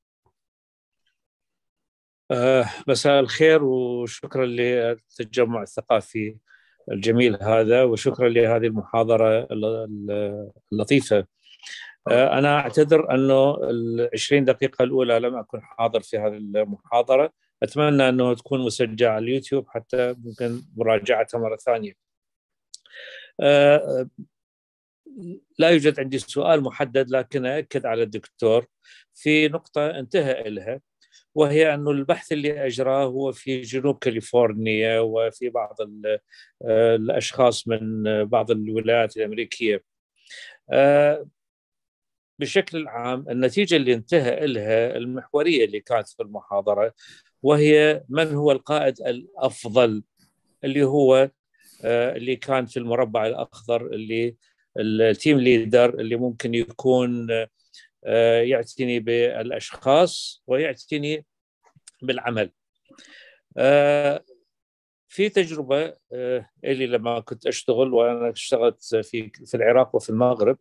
آه مساء الخير، وشكرا للتجمع الثقافي الجميل هذا، وشكرا لهذه المحاضرة اللطيفة. آه أنا أعتذر أنه العشرين دقيقة الأولى لم أكن حاضر في هذه المحاضرة، أتمنى أنه تكون مسجلة على اليوتيوب حتى ممكن مراجعتها مرة ثانية. آه لا يوجد عندي سؤال محدد، لكن أأكد على الدكتور في نقطة انتهى إلها، وهي أنه البحث اللي أجراه هو في جنوب كاليفورنيا، وفي بعض الأشخاص من بعض الولايات الأمريكية. بشكل عام النتيجة اللي انتهى إلها المحورية اللي كانت في المحاضرة، وهي من هو القائد الأفضل، اللي هو اللي كان في المربع الأخضر، اللي التيم ليدر، اللي ممكن يكون يعتني بالأشخاص ويعتني بالعمل. في تجربة اللي لما كنت أشتغل، وأنا اشتغلت في في العراق وفي المغرب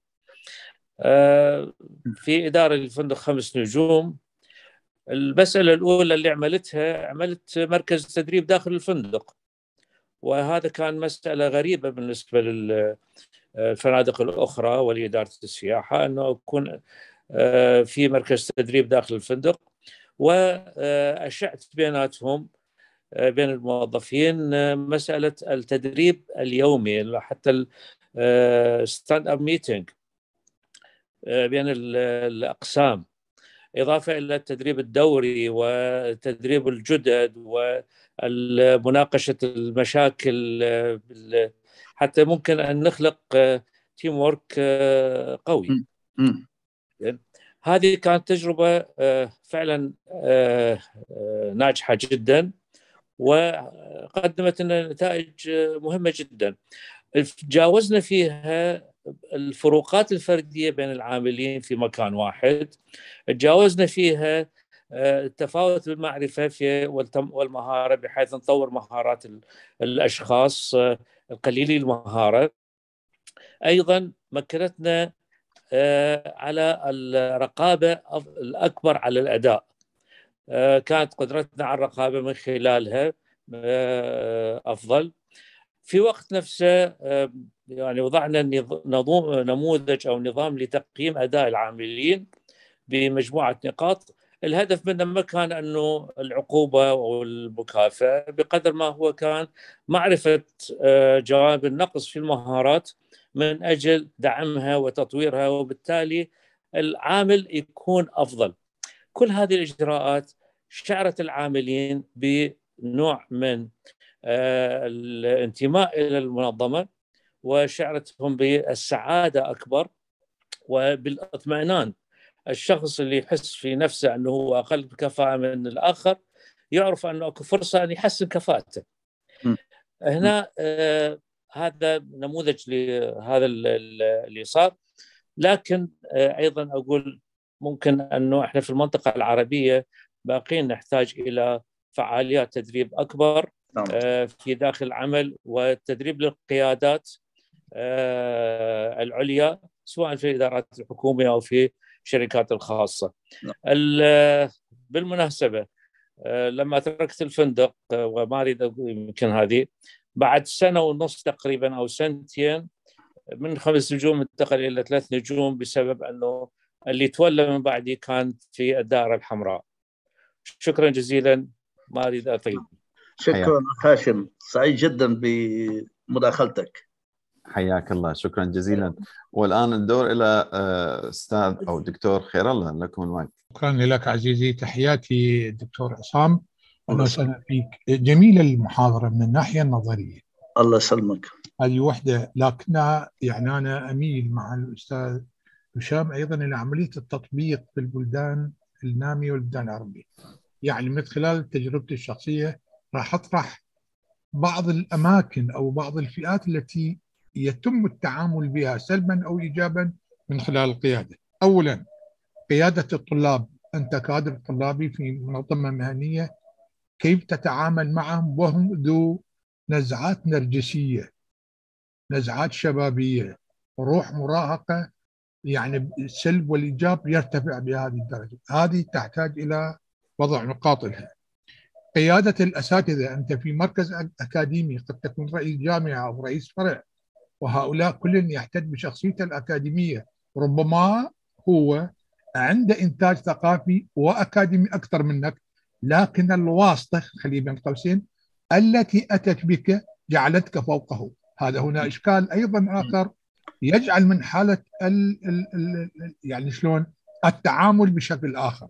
في إدارة الفندق خمس نجوم، المسألة الأولى اللي عملتها، عملت مركز تدريب داخل الفندق، وهذا كان مسألة غريبة بالنسبة للفنادق الأخرى ولإدارة السياحة، أنه يكون في مركز تدريب داخل الفندق. وأشعت بيناتهم بين الموظفين مسألة التدريب اليومي، حتى الستاند اب ميتينج بين الأقسام، إضافة إلى التدريب الدوري وتدريب الجدد ومناقشة المشاكل، حتى ممكن أن نخلق تيم وورك قوي. هذه كانت تجربة فعلا ناجحة جدا، وقدمت لنا نتائج مهمة جدا. تجاوزنا فيها الفروقات الفردية بين العاملين في مكان واحد، تجاوزنا فيها التفاوت بالمعرفة في والمهارة، بحيث نطور مهارات الأشخاص القليلي المهارة. أيضا مكنتنا على الرقابة الأكبر على الأداء، كانت قدرتنا على الرقابة من خلالها أفضل. في وقت نفسه يعني وضعنا نموذج أو نظام لتقييم أداء العاملين بمجموعة نقاط، الهدف منه ما كان أنه العقوبة أو المكافأة، بقدر ما هو كان معرفة جوانب النقص في المهارات من أجل دعمها وتطويرها، وبالتالي العامل يكون أفضل. كل هذه الإجراءات شعرت العاملين بنوع من الانتماء إلى المنظمة، وشعرتهم بالسعادة أكبر وبالاطمئنان الشخص اللي يحس في نفسه أنه هو أقل كفاءة من الآخر يعرف أنه أكو فرصة أن يحسن كفاءته. هنا آه هذا نموذج لهذا اللي صار. لكن آه أيضا أقول ممكن أنه إحنا في المنطقة العربية باقين نحتاج إلى فعاليات تدريب أكبر آه في داخل العمل، والتدريب للقيادات آه العليا سواء في الإدارات الحكومية أو في الشركات الخاصة. بالمناسبة آه لما تركت الفندق آه وما أريد أقول يمكن هذه بعد سنة ونص تقريبا أو سنتين من خمس نجوم انتقل إلى ثلاث نجوم بسبب أنه اللي تولى من بعدي كان في الدائرة الحمراء. شكرا جزيلا، ما أريد أطيل. شكرا هاشم، سعيد جدا بمداخلتك. حياك الله، شكرا جزيلا. والآن الدور إلى أستاذ أو دكتور خير الله، لكم المايك. شكرا لك عزيزي، تحياتي دكتور عصام، أهلا وسهلا فيك. جميلة المحاضرة من الناحية النظرية. الله يسلمك. هذه وحدة، لكنها يعني أنا أميل مع الأستاذ هشام أيضا إلى عملية التطبيق في البلدان النامية والبلدان العربية. يعني من خلال تجربتي الشخصية راح أطرح بعض الأماكن أو بعض الفئات التي يتم التعامل بها سلبا أو إيجابا من خلال القيادة. أولا قيادة الطلاب، أنت كادر طلابي في منظمة مهنية، كيف تتعامل معهم وهم ذو نزعات نرجسية، نزعات شبابية، روح مراهقة، يعني السلب والإيجاب يرتفع بهذه الدرجة. هذه تحتاج إلى وضع نقاط لها. قيادة الأساتذة، أنت في مركز أكاديمي قد تكون رئيس جامعة أو رئيس فرع، وهؤلاء كل يحتج بشخصيته الأكاديمية، ربما هو عنده إنتاج ثقافي وأكاديمي أكثر منك، لكن الواسطة خلي بين قوسين التي أتت بك جعلتك فوقه. هذا هنا إشكال أيضا آخر يجعل من حالة ال ال ال يعني شلون التعامل بشكل آخر.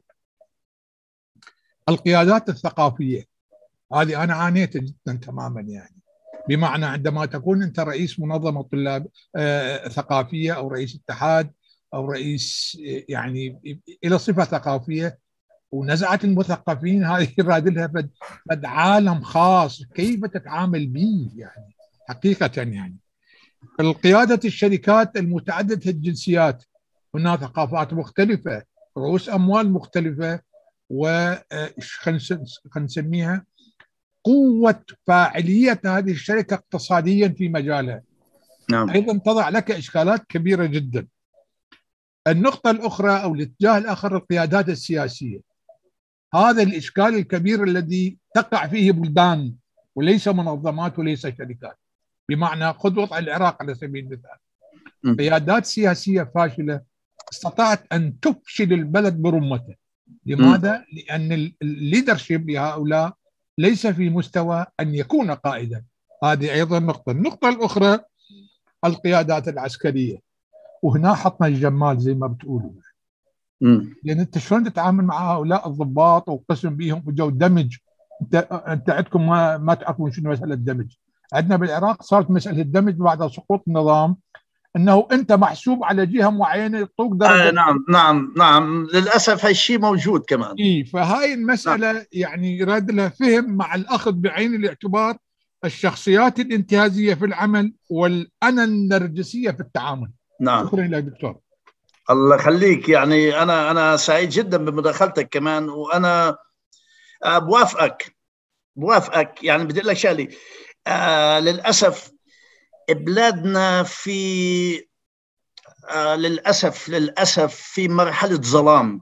القيادات الثقافية هذه أنا عانيت جدا تماما، يعني بمعنى عندما تكون أنت رئيس منظمة طلاب آه ثقافية أو رئيس اتحاد أو رئيس يعني إلى صفة ثقافية، ونزعة المثقفين هذه يراد لها فد عالم خاص كيف تتعامل به يعني حقيقة. يعني القيادة الشركات المتعددة الجنسيات، هناك ثقافات مختلفة، رؤوس أموال مختلفة، وخلينا نسميها قوة فاعلية هذه الشركة اقتصاديا في مجالها. نعم. أيضا تضع لك إشكالات كبيرة جدا. النقطة الأخرى أو الاتجاه الآخر القيادات السياسية، هذا الإشكال الكبير الذي تقع فيه بلدان وليس منظمات وليس شركات. بمعنى خذ وضع العراق على سبيل المثال، قيادات سياسية فاشلة استطاعت أن تفشل البلد برمته. لماذا؟ لأن الليدرشيب لهؤلاء ليس في مستوى أن يكون قائدا. هذه أيضا نقطة. النقطة الأخرى القيادات العسكرية، وهنا حطنا الجمال زي ما بتقولوا، لأن أنت شلون تتعامل مع هؤلاء الضباط وقسم بيهم وجو دمج. أنت أنت عندكم ما ما تعرفون شنو مسألة الدمج. عندنا بالعراق صارت مسألة الدمج بعد سقوط النظام، أنه أنت محسوب على جهة معينة يعطوك درجة. آه نعم نعم نعم للأسف هالشيء موجود كمان. إيه، فهاي المسألة نعم. يعني يراد لها فهم مع الأخذ بعين الاعتبار الشخصيات الانتهازية في العمل والأنا النرجسية في التعامل. نعم. شكرا لك دكتور. الله يخليك. يعني أنا أنا سعيد جدا بمداخلتك كمان، وأنا بوافقك بوافقك يعني بدي أقول لك شغلة. آه للأسف بلادنا في آه للأسف للأسف في مرحلة ظلام.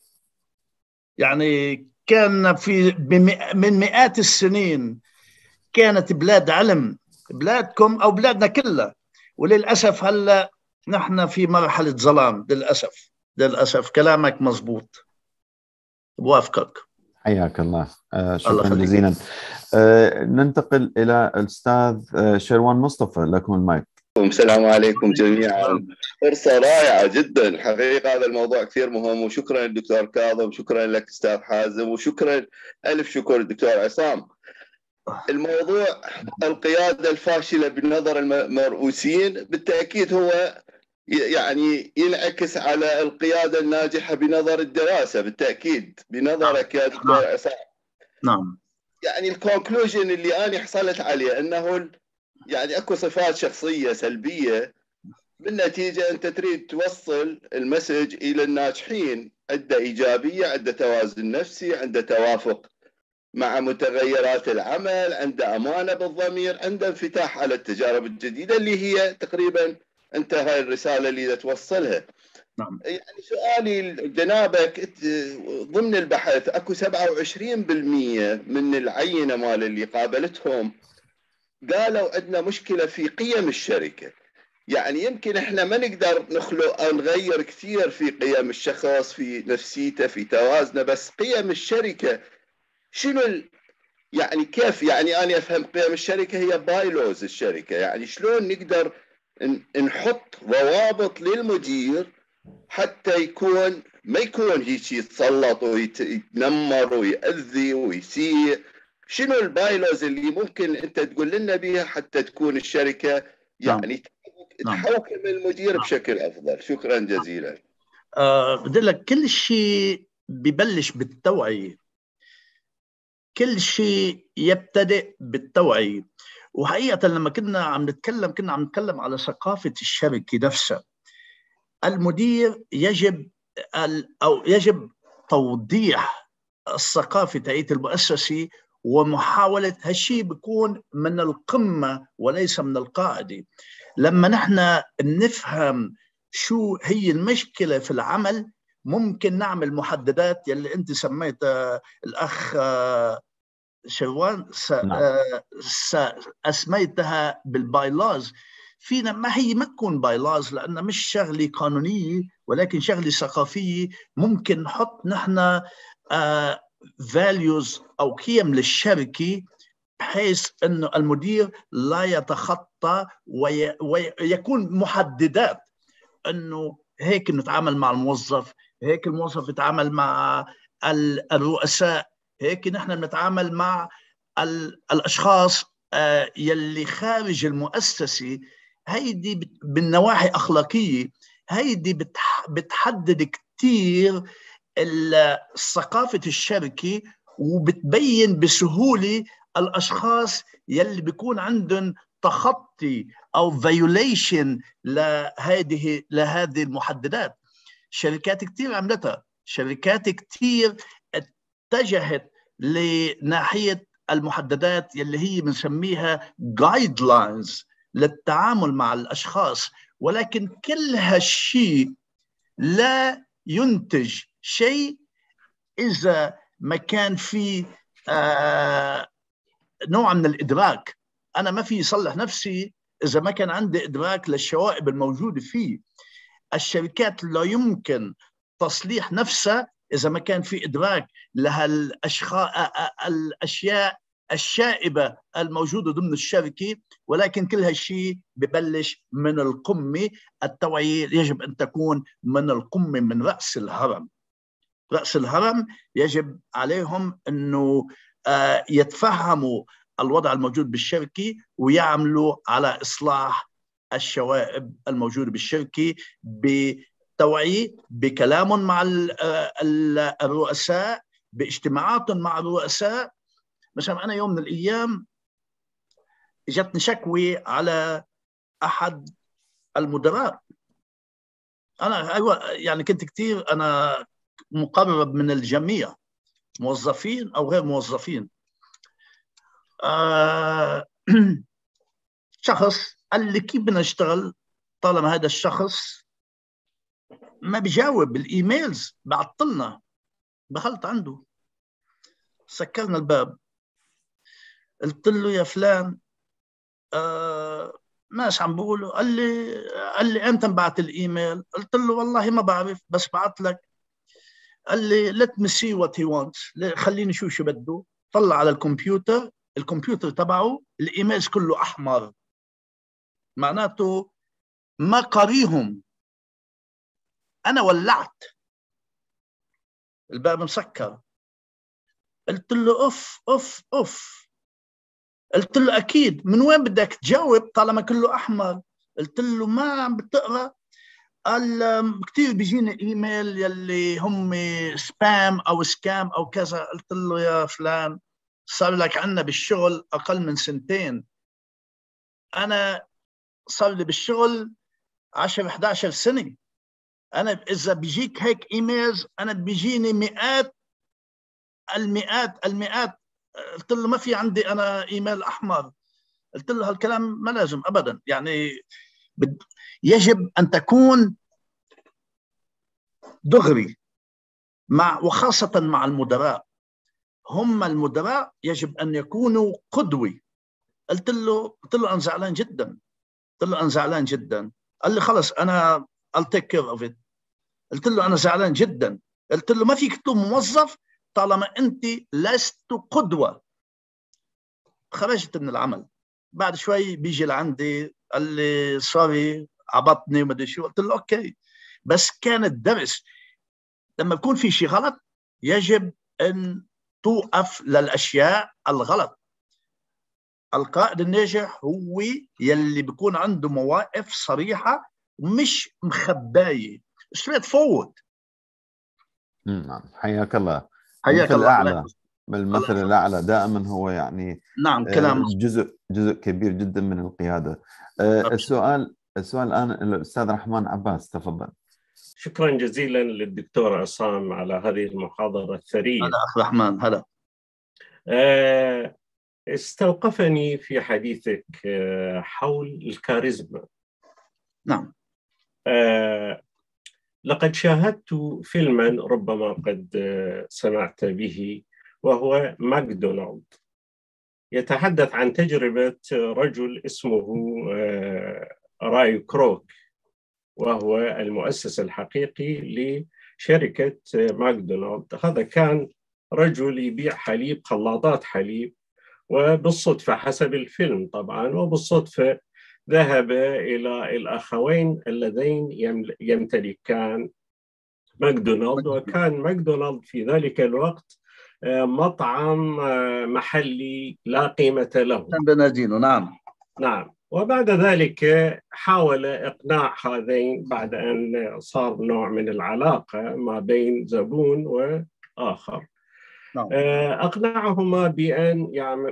يعني كان في من مئات السنين كانت بلاد علم، بلادكم أو بلادنا كلها، وللأسف هلأ نحن في مرحلة ظلام للأسف. للأسف كلامك مزبوط، بوافقك. حياك الله. آه شكرا جزيلا. آه ننتقل إلى الأستاذ آه شروان مصطفى، لكم المايك. السلام عليكم جميعا. فرصة رائعة جدا حقيقة، هذا الموضوع كثير مهم، وشكرا للدكتور كاظم، شكرا لك أستاذ حازم، وشكرا ألف شكر الدكتور عصام. الموضوع القيادة الفاشلة بنظر المرؤوسين بالتأكيد هو يعني ينعكس على القيادة الناجحة بنظر الدراسة بالتأكيد بنظرك يا دكتور عصام. نعم. يعني الكونكلوجن اللي أنا حصلت عليه أنه يعني أكو صفات شخصية سلبية، بالنتيجة أنت تريد توصل المسج إلى الناجحين، عنده إيجابية، عنده توازن نفسي، عنده توافق مع متغيرات العمل، عنده أمانة بالضمير، عنده انفتاح على التجارب الجديدة اللي هي تقريبا أنت هاي الرسالة اللي توصلها. نعم. يعني سؤالي جنابك، ضمن البحث اكو سبعة وعشرين بالمئة من العينة مال اللي قابلتهم قالوا عندنا مشكلة في قيم الشركة. يعني يمكن احنا ما نقدر نخلق او نغير كثير في قيم الشخص، في نفسيته، في توازنه، بس قيم الشركة شنو ال... يعني كيف يعني انا افهم قيم الشركة هي بايلوز الشركة، يعني شلون نقدر نحط ضوابط للمدير حتى يكون ما يكون هيك يتسلط ويتنمر ويأذي ويسيء. شنو البايلوز اللي ممكن انت تقول لنا بها حتى تكون الشركة يعني نعم. تحوكم المدير نعم. بشكل افضل؟ شكرا جزيلا. أه بدي لك كل شيء ببلش بالتوعية، كل شيء يبتدئ بالتوعية. وحقيقة لما كنا عم نتكلم كنا عم نتكلم على ثقافة الشركة نفسها. المدير يجب أو يجب توضيح الثقافة تاعت المؤسسة، ومحاولة هالشيء بيكون من القمة وليس من القاعدة. لما نحن نفهم شو هي المشكلة في العمل ممكن نعمل محددات يلي أنت سميتها الأخ شروان أسميتها بالبايلاز. فينا ما هي ما تكون بايلاز لأنها مش شغلة قانونية ولكن شغلة ثقافية. ممكن نحط نحن values أو قيم للشركة بحيث أنه المدير لا يتخطى وي ويكون محددات أنه هيك نتعامل مع الموظف، هيك الموظف يتعامل مع الرؤساء، هيك نحن بنتعامل مع الأشخاص يلي خارج المؤسسة. هيدي بالنواحي أخلاقية هيدي بتحدد كتير ثقافة الشركة، وبتبين بسهولة الأشخاص يلي بيكون عندهم تخطي أو violation لهذه لهذه المحددات. شركات كتير عملتها، شركات كتير اتجهت لناحية المحددات يلي هي بنسميها guidelines للتعامل مع الأشخاص، ولكن كل هالشيء لا ينتج شيء إذا ما كان في آه نوع من الإدراك. أنا ما في يصلح نفسي إذا ما كان عندي إدراك للشوائب الموجودة فيه. الشركات لا يمكن تصليح نفسها إذا ما كان في إدراك لهالأشياء الشائبة الموجودة ضمن الشركة. ولكن كل هالشيء ببلش من القمة. التوعية يجب أن تكون من القمة، من رأس الهرم. رأس الهرم يجب عليهم أنه يتفهموا الوضع الموجود بالشركة ويعملوا على إصلاح الشوائب الموجودة بالشركة بتوعية، بكلام مع الرؤساء، باجتماعات مع الرؤساء. مثلا أنا يوم من الأيام جاتني شكوى على أحد المدراء. أنا أيوة يعني كنت كتير أنا مقرب من الجميع، موظفين أو غير موظفين. آه شخص قال لي كيف بدنا نشتغل طالما هذا الشخص ما بيجاوب بالإيميلز، بعطلنا. دخلت عنده سكرنا الباب، قلت له يا فلان آه ماش عم بقوله. قال لي قال لي امتى بعت الايميل؟ قلت له والله ما بعرف بس بعت لك. قال لي let me see what he wants، خليني شو شو بده. طلع على الكمبيوتر، الكمبيوتر تبعه الايميلز كله احمر، معناته ما قاريهم. انا ولعت، الباب مسكر. قلت له اوف اوف اوف. قلت له اكيد من وين بدك تجاوب طالما كله احمر؟ قلت له ما عم بتقرا؟ قال كثير بيجيني ايميل يلي هم سبام او سكام او كذا. قلت له يا فلان صار لك عنا بالشغل اقل من سنتين، انا صار لي بالشغل عشرة إحدى عشرة سنه، انا اذا بيجيك هيك ايميلز انا بيجيني مئات المئات المئات. قلت له ما في عندي انا ايميل احمر. قلت له هالكلام ما لازم ابدا، يعني يجب ان تكون دغري مع، وخاصه مع المدراء. هم المدراء يجب ان يكونوا قدوه. قلت له قلت له انا زعلان جدا، قلت له انا زعلان جدا. قال لي خلص انا I'll take care of it. قلت له انا زعلان جدا. قلت له ما فيك تكون موظف طالما انت لست قدوه. خرجت من العمل. بعد شوي بيجي لعندي قال لي سوري عبطني وما ادري شو. قلت له اوكي، بس كان الدرس لما يكون في شيء غلط يجب ان توقف للاشياء الغلط. القائد الناجح هو يلي بيكون عنده مواقف صريحه مش مخبايه، straight forward. نعم، حياك الله. حياك المثل الله. الأعلى، المثل الأعلى دائما هو يعني نعم كلام جزء جزء كبير جدا من القيادة. السؤال السؤال الآن الأستاذ رحمن عباس، تفضل. شكرا جزيلا للدكتور عصام على هذه المحاضرة الثرية. هلا أخ رحمن. هلا. استوقفني في حديثك حول الكاريزما. نعم. لقد شاهدت فيلما ربما قد سمعت به، وهو ماكدونالد، يتحدث عن تجربة رجل اسمه راي كروك، وهو المؤسس الحقيقي لشركة ماكدونالد. هذا كان رجل يبيع حليب، خلاطات حليب، وبالصدفة حسب الفيلم طبعا، وبالصدفة ذهب إلى الأخوين اللذين يمتلكان ماكدونالد. وكان ماكدونالد في ذلك الوقت مطعم محلي لا قيمة له. بنادينه. نعم. نعم. وبعد ذلك حاول إقناع هذين، بعد أن صار نوع من العلاقة ما بين زبون وآخر، نعم. أقنعهما بأن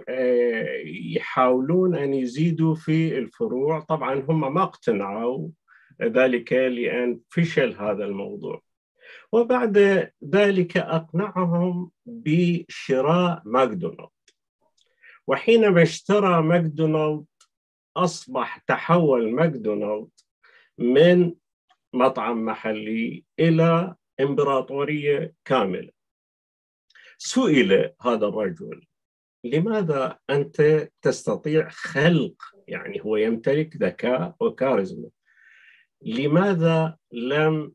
يحاولون أن يزيدوا في الفروع. طبعا هم ما اقتنعوا، ذلك لأن فشل هذا الموضوع. وبعد ذلك أقنعهم بشراء ماكدونالد، وحينما اشترى ماكدونالد أصبح تحول ماكدونالد من مطعم محلي إلى إمبراطورية كاملة. سئل هذا الرجل لماذا أنت تستطيع خلق، يعني هو يمتلك ذكاء وكاريزما، لماذا لم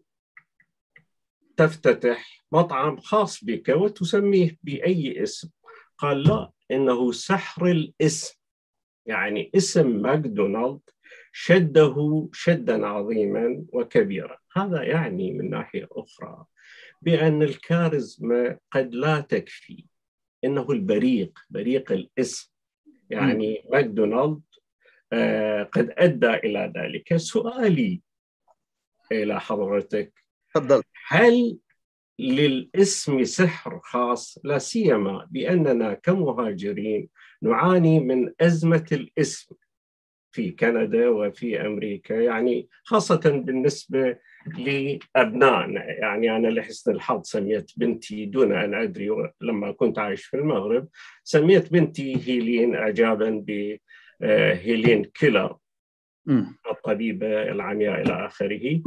تفتتح مطعم خاص بك وتسميه بأي اسم؟ قال لا، إنه سحر الاسم. يعني اسم ماكدونالد شده شدا عظيما وكبيرا. هذا يعني من ناحية أخرى بأن الكاريزما قد لا تكفي، إنه البريق، بريق الاسم. يعني م. ماكدونالد آه قد أدى إلى ذلك. سؤالي إلى حضرتك، تفضل، هل للاسم سحر خاص، لا سيما بأننا كمهاجرين نعاني من أزمة الاسم في كندا وفي أمريكا، يعني خاصة بالنسبة لأبنائنا. يعني أنا لحسن الحظ سميت بنتي دون أن أدري، لما كنت عايش في المغرب سميت بنتي هيلين إعجابا بهيلين كيلر الطبيبة العمياء إلى آخره.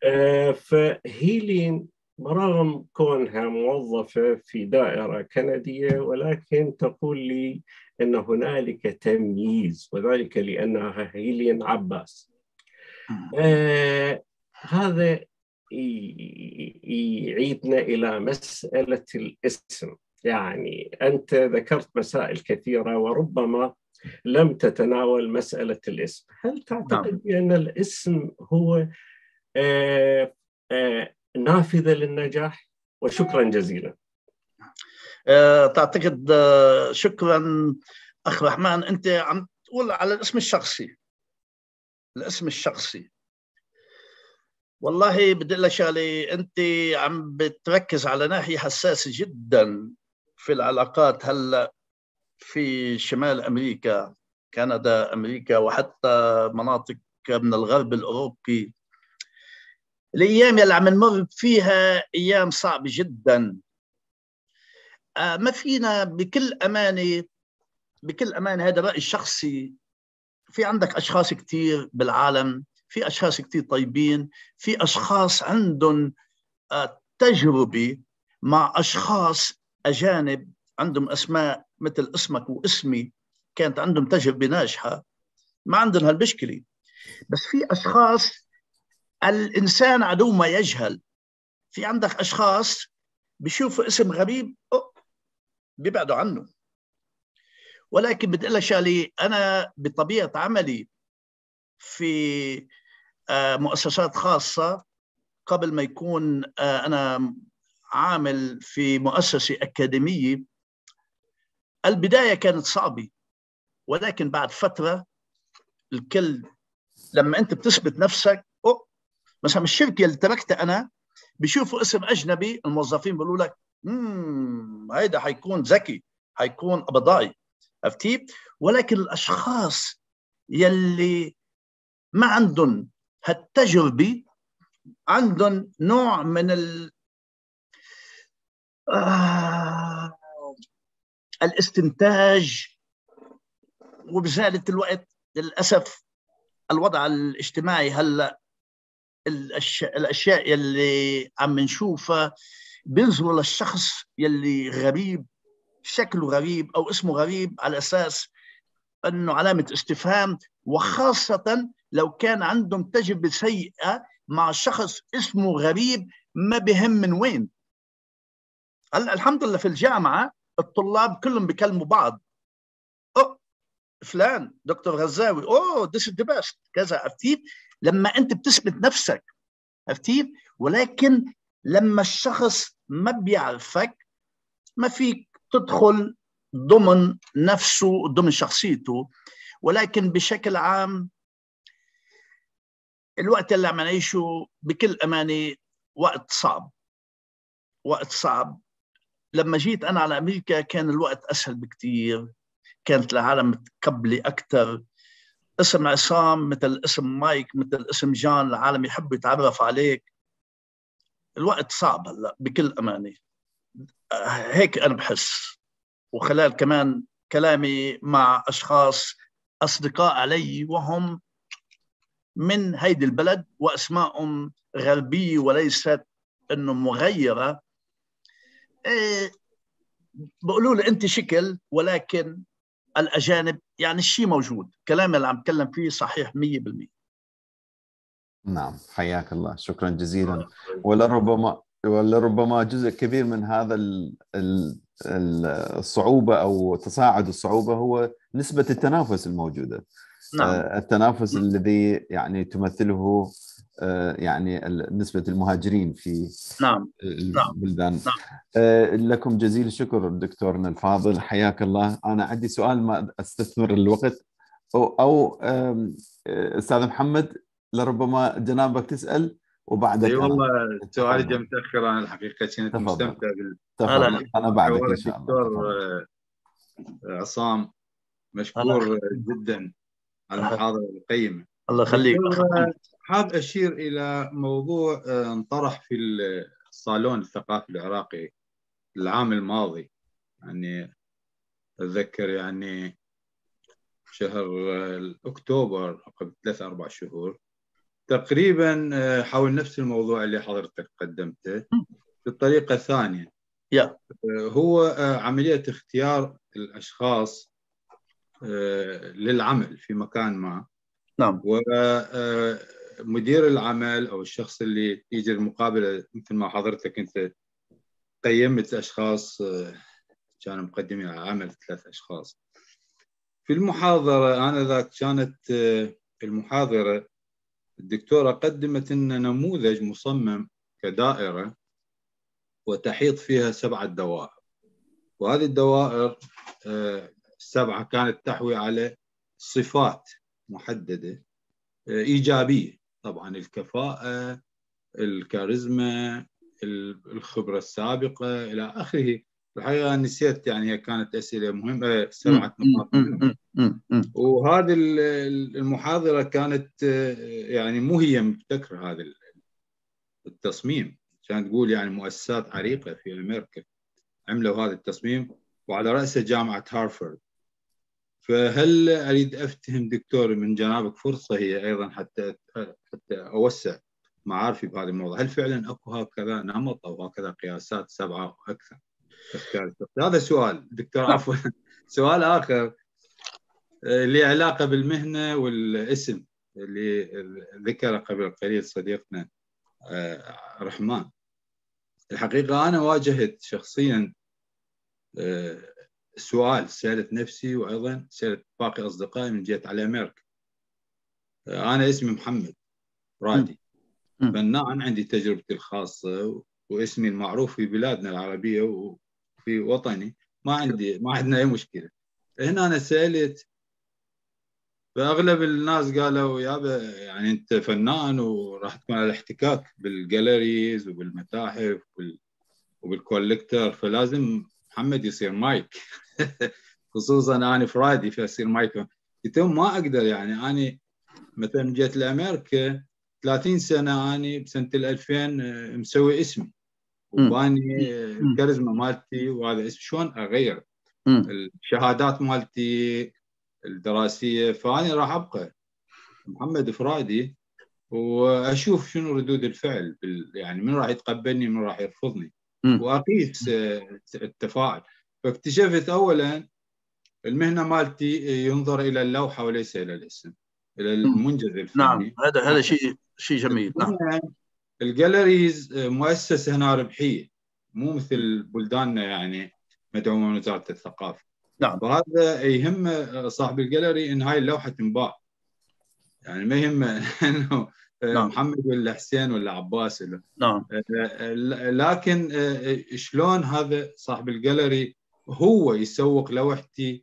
فهيلين برغم كونها موظفة في دائرة كندية، ولكن تقول لي أن هنالك تمييز، وذلك لأنها هيلين عباس. آه هذا يعيدنا إلى مسألة الاسم. يعني أنت ذكرت مسائل كثيرة وربما لم تتناول مسألة الاسم. هل تعتقد بأن الاسم هو آه آه نافذة للنجاح؟ وشكرا جزيلا. أه تعتقد أه شكرا أخ رحمن. أنت عم تقول على الاسم الشخصي. الاسم الشخصي والله بدي لك شغله، انت عم بتركز على ناحيه حساسه جدا في العلاقات هلا في شمال امريكا، كندا، امريكا، وحتى مناطق من الغرب الاوروبي. الايام اللي عم نمر فيها ايام صعبه جدا. آه ما فينا بكل امانه بكل امانه هذا رايي الشخصي. في عندك اشخاص كثير بالعالم، في اشخاص كثير طيبين، في اشخاص عندهم آه تجربه مع اشخاص اجانب عندهم اسماء مثل اسمك واسمي، كانت عندهم تجربه ناجحه، ما عندهم هالمشكله. بس في اشخاص الانسان عدو ما يجهل. في عندك اشخاص بيشوفوا اسم غريب بيبعدوا عنه. ولكن بدي لك شغله، انا بطبيعه عملي في مؤسسات خاصه، قبل ما يكون انا عامل في مؤسسه اكاديميه، البدايه كانت صعبه، ولكن بعد فتره الكل لما انت بتثبت نفسك، أوه مثلا الشركه اللي تركتها انا بيشوفوا اسم اجنبي، الموظفين بيقولوا لك امم هيدا حيكون ذكي، حيكون قبضاي، عرفتي؟ ولكن الاشخاص يلي ما عندهم هالتجربه عندهم نوع من ال آه... الاستنتاج، وبذات الوقت للاسف الوضع الاجتماعي هلا الاشياء الاشياء يلي عم نشوفها بينظروا للشخص يلي غريب، شكله غريب او اسمه غريب، على اساس انه علامه استفهام، وخاصه لو كان عندهم تجربه سيئه مع شخص اسمه غريب ما بهم من وين. هلا الحمد لله في الجامعه الطلاب كلهم بيكلموا بعض، اوه فلان دكتور غزاوي، اوه ذس از ذا بيست كذا، عرفتي؟ لما انت بتثبت نفسك، عرفتي؟ ولكن لما الشخص ما بيعرفك ما فيك تدخل ضمن نفسه ضمن شخصيته. ولكن بشكل عام الوقت اللي عم نعيشه بكل امانه وقت صعب، وقت صعب. لما جيت انا على امريكا كان الوقت اسهل بكثير، كانت العالم متقبله اكثر. اسم عصام مثل اسم مايك مثل اسم جان، العالم يحب يتعرف عليك. الوقت صعب هلا بكل امانه، هيك انا بحس. وخلال كمان كلامي مع اشخاص اصدقاء علي وهم من هيدي البلد واسمائهم غربيه وليست انه مغيره، إيه بقولوا لي انت شكل، ولكن الاجانب يعني الشيء موجود. كلامي اللي عم بتكلم فيه صحيح مية بالمية. نعم، حياك الله، شكرا جزيلا. ولربما ولربما جزء كبير من هذا الصعوبة أو تصاعد الصعوبة هو نسبة التنافس الموجودة. نعم. التنافس الذي يعني تمثله يعني نسبة المهاجرين في نعم. البلدان. نعم. لكم جزيل الشكر دكتورنا الفاضل، حياك الله. أنا عندي سؤال ما أستثمر الوقت، أو, أو أستاذ محمد لربما جنابك تسأل وبعدك. اي والله سؤالي جاء متاخر، انا الحقيقه كنت مستمتع بال انا بعدك ان شاء الله. دكتور عصام مشكور جدا على المحاضره القيمه. الله يخليك. حاب اشير الى موضوع انطرح في الصالون الثقافي العراقي العام الماضي، يعني اتذكر يعني شهر اكتوبر قبل ثلاث اربع شهور تقريبا، حول نفس الموضوع اللي حضرتك قدمته بطريقة ثانية. yeah. هو عملية اختيار الأشخاص للعمل في مكان ما. نعم. ومدير العمل أو الشخص اللي يجي المقابلة، مثل ما حضرتك أنت قيمت أشخاص كانوا مقدمين على عمل، ثلاث أشخاص. في المحاضرة آنذاك كانت المحاضرة الدكتورة قدمت لنا نموذج مصمم كدائرة وتحيط فيها سبعة دوائر، وهذه الدوائر السبعة كانت تحوي على صفات محددة إيجابية، طبعا الكفاءة الكاريزما، الخبرة السابقة إلى آخره. الحقيقة نسيت، يعني هي كانت أسئلة مهمة، سبعة نقاط مهمة. وهذه المحاضرة كانت يعني مو هي مبتكرة هذا التصميم، كانت تقول يعني مؤسسات عريقة في أمريكا عملوا هذا التصميم وعلى رأسه جامعة هارفارد. فهل أريد أفتهم دكتور من جنابك فرصة هي أيضا حتى حتى أوسع معارفي بهذا الموضوع، هل فعلا أكو هكذا نمط أو هكذا قياسات سبعة وأكثر؟ هذا سؤال دكتور. عفوا. سؤال آخر اللي علاقة بالمهنة والاسم اللي ذكر قبل قليل صديقنا رحمن. الحقيقة أنا واجهت شخصيا سؤال سألت نفسي وأيضا سألت باقي أصدقائي من جهة على أمريكا. أنا اسمي محمد رادي، فنان، عندي تجربتي الخاصة واسمي المعروف في بلادنا العربية وفي وطني، ما عندي ما عندنا أي مشكلة. هنا أنا سألت، فأغلب الناس قالوا يابا يعني أنت فنان وراح تكون على الاحتكاك بالجاليريز وبالمتاحف وبالكوليكتر، فلازم محمد يصير مايك. خصوصا أنا فرادي فأصير مايك. قلت لهم ما أقدر، يعني أنا مثلا جيت لأمريكا ثلاثين سنة، أنا بسنة الألفين مسوي اسمي وباني الكاريزما مالتي وهذا اسم، شلون أغير الشهادات مالتي الدراسية؟ فأنا راح أبقى محمد فرادي وأشوف شنو ردود الفعل، يعني من راح يتقبلني من راح يرفضني، وأقيس التفاعل. فاكتشفت أولا المهنة مالتي ينظر إلى اللوحة وليس إلى الاسم، إلى المنجز الفني. نعم، هذا هذا شيء شيء جميل. نعم. الجاليريز مؤسسة هنا ربحية، مو مثل بلداننا يعني مدعومة من وزارة الثقافة. نعم. وهذا يهم صاحب الجاليري إن هاي اللوحة تنباع، يعني ما يهمه إنه نعم. محمد ولا حسين ولا عباس ولا. نعم. لكن شلون هذا صاحب الجاليري هو يسوق لوحتي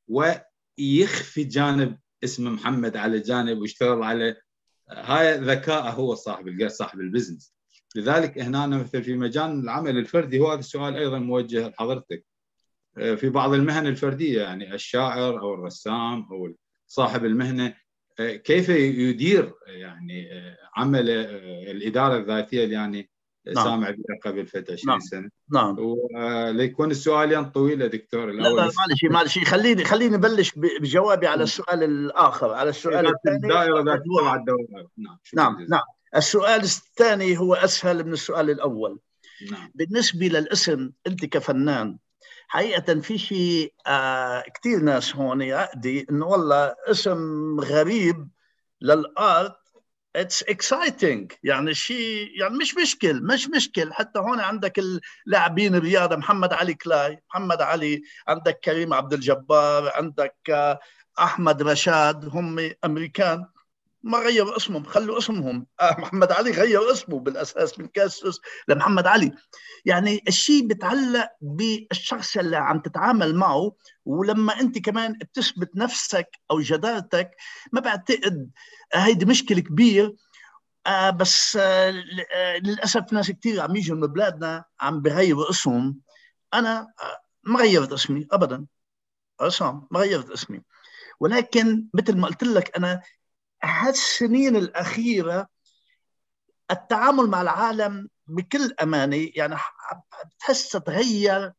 ويخفي جانب اسم محمد على جانب ويشتغل على هاي ذكاء، هو صاحب صاحب البزنس. لذلك هنا مثل في مجال العمل الفردي، هو هذا السؤال ايضا موجه لحضرتك، في بعض المهن الفرديه يعني الشاعر او الرسام او صاحب المهنه كيف يدير يعني عمل الاداره الذاتيه اللي يعني نعم. سامع بها قبل فتره عشرين نعم. سنه. نعم. وليكون السؤالين طويله دكتور. الاول لا معلش معلش خليني خليني ابلش بجوابي على السؤال الاخر، على السؤال الثاني. الدائره ذات سبع دوائر. نعم. نعم نعم. السؤال الثاني هو اسهل من السؤال الاول. نعم. بالنسبه للاسم، انت كفنان حقيقه في شيء آه كثير ناس هون يعقدي انه والله اسم غريب للارت اتس اكسايتنج، يعني شيء يعني مش مشكل مش مشكل. حتى هون عندك اللاعبين الرياضه، محمد علي كلاي، محمد علي، عندك كريم عبد الجبار، عندك احمد رشاد، هم امريكان ما غيروا اسمهم، خلوا اسمهم. آه محمد علي غير اسمه بالاساس من كاسوس لمحمد علي. يعني الشيء بتعلق بالشخص اللي عم تتعامل معه، ولما انت كمان بتثبت نفسك او جدارتك. ما بعتقد هيدي مشكله كبير. آه بس آه للاسف ناس كثير عم يجوا من بلادنا عم بغيروا اسمهم. انا آه ما غيرت اسمي ابدا، عصام ما غيرت اسمي، ولكن مثل ما قلت لك انا هالسنين الأخيرة التعامل مع العالم بكل أمانة يعني بتحس تغير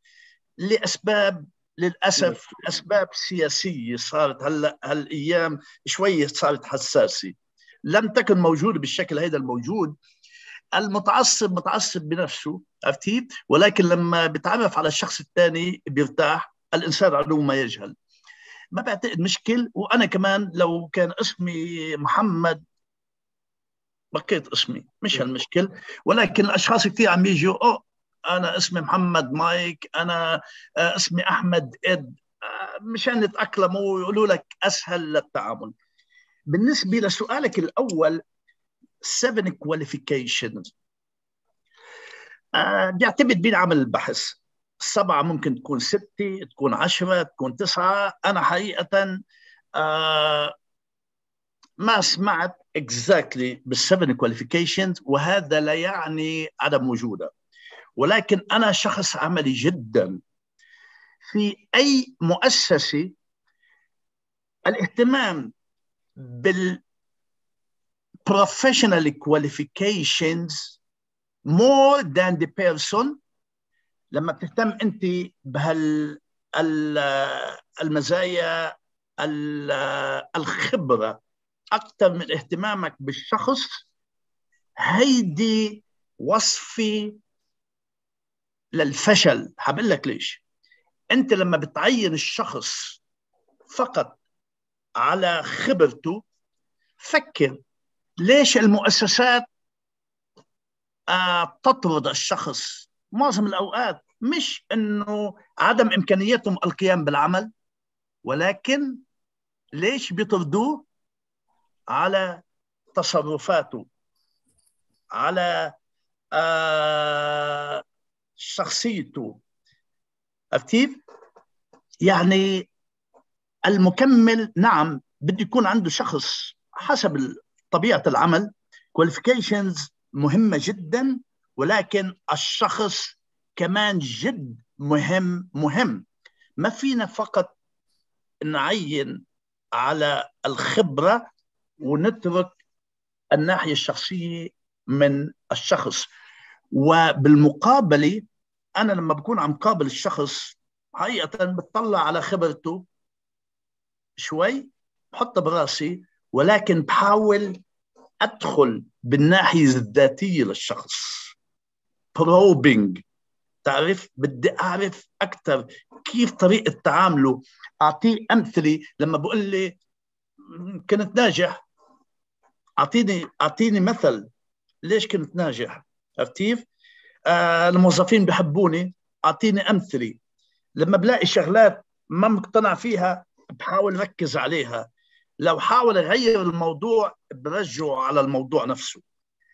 لأسباب للأسف أسباب سياسية صارت هلا هالأيام شوية صارت حساسة، لم تكن موجودة بالشكل هذا الموجود. المتعصب متعصب بنفسه، عرفتي؟ ولكن لما بتعرف على الشخص الثاني بيرتاح. الإنسان عدو ما يجهل. ما بعتقد مشكل. وأنا كمان لو كان اسمي محمد بقيت اسمي، مش هالمشكل. ولكن الأشخاص كثير عم يجوا أوه أنا اسمي محمد مايك، أنا اسمي أحمد إد، مشان يتأقلموا ويقولوا لك أسهل للتعامل. بالنسبة لسؤالك الأول seven qualifications، آه بيعتمد بين عمل البحث. السبعة ممكن تكون ستة، تكون عشرة، تكون تسعة. أنا حقيقة آه ما سمعت exactly بالسبن كواليفيكيشنز، وهذا لا يعني عدم وجودها، ولكن أنا شخص عملي جدا. في أي مؤسسة الاهتمام بال professional qualifications more than the person. لما بتهتم أنت بهال المزايا الخبرة أكثر من اهتمامك بالشخص، هيدي وصفي للفشل. هقول لك ليش. أنت لما بتعين الشخص فقط على خبرته، فكر ليش المؤسسات آه تطرد الشخص معظم الأوقات. مش أنه عدم إمكانيتهم القيام بالعمل، ولكن ليش بيطردوه؟ على تصرفاته، على آه شخصيته. أكيد يعني المكمل نعم بده يكون عنده شخص حسب طبيعة العمل qualifications مهمة جدا، ولكن الشخص كمان جد مهم مهم. ما فينا فقط نعين على الخبرة ونترك الناحية الشخصية من الشخص. وبالمقابلة أنا لما بكون عم قابل الشخص حقيقة بتطلع على خبرته شوي، بحطها براسي، ولكن بحاول أدخل بالناحية الذاتية للشخص. probing، تعرف بدي أعرف أكثر كيف طريقة تعامله. أعطيه أمثلة. لما بقول لي كنت ناجح، أعطيني أعطيني مثل ليش كنت ناجح. عرفتيف؟ آه الموظفين بحبوني، أعطيني أمثلة. لما بلاقي شغلات ما مقتنع فيها بحاول ركز عليها. لو حاول أغير الموضوع برجعه على الموضوع نفسه.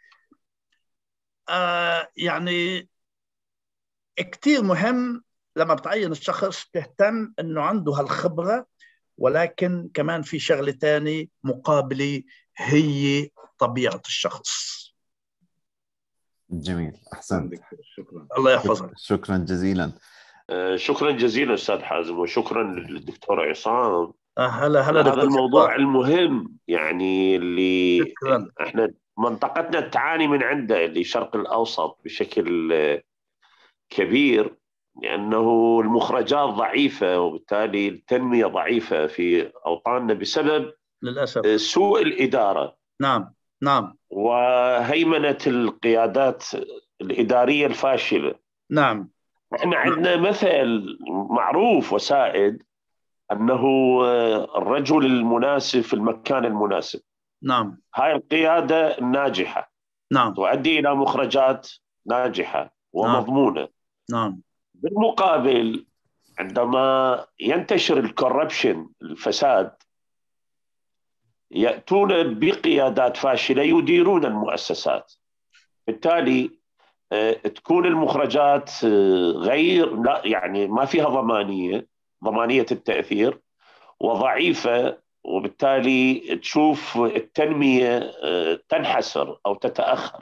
آه يعني كتير مهم لما بتعين الشخص تهتم أنه عنده هالخبرة، ولكن كمان في شغلة تاني مقابلة هي طبيعة الشخص. جميل، أحسنت. شكرا. الله يحفظك. شكرا جزيلا. شكرا جزيلا أستاذ حازم، وشكرا للدكتور عصام. هلا هلا هذا الموضوع المهم يعني اللي شكرا. احنا منطقتنا تعاني من عنده، اللي شرق الأوسط بشكل كبير، لأنه المخرجات ضعيفة وبالتالي التنمية ضعيفة في أوطاننا بسبب للأسف سوء الإدارة. نعم نعم. وهيمنة القيادات الإدارية الفاشلة. نعم. احنا عندنا مثل معروف وسائد أنه الرجل المناسب في المكان المناسب. نعم. هاي القيادة الناجحة نعم تؤدي إلى مخرجات ناجحة ومضمونة. نعم. بالمقابل عندما ينتشر الكوربشن، الفساد، يأتون بقيادات فاشلة يديرون المؤسسات. بالتالي تكون المخرجات غير لا يعني ما فيها ضمانية ضمانية التأثير وضعيفة، وبالتالي تشوف التنمية تنحسر أو تتأخر.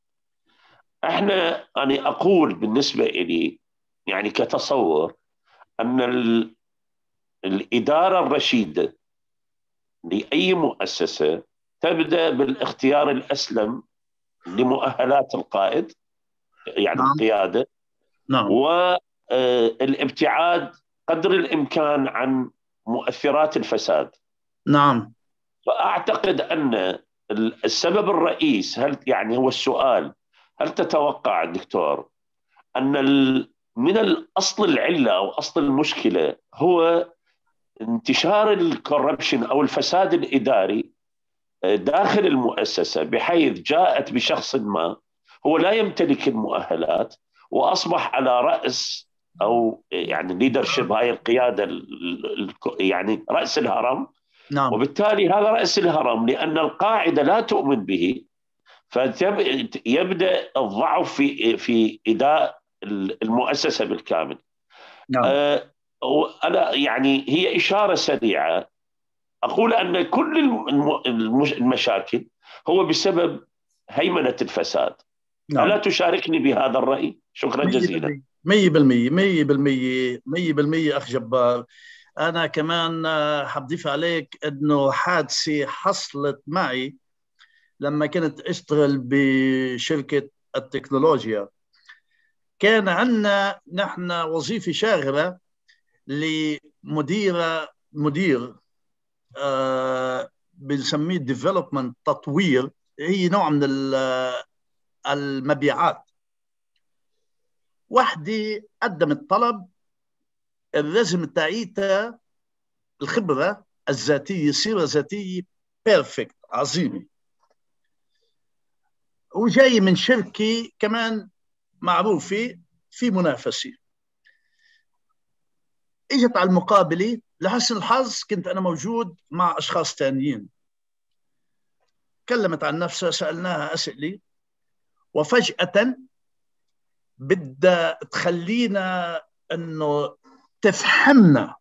احنا أنا أقول بالنسبة إلي يعني كتصور أن الإدارة الرشيدة لأي مؤسسة تبدأ بالاختيار الأسلم لمؤهلات القائد يعني نعم. القيادة. نعم. والابتعاد قدر الإمكان عن مؤثرات الفساد. نعم. فأعتقد أن السبب الرئيس هل يعني هو السؤال، هل تتوقع دكتور أن من الأصل العلة أو أصل المشكلة هو انتشار الكوربشن أو الفساد الإداري داخل المؤسسة، بحيث جاءت بشخص ما هو لا يمتلك المؤهلات وأصبح على رأس أو يعني ليدرشيب، هاي القيادة يعني رأس الهرم. نعم. وبالتالي هذا رأس الهرم لأن القاعدة لا تؤمن به، فيبدأ الضعف في في إداء المؤسسة بالكامل. نعم. أه أنا يعني هي إشارة سريعة أقول أن كل المشاكل هو بسبب هيمنة الفساد. نعم. ألا تشاركني بهذا الرأي؟ شكرا جزيلا. مية بالمية مية بالمية مية بالمية أخ جبار. أنا كمان حبضيف عليك أنه حادثة حصلت معي لما كنت أشتغل بشركة التكنولوجيا. كان عندنا نحن وظيفة شاغرة لمدير مدير آه بنسميه ديفلوبمنت، تطوير، هي نوع من المبيعات. وحدة قدمت طلب، الرزم تاعيتها الخبرة الذاتية، السيرة الذاتية بيرفكت، عظيمة، وجاي من شركة كمان معروفة في منافسة. اجت على المقابلة، لحسن الحظ كنت أنا موجود مع أشخاص تانيين. كلمت عن نفسها، سألناها أسئلة، وفجأة بدها تخلينا أنه تفهمنا.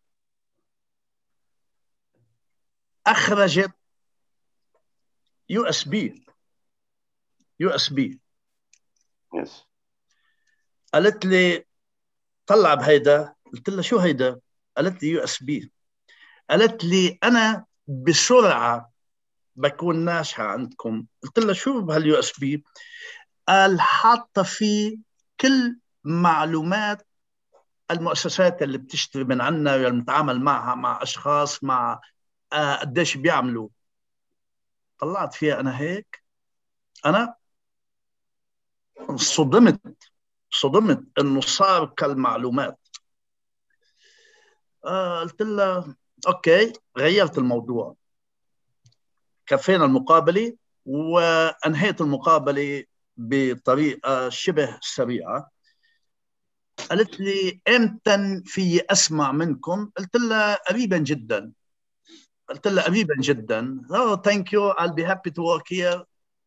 أخرجت يو اس بي يو اس بي يس. قالت لي طلع بهيدا. قلت لها شو هيدا؟ قالت لي يو اس بي. قالت لي أنا بسرعة بكون ناجحة عندكم. قلت لها شو بهاليو اس بي؟ قال حاطة فيه كل معلومات المؤسسات اللي بتشتري من عنا واللي بنتعامل معها، مع أشخاص، مع آه قديش بيعملوا. طلعت فيها أنا هيك، أنا صدمت صدمت إنه صار كالمعلومات. آه قلت لها أوكي، غيرت الموضوع. كفينا المقابلة وأنهيت المقابلة بطريقة شبه سريعة. قالت لي امتى في أسمع منكم؟ قلت لها قريبا جدا. قلت لها قريبا جدا. oh thank you, I'll be happy to work here.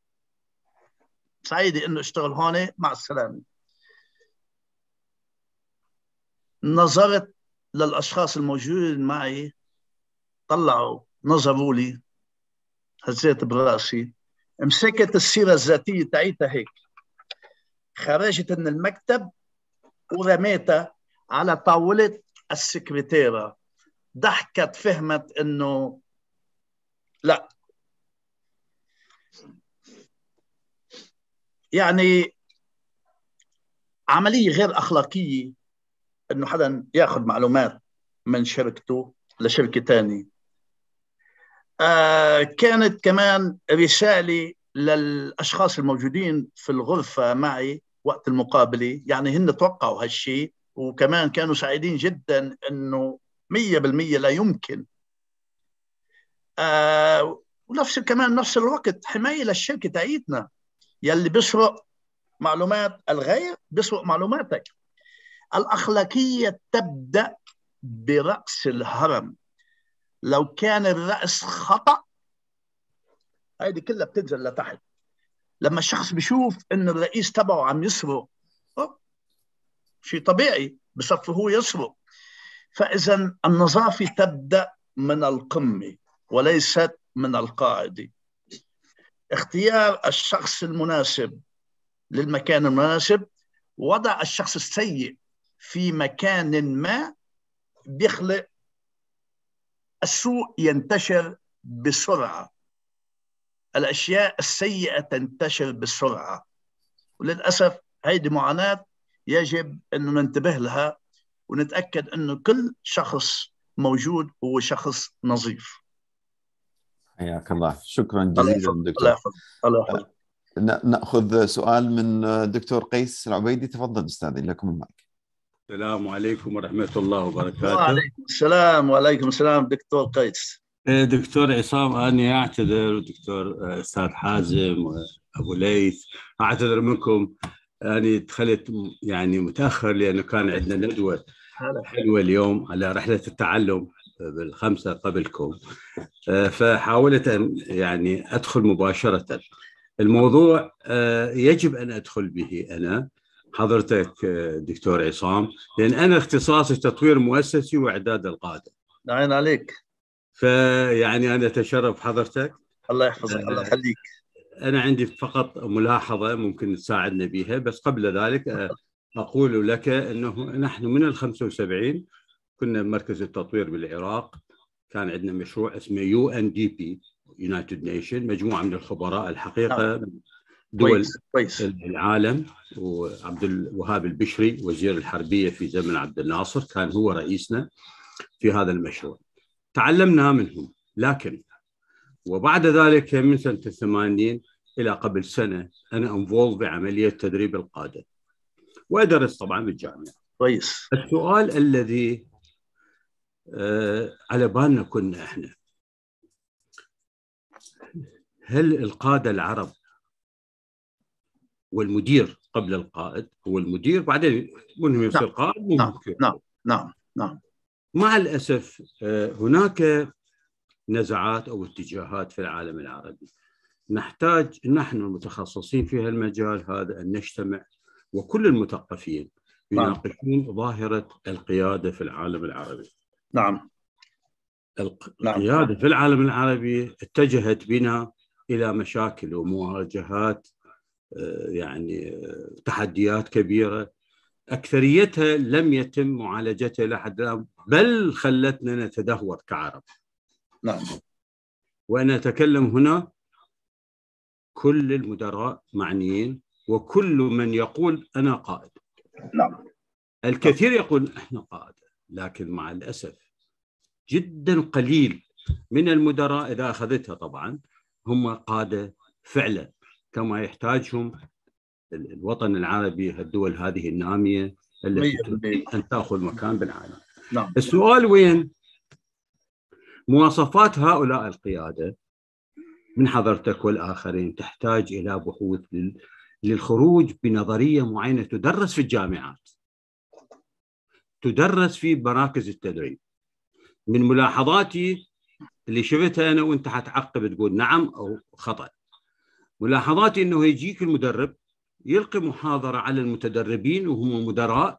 سعيدة إنه اشتغل هون، مع السلامة. نظرت للأشخاص الموجودين معي، طلعوا نظروا لي، هزيت براسي، مسكت السيرة الذاتية تاعيتها هيك، خرجت من المكتب ورميتها على طاولة السكرتيرة. ضحكت، فهمت إنه لا، يعني عملية غير أخلاقية إنه حدا ياخذ معلومات من شركته لشركة تانية. آه كانت كمان رسالة للأشخاص الموجودين في الغرفة معي وقت المقابلة، يعني هن توقعوا هالشيء، وكمان كانوا سعيدين جدا إنه مية بالمية لا يمكن. آه ونفس كمان نفس الوقت حماية للشركة تاعيتنا، يلي بيسرق معلومات الغير بيسرق معلوماتك. الأخلاقية تبدأ برأس الهرم. لو كان الرأس خطأ، هذه كلها بتنزل لتحت. لما الشخص بيشوف إن الرئيس تبعه عم يسرق، شيء طبيعي بصفه هو يسرق. فإذا النظافة تبدأ من القمة وليست من القاعدة. اختيار الشخص المناسب للمكان المناسب، وضع الشخص السيء في مكان ما بيخلق السوء ينتشر بسرعة. الأشياء السيئة تنتشر بسرعة، وللأسف هيدي معاناة يجب أن ننتبه لها ونتأكد أنه كل شخص موجود هو شخص نظيف. حياك الله، شكرا جزيلا دكتور. الله يحفظك. الله يحفظك. نأخذ سؤال من دكتور قيس العبيدي. تفضل أستاذي، لكم المايك. السلام عليكم ورحمة الله وبركاته. وعليكم السلام. وعليكم السلام دكتور قيس. دكتور عصام، أنا أعتذر، دكتور أستاذ حازم وأبو ليث، أعتذر منكم. أنا دخلت يعني متأخر لأنه كان عندنا ندوة حلوة اليوم على رحلة التعلم بالخمسة قبلكم، فحاولت أن يعني أدخل مباشرة. الموضوع يجب أن أدخل به أنا حضرتك دكتور عصام، لأن أنا اختصاصي تطوير مؤسسي وإعداد القادة. نعين عليك. فيعني أنا أتشرف حضرتك. الله يحفظك. الله يخليك. أنا عندي فقط ملاحظة ممكن تساعدنا بها، بس قبل ذلك أقول لك أنه نحن من الخمسة وسبعين كنا مركز التطوير بالعراق، كان عندنا مشروع اسمه يو إن دي بي United Nation، مجموعة من الخبراء الحقيقة من دول العالم، وعبد الوهاب البشري وزير الحربية في زمن عبد الناصر كان هو رئيسنا في هذا المشروع، تعلمنا منهم. لكن وبعد ذلك من سنة الثمانين إلى قبل سنة أنا انفولد بعملية تدريب القادة وأدرس طبعا بالجامعة. كويس. السؤال الذي آه على بالنا كنا إحنا، هل القادة العرب والمدير قبل القائد هو المدير بعدين منهم يصير قائد؟ نعم نعم نعم نعم. مع الأسف آه هناك نزعات أو اتجاهات في العالم العربي نحتاج نحن المتخصصين في المجال هذا أن نجتمع، وكل المثقفين يناقشون ظاهرة القيادة في العالم العربي. نعم. القيادة نعم. في العالم العربي اتجهت بنا إلى مشاكل ومواجهات، يعني تحديات كبيرة أكثريتها لم يتم معالجتها لحد الآن، بل خلتنا نتدهور كعرب. نعم. وأنا أتكلم هنا كل المدراء معنيين، وكل من يقول أنا قائد. نعم. الكثير يقول إحنا قائد، لكن مع الأسف جدا قليل من المدراء إذا أخذتها طبعا هم قادة فعلا كما يحتاجهم الوطن العربي، الدول هذه النامية التي تريد أن تأخذ مكان بالعالم. نعم. السؤال وين مواصفات هؤلاء القيادة من حضرتك والآخرين تحتاج إلى بحوث للخروج بنظرية معينة تدرس في الجامعات، تدرس في مراكز التدريب. من ملاحظاتي اللي شفتها أنا وأنت حتعقب تقول نعم أو خطأ، ملاحظاتي أنه يجيك المدرب يلقي محاضرة على المتدربين وهم مدراء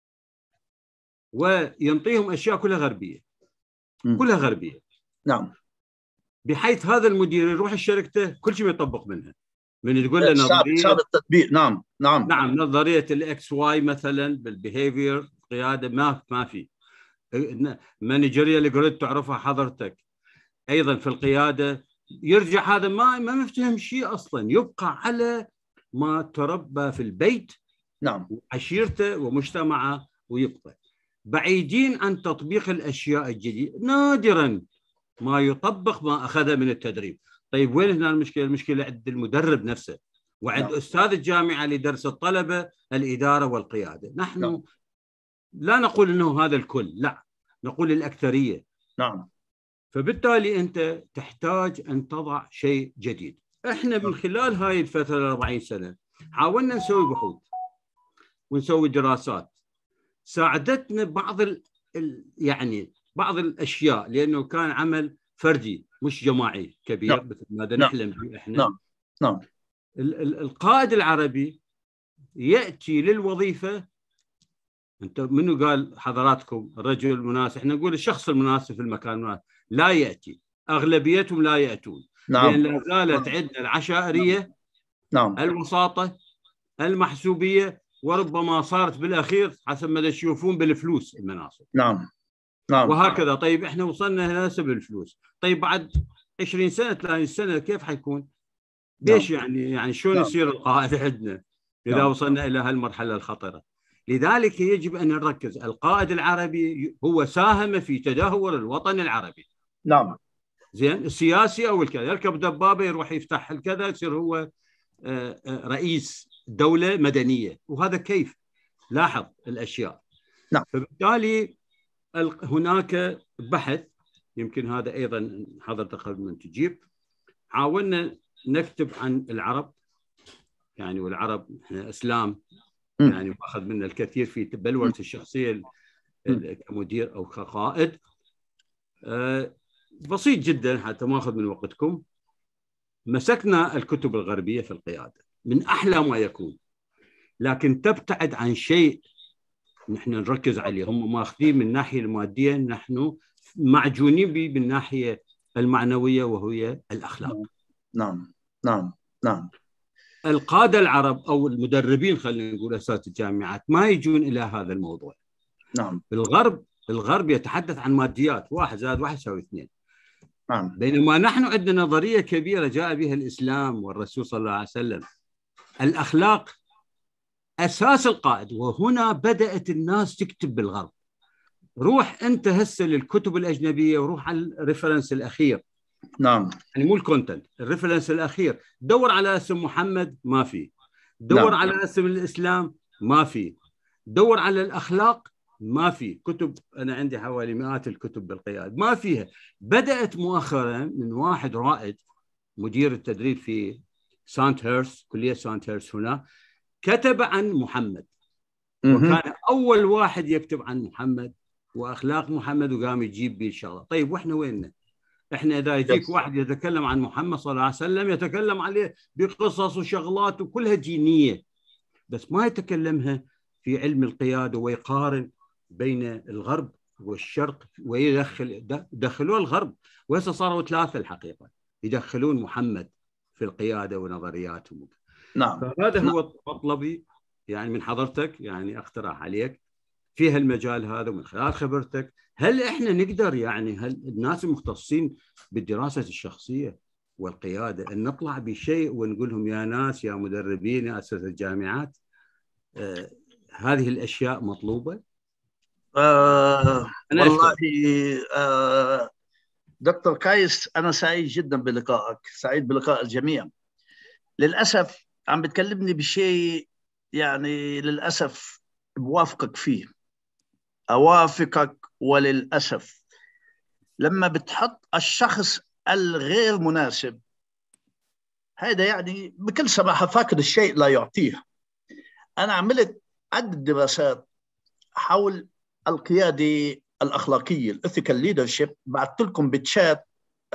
وينطيهم أشياء كلها غربية، كلها غربية. نعم. بحيث هذا المدير يروح الشركة كل شيء يطبق منها، من تقول له نظرية صعب التطبيق. نعم نعم نعم نظرية الإكس واي مثلا بالبيهيفير قيادة ما ما في. مانجيريال جريد تعرفها حضرتك أيضا في القيادة، يرجع هذا ما ما مفتهم شيء أصلا، يبقى على ما تربى في البيت. نعم. عشيرته ومجتمعه، ويبقى بعيدين عن تطبيق الأشياء الجديدة، نادرا ما يطبق ما أخذه من التدريب. طيب وين هنا المشكلة؟ المشكلة عند المدرب نفسه وعند نعم. أستاذ الجامعة لدرس الطلبة الإدارة والقيادة. نحن نعم. لا نقول أنه هذا الكل، لا نقول الأكثرية. نعم. فبالتالي أنت تحتاج أن تضع شيء جديد. إحنا من خلال هاي الفترة الأربعين سنة حاولنا نسوي بحوث ونسوي دراسات ساعدتنا بعض ال... يعني بعض الأشياء، لأنه كان عمل فردي مش جماعي كبير نعم. مثل ما نعم. نحلم به إحنا. نعم. نعم. القائد العربي يأتي للوظيفة، أنت منو قال حضراتكم الرجل المناسب؟ إحنا نقول الشخص المناسب في المكان المناسب، لا يأتي، أغلبيتهم لا يأتون. نعم. لأن لا زالت عندنا العشائرية، نعم. الوساطة، المحسوبية، وربما صارت بالأخير حسب ما تشوفون بالفلوس المناصب. نعم. نعم. وهكذا. طيب إحنا وصلنا هنا سبب الفلوس، طيب بعد عشرين سنة ثلاثين سنة كيف حيكون؟ ليش نعم. يعني يعني شلون نعم. يصير القائد عندنا إذا نعم. وصلنا إلى هالمرحلة الخطرة؟ لذلك يجب أن نركز. القائد العربي هو ساهم في تدهور الوطن العربي. نعم. زين. السياسي أو الكذا يركب دبابة يروح يفتح الكذا يصير هو رئيس دولة مدنية، وهذا كيف؟ لاحظ الأشياء. نعم. فبالتالي هناك بحث، يمكن هذا أيضا حضرتك قبل من تجيب، حاولنا نكتب عن العرب، يعني والعرب احنا اسلام يعني واخذ منا الكثير في بلورة الشخصية كمدير أو كقائد. أه بسيط جدا حتى ما أخذ من وقتكم. مسكنا الكتب الغربية في القيادة من أحلى ما يكون، لكن تبتعد عن شيء نحن نركز عليه. هم ماخذين من الناحية المادية، نحن معجونين به بالناحية المعنوية وهي الأخلاق. نعم نعم نعم. القادة العرب أو المدربين خلينا نقول أساتذة الجامعات ما يجون إلى هذا الموضوع. نعم. الغرب الغرب يتحدث عن ماديات، واحد زائد واحد يساوي اثنين. نعم. بينما نحن عندنا نظرية كبيرة جاء بها الإسلام والرسول صلى الله عليه وسلم. الأخلاق أساس القائد، وهنا بدأت الناس تكتب بالغرب. روح أنت هسه للكتب الأجنبية وروح على الريفرنس الأخير. نعم. يعني مو الكونتنت، الريفرنس الأخير. دور على اسم محمد ما في، دور نعم. على اسم الإسلام ما في، دور على الأخلاق ما في. كتب أنا عندي حوالي مئات الكتب بالقيادة ما فيها. بدأت مؤخرا من واحد رائد مدير التدريب في سانت هيرس، كلية سانت هيرس هنا، كتب عن محمد، وكان أول واحد يكتب عن محمد وأخلاق محمد وقام يجيب به الشغلة. طيب وإحنا ويننا؟ إحنا إذا يجيك واحد يتكلم عن محمد صلى الله عليه وسلم يتكلم عليه بقصص وشغلات وكلها دينية، بس ما يتكلمها في علم القيادة ويقارن بين الغرب والشرق ويدخل دخلوا الغرب، وهسه صاروا ثلاثة الحقيقة يدخلون محمد في القيادة ونظرياتهم. نعم. فهذا نعم. هو مطلبي يعني من حضرتك، يعني اقتراح عليك في هالمجال هذا ومن خلال خبرتك. هل احنا نقدر يعني هل الناس المختصين بالدراسة الشخصية والقيادة ان نطلع بشيء ونقول لهم يا ناس يا مدربين يا اساتذة الجامعات آه هذه الاشياء مطلوبة؟ آه والله آه دكتور قيس، انا سعيد جدا بلقائك، سعيد بلقاء الجميع. للاسف عم بتكلمني بشيء يعني للاسف بوافقك فيه، اوافقك وللاسف. لما بتحط الشخص الغير مناسب، هذا يعني بكل سماحه فاقد الشيء لا يعطيه. انا عملت عدة دراسات حول القياده الاخلاقيه، الاثيكال ليدرشيب. بعثت لكم بتشات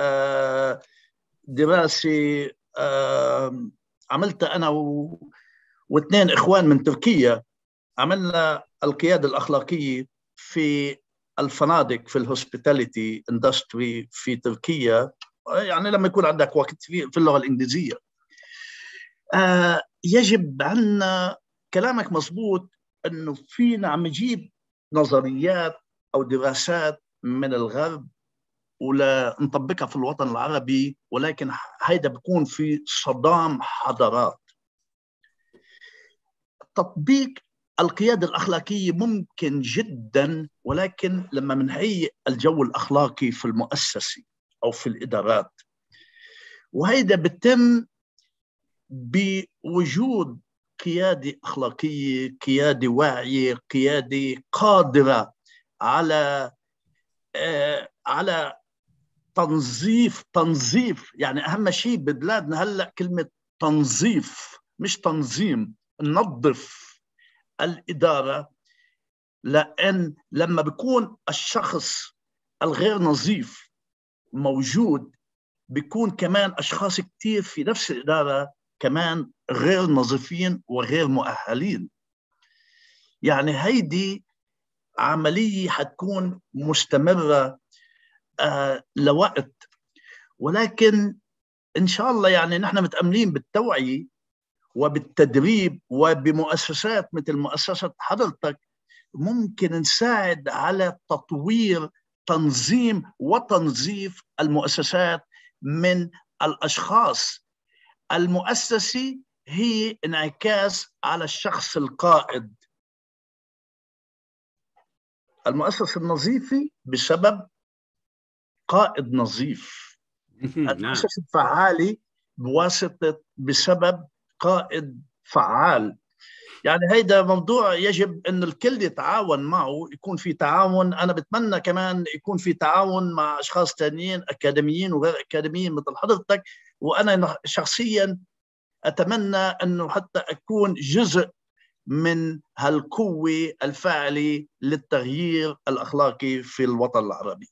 دراسه عملتها انا و... واثنين اخوان من تركيا. عملنا القياده الاخلاقيه في الفنادق، في الهوسبيتاليتي اندستري في تركيا، يعني لما يكون عندك وقت في, في اللغه الانجليزيه. آه يجب عنا، كلامك مضبوط، انه فينا عم نجيب نظريات او دراسات من الغرب ولا نطبقها في الوطن العربي، ولكن هيدا بيكون في صدام حضارات. تطبيق القيادة الأخلاقية ممكن جدا، ولكن لما منهيئ الجو الأخلاقي في المؤسسة أو في الإدارات، وهيدا بتم بوجود قيادة أخلاقية، قيادة واعية، قيادة قادرة على آه على تنظيف تنظيف يعني أهم شيء ببلادنا هلأ كلمة تنظيف مش تنظيم. ننظف الإدارة، لأن لما بيكون الشخص الغير نظيف موجود بيكون كمان أشخاص كتير في نفس الإدارة كمان غير نظيفين وغير مؤهلين. يعني هيدي عملية حتكون مستمرة آه لوقت، ولكن إن شاء الله يعني نحن متأملين بالتوعية وبالتدريب وبمؤسسات مثل مؤسسة حضرتك ممكن نساعد على تطوير تنظيم وتنظيف المؤسسات من الأشخاص. المؤسسة هي انعكاس على الشخص القائد. المؤسسة النظيفة بسبب قائد نظيف. المؤسسة الفعالة بواسطة بسبب قائد فعال. يعني هيدا موضوع يجب أن الكل يتعاون معه، يكون في تعاون. أنا بتمنى كمان يكون في تعاون مع أشخاص تانيين أكاديميين وغير أكاديميين مثل حضرتك، وأنا شخصيا أتمنى أنه حتى أكون جزء من هالقوة الفاعلة للتغيير الأخلاقي في الوطن العربي.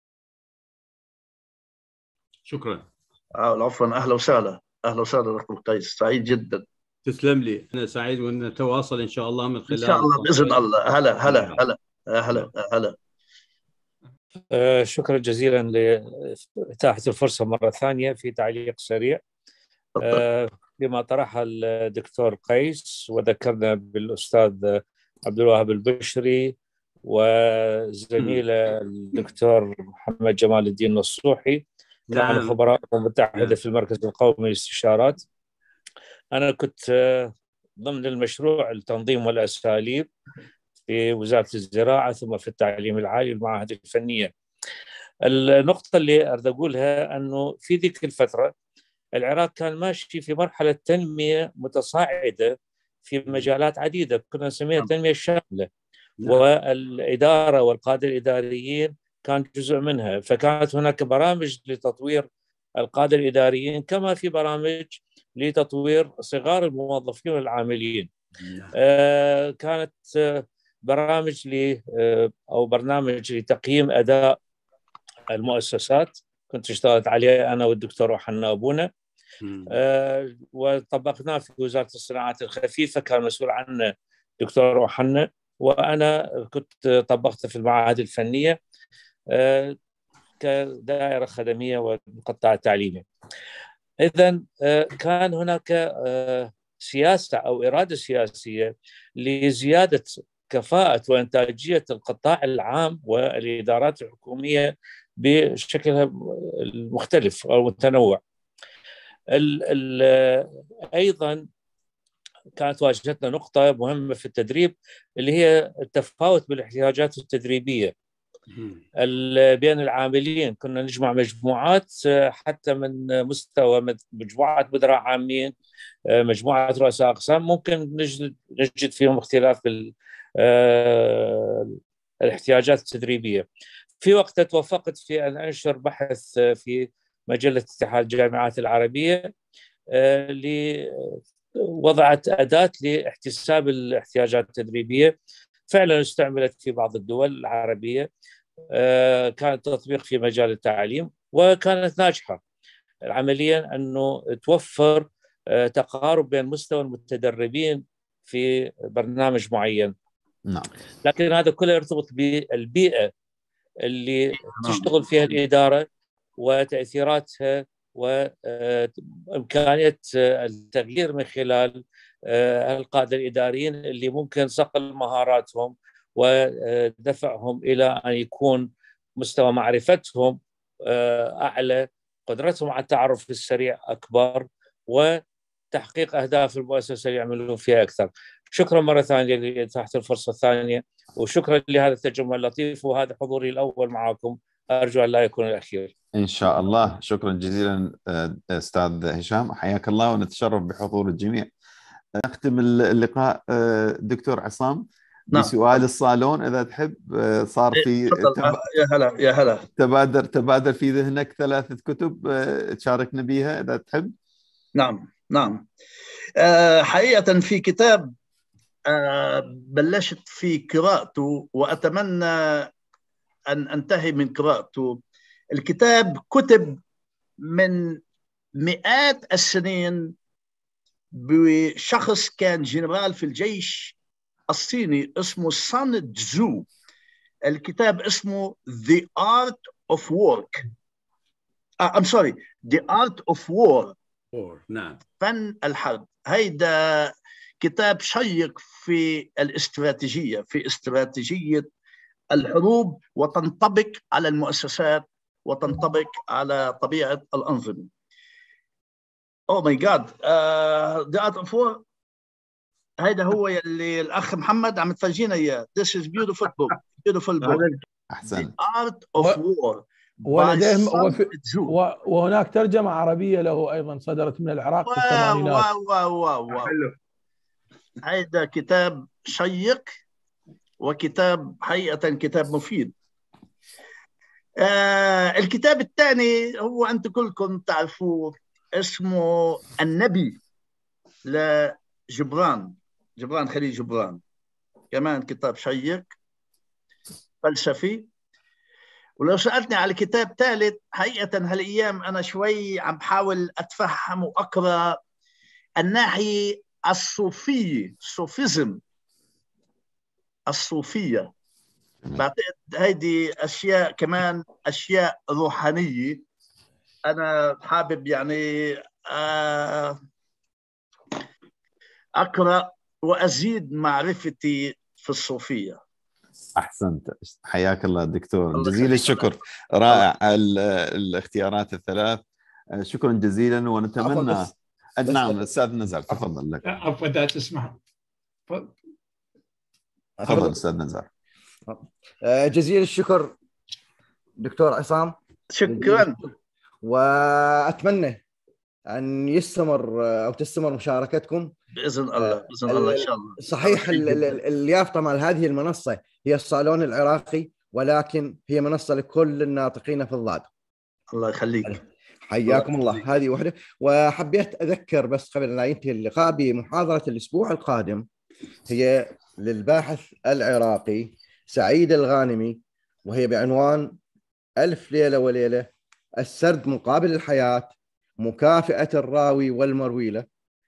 شكرا. عفوا، أهلا وسهلا. أهلا وسهلا دكتور قيس، سعيد جدا. تسلم لي، أنا سعيد ونتواصل إن شاء الله من خلال إن شاء الله بإذن الله. هلا هلا هلا هلا هلا. آه شكرا جزيلا لإتاحة الفرصة مرة ثانية في تعليق سريع. آه لما طرحه الدكتور قيس، وذكرنا بالأستاذ عبد الوهاب البشري وزميله الدكتور محمد جمال الدين النصوحي، كانوا خبراء متحدة في المركز القومي للاستشارات. أنا كنت ضمن المشروع التنظيم والأساليب في وزارة الزراعة ثم في التعليم العالي والمعاهد الفنية. النقطة اللي أريد أقولها أنه في ذيك الفترة العراق كان ماشي في مرحلة تنمية متصاعدة في مجالات عديدة، كنا نسميها التنمية الشاملة، والإدارة والقادة الإداريين كان جزء منها. فكانت هناك برامج لتطوير القادة الإداريين، كما في برامج لتطوير صغار الموظفين والعاملين. آه كانت آه برامج ل آه أو برنامج لتقييم أداء المؤسسات، كنت اشتغلت عليه أنا والدكتور وحنا أبونا، آه وطبقناه في وزارة الصناعات الخفيفة، كان مسؤول عنه دكتور وحنا، وأنا كنت طبقته في المعاهد الفنية آه كدائرة خدمية وقطاع تعليمي. إذن آه كان هناك آه سياسة أو إرادة سياسية لزيادة كفاءة وإنتاجية القطاع العام والإدارات الحكومية بشكلها المختلف أو المتنوع. ال ال أيضا كانت واجهتنا نقطة مهمة في التدريب، اللي هي التفاوت بالاحتياجات التدريبية بين العاملين. كنا نجمع مجموعات حتى من مستوى مجموعات مدراء عامين، مجموعة رؤساء أقسام، ممكن نجد, نجد فيهم اختلاف بالاحتياجات التدريبية. في وقت توفقت في أن أنشر بحث في مجلة اتحاد الجامعات العربية اللي وضعت أداة لاحتساب الاحتياجات التدريبية، فعلا استعملت في بعض الدول العربية، كانت تطبيق في مجال التعليم وكانت ناجحة عمليا، أنه توفر تقارب بين مستوى المتدربين في برنامج معين. نعم. لكن هذا كله يرتبط بالبيئة اللي تشتغل فيها الإدارة وتأثيراتها وإمكانية التغيير من خلال القادة الإداريين اللي ممكن صقل مهاراتهم ودفعهم إلى أن يكون مستوى معرفتهم أعلى، قدرتهم على التعرف السريع أكبر، وتحقيق أهداف المؤسسة اللي يعملون فيها أكثر. شكرا مرة ثانية لإتاحة الفرصة الثانية، وشكرا لهذا التجمع اللطيف، وهذا حضوري الأول معكم، أرجو أن لا يكون الأخير. إن شاء الله. شكرا جزيلا أستاذ هشام، حياك الله، ونتشرف بحضور الجميع. نختم اللقاء دكتور عصام بسؤال نعم. الصالون إذا تحب. صار في تب... يا هلا يا هلا تبادر تبادر في ذهنك ثلاثة كتب تشاركنا بها إذا تحب. نعم نعم أه حقيقة في كتاب أه بلشت في قراءته وأتمنى أن أنتهي من قراءته. الكتاب كتب من مئات السنين بشخص كان جنرال في الجيش الصيني اسمه سان تزو. الكتاب اسمه The Art of Work آه, I'm sorry The Art of War. نعم. فن الحرب. هيدا كتاب شيق في الاستراتيجية، في استراتيجية الحروب، وتنطبق على المؤسسات وتنطبق على طبيعة الأنظمة. Oh my God uh, The Art of War هيدا هو يلي الأخ محمد عم تفرجينا إياه. This is beautiful book beautiful book أحسن. The Art of War. ولديهم وهناك ترجمة عربية له أيضا صدرت من العراق في الثمانينات. واو واو واو واو. هيدا كتاب شيق وكتاب حقيقة كتاب مفيد. آه الكتاب الثاني هو أنتم كلكم تعرفوه، اسمه النبي لجبران جبران خليل جبران، كمان كتاب شيق فلسفي. ولو سألتني على كتاب ثالث، حقيقة هالأيام أنا شوي عم بحاول أتفهم وأقرأ الناحية الصوفية، صوفيزم، الصوفية. بعتقد هيدي أشياء كمان أشياء روحانية. أنا حابب يعني آه أقرأ وأزيد معرفتي في الصوفية. أحسنت، حياك الله دكتور، جزيل الشكر، رائع الاختيارات الثلاث، شكرا جزيلا. ونتمنى نعم أستاذ نزار تفضل لك. عفوا إذا تسمح. تفضل أستاذ نزار. جزيل الشكر دكتور عصام. شكرا. وأتمنى أن يستمر أو تستمر مشاركتكم بإذن الله. بإذن الله إن شاء الله. صحيح اليافطة مال هذه المنصة هي الصالون العراقي، ولكن هي منصة لكل الناطقين في الضاد. الله يخليك. حياكم الله. هذه واحدة. وحبيت أذكر بس قبل لا ينتهي اللقاء بمحاضرة الأسبوع القادم، هي للباحث العراقي سعيد الغانمي، وهي بعنوان ألف ليلة وليلة، السرد مقابل الحياة، مكافأة الراوي والمرويلة.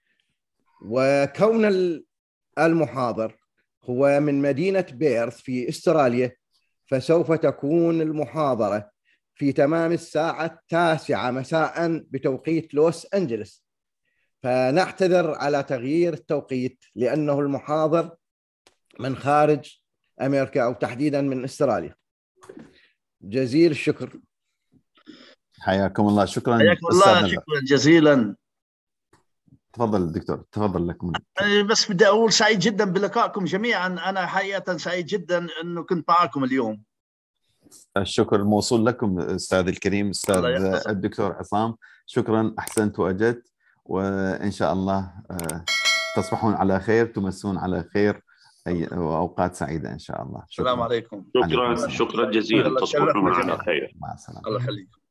وكون المحاضر هو من مدينة بيرث في استراليا، فسوف تكون المحاضرة في تمام الساعة التاسعة مساء بتوقيت لوس أنجلس، فنعتذر على تغيير التوقيت لأنه المحاضر من خارج أمريكا أو تحديدا من استراليا. جزيل الشكر. حياكم الله. شكرا. حياكم الله. شكرا جزيلا. تفضل الدكتور، تفضل لكم. بس بدي أقول سعيد جدا بلقائكم جميعا. أنا حقيقة سعيد جدا أنه كنت معكم اليوم. الشكر الموصول لكم أستاذ الكريم أستاذ الدكتور عصام. شكرا، أحسنت وأجدت، وإن شاء الله تصبحون على خير، تمسون على خير، وأوقات سعيدة إن شاء الله. السلام عليكم. شكرا. شكرا جزيلا. تصبحون على خير. مع السلامة. الله يخليكم.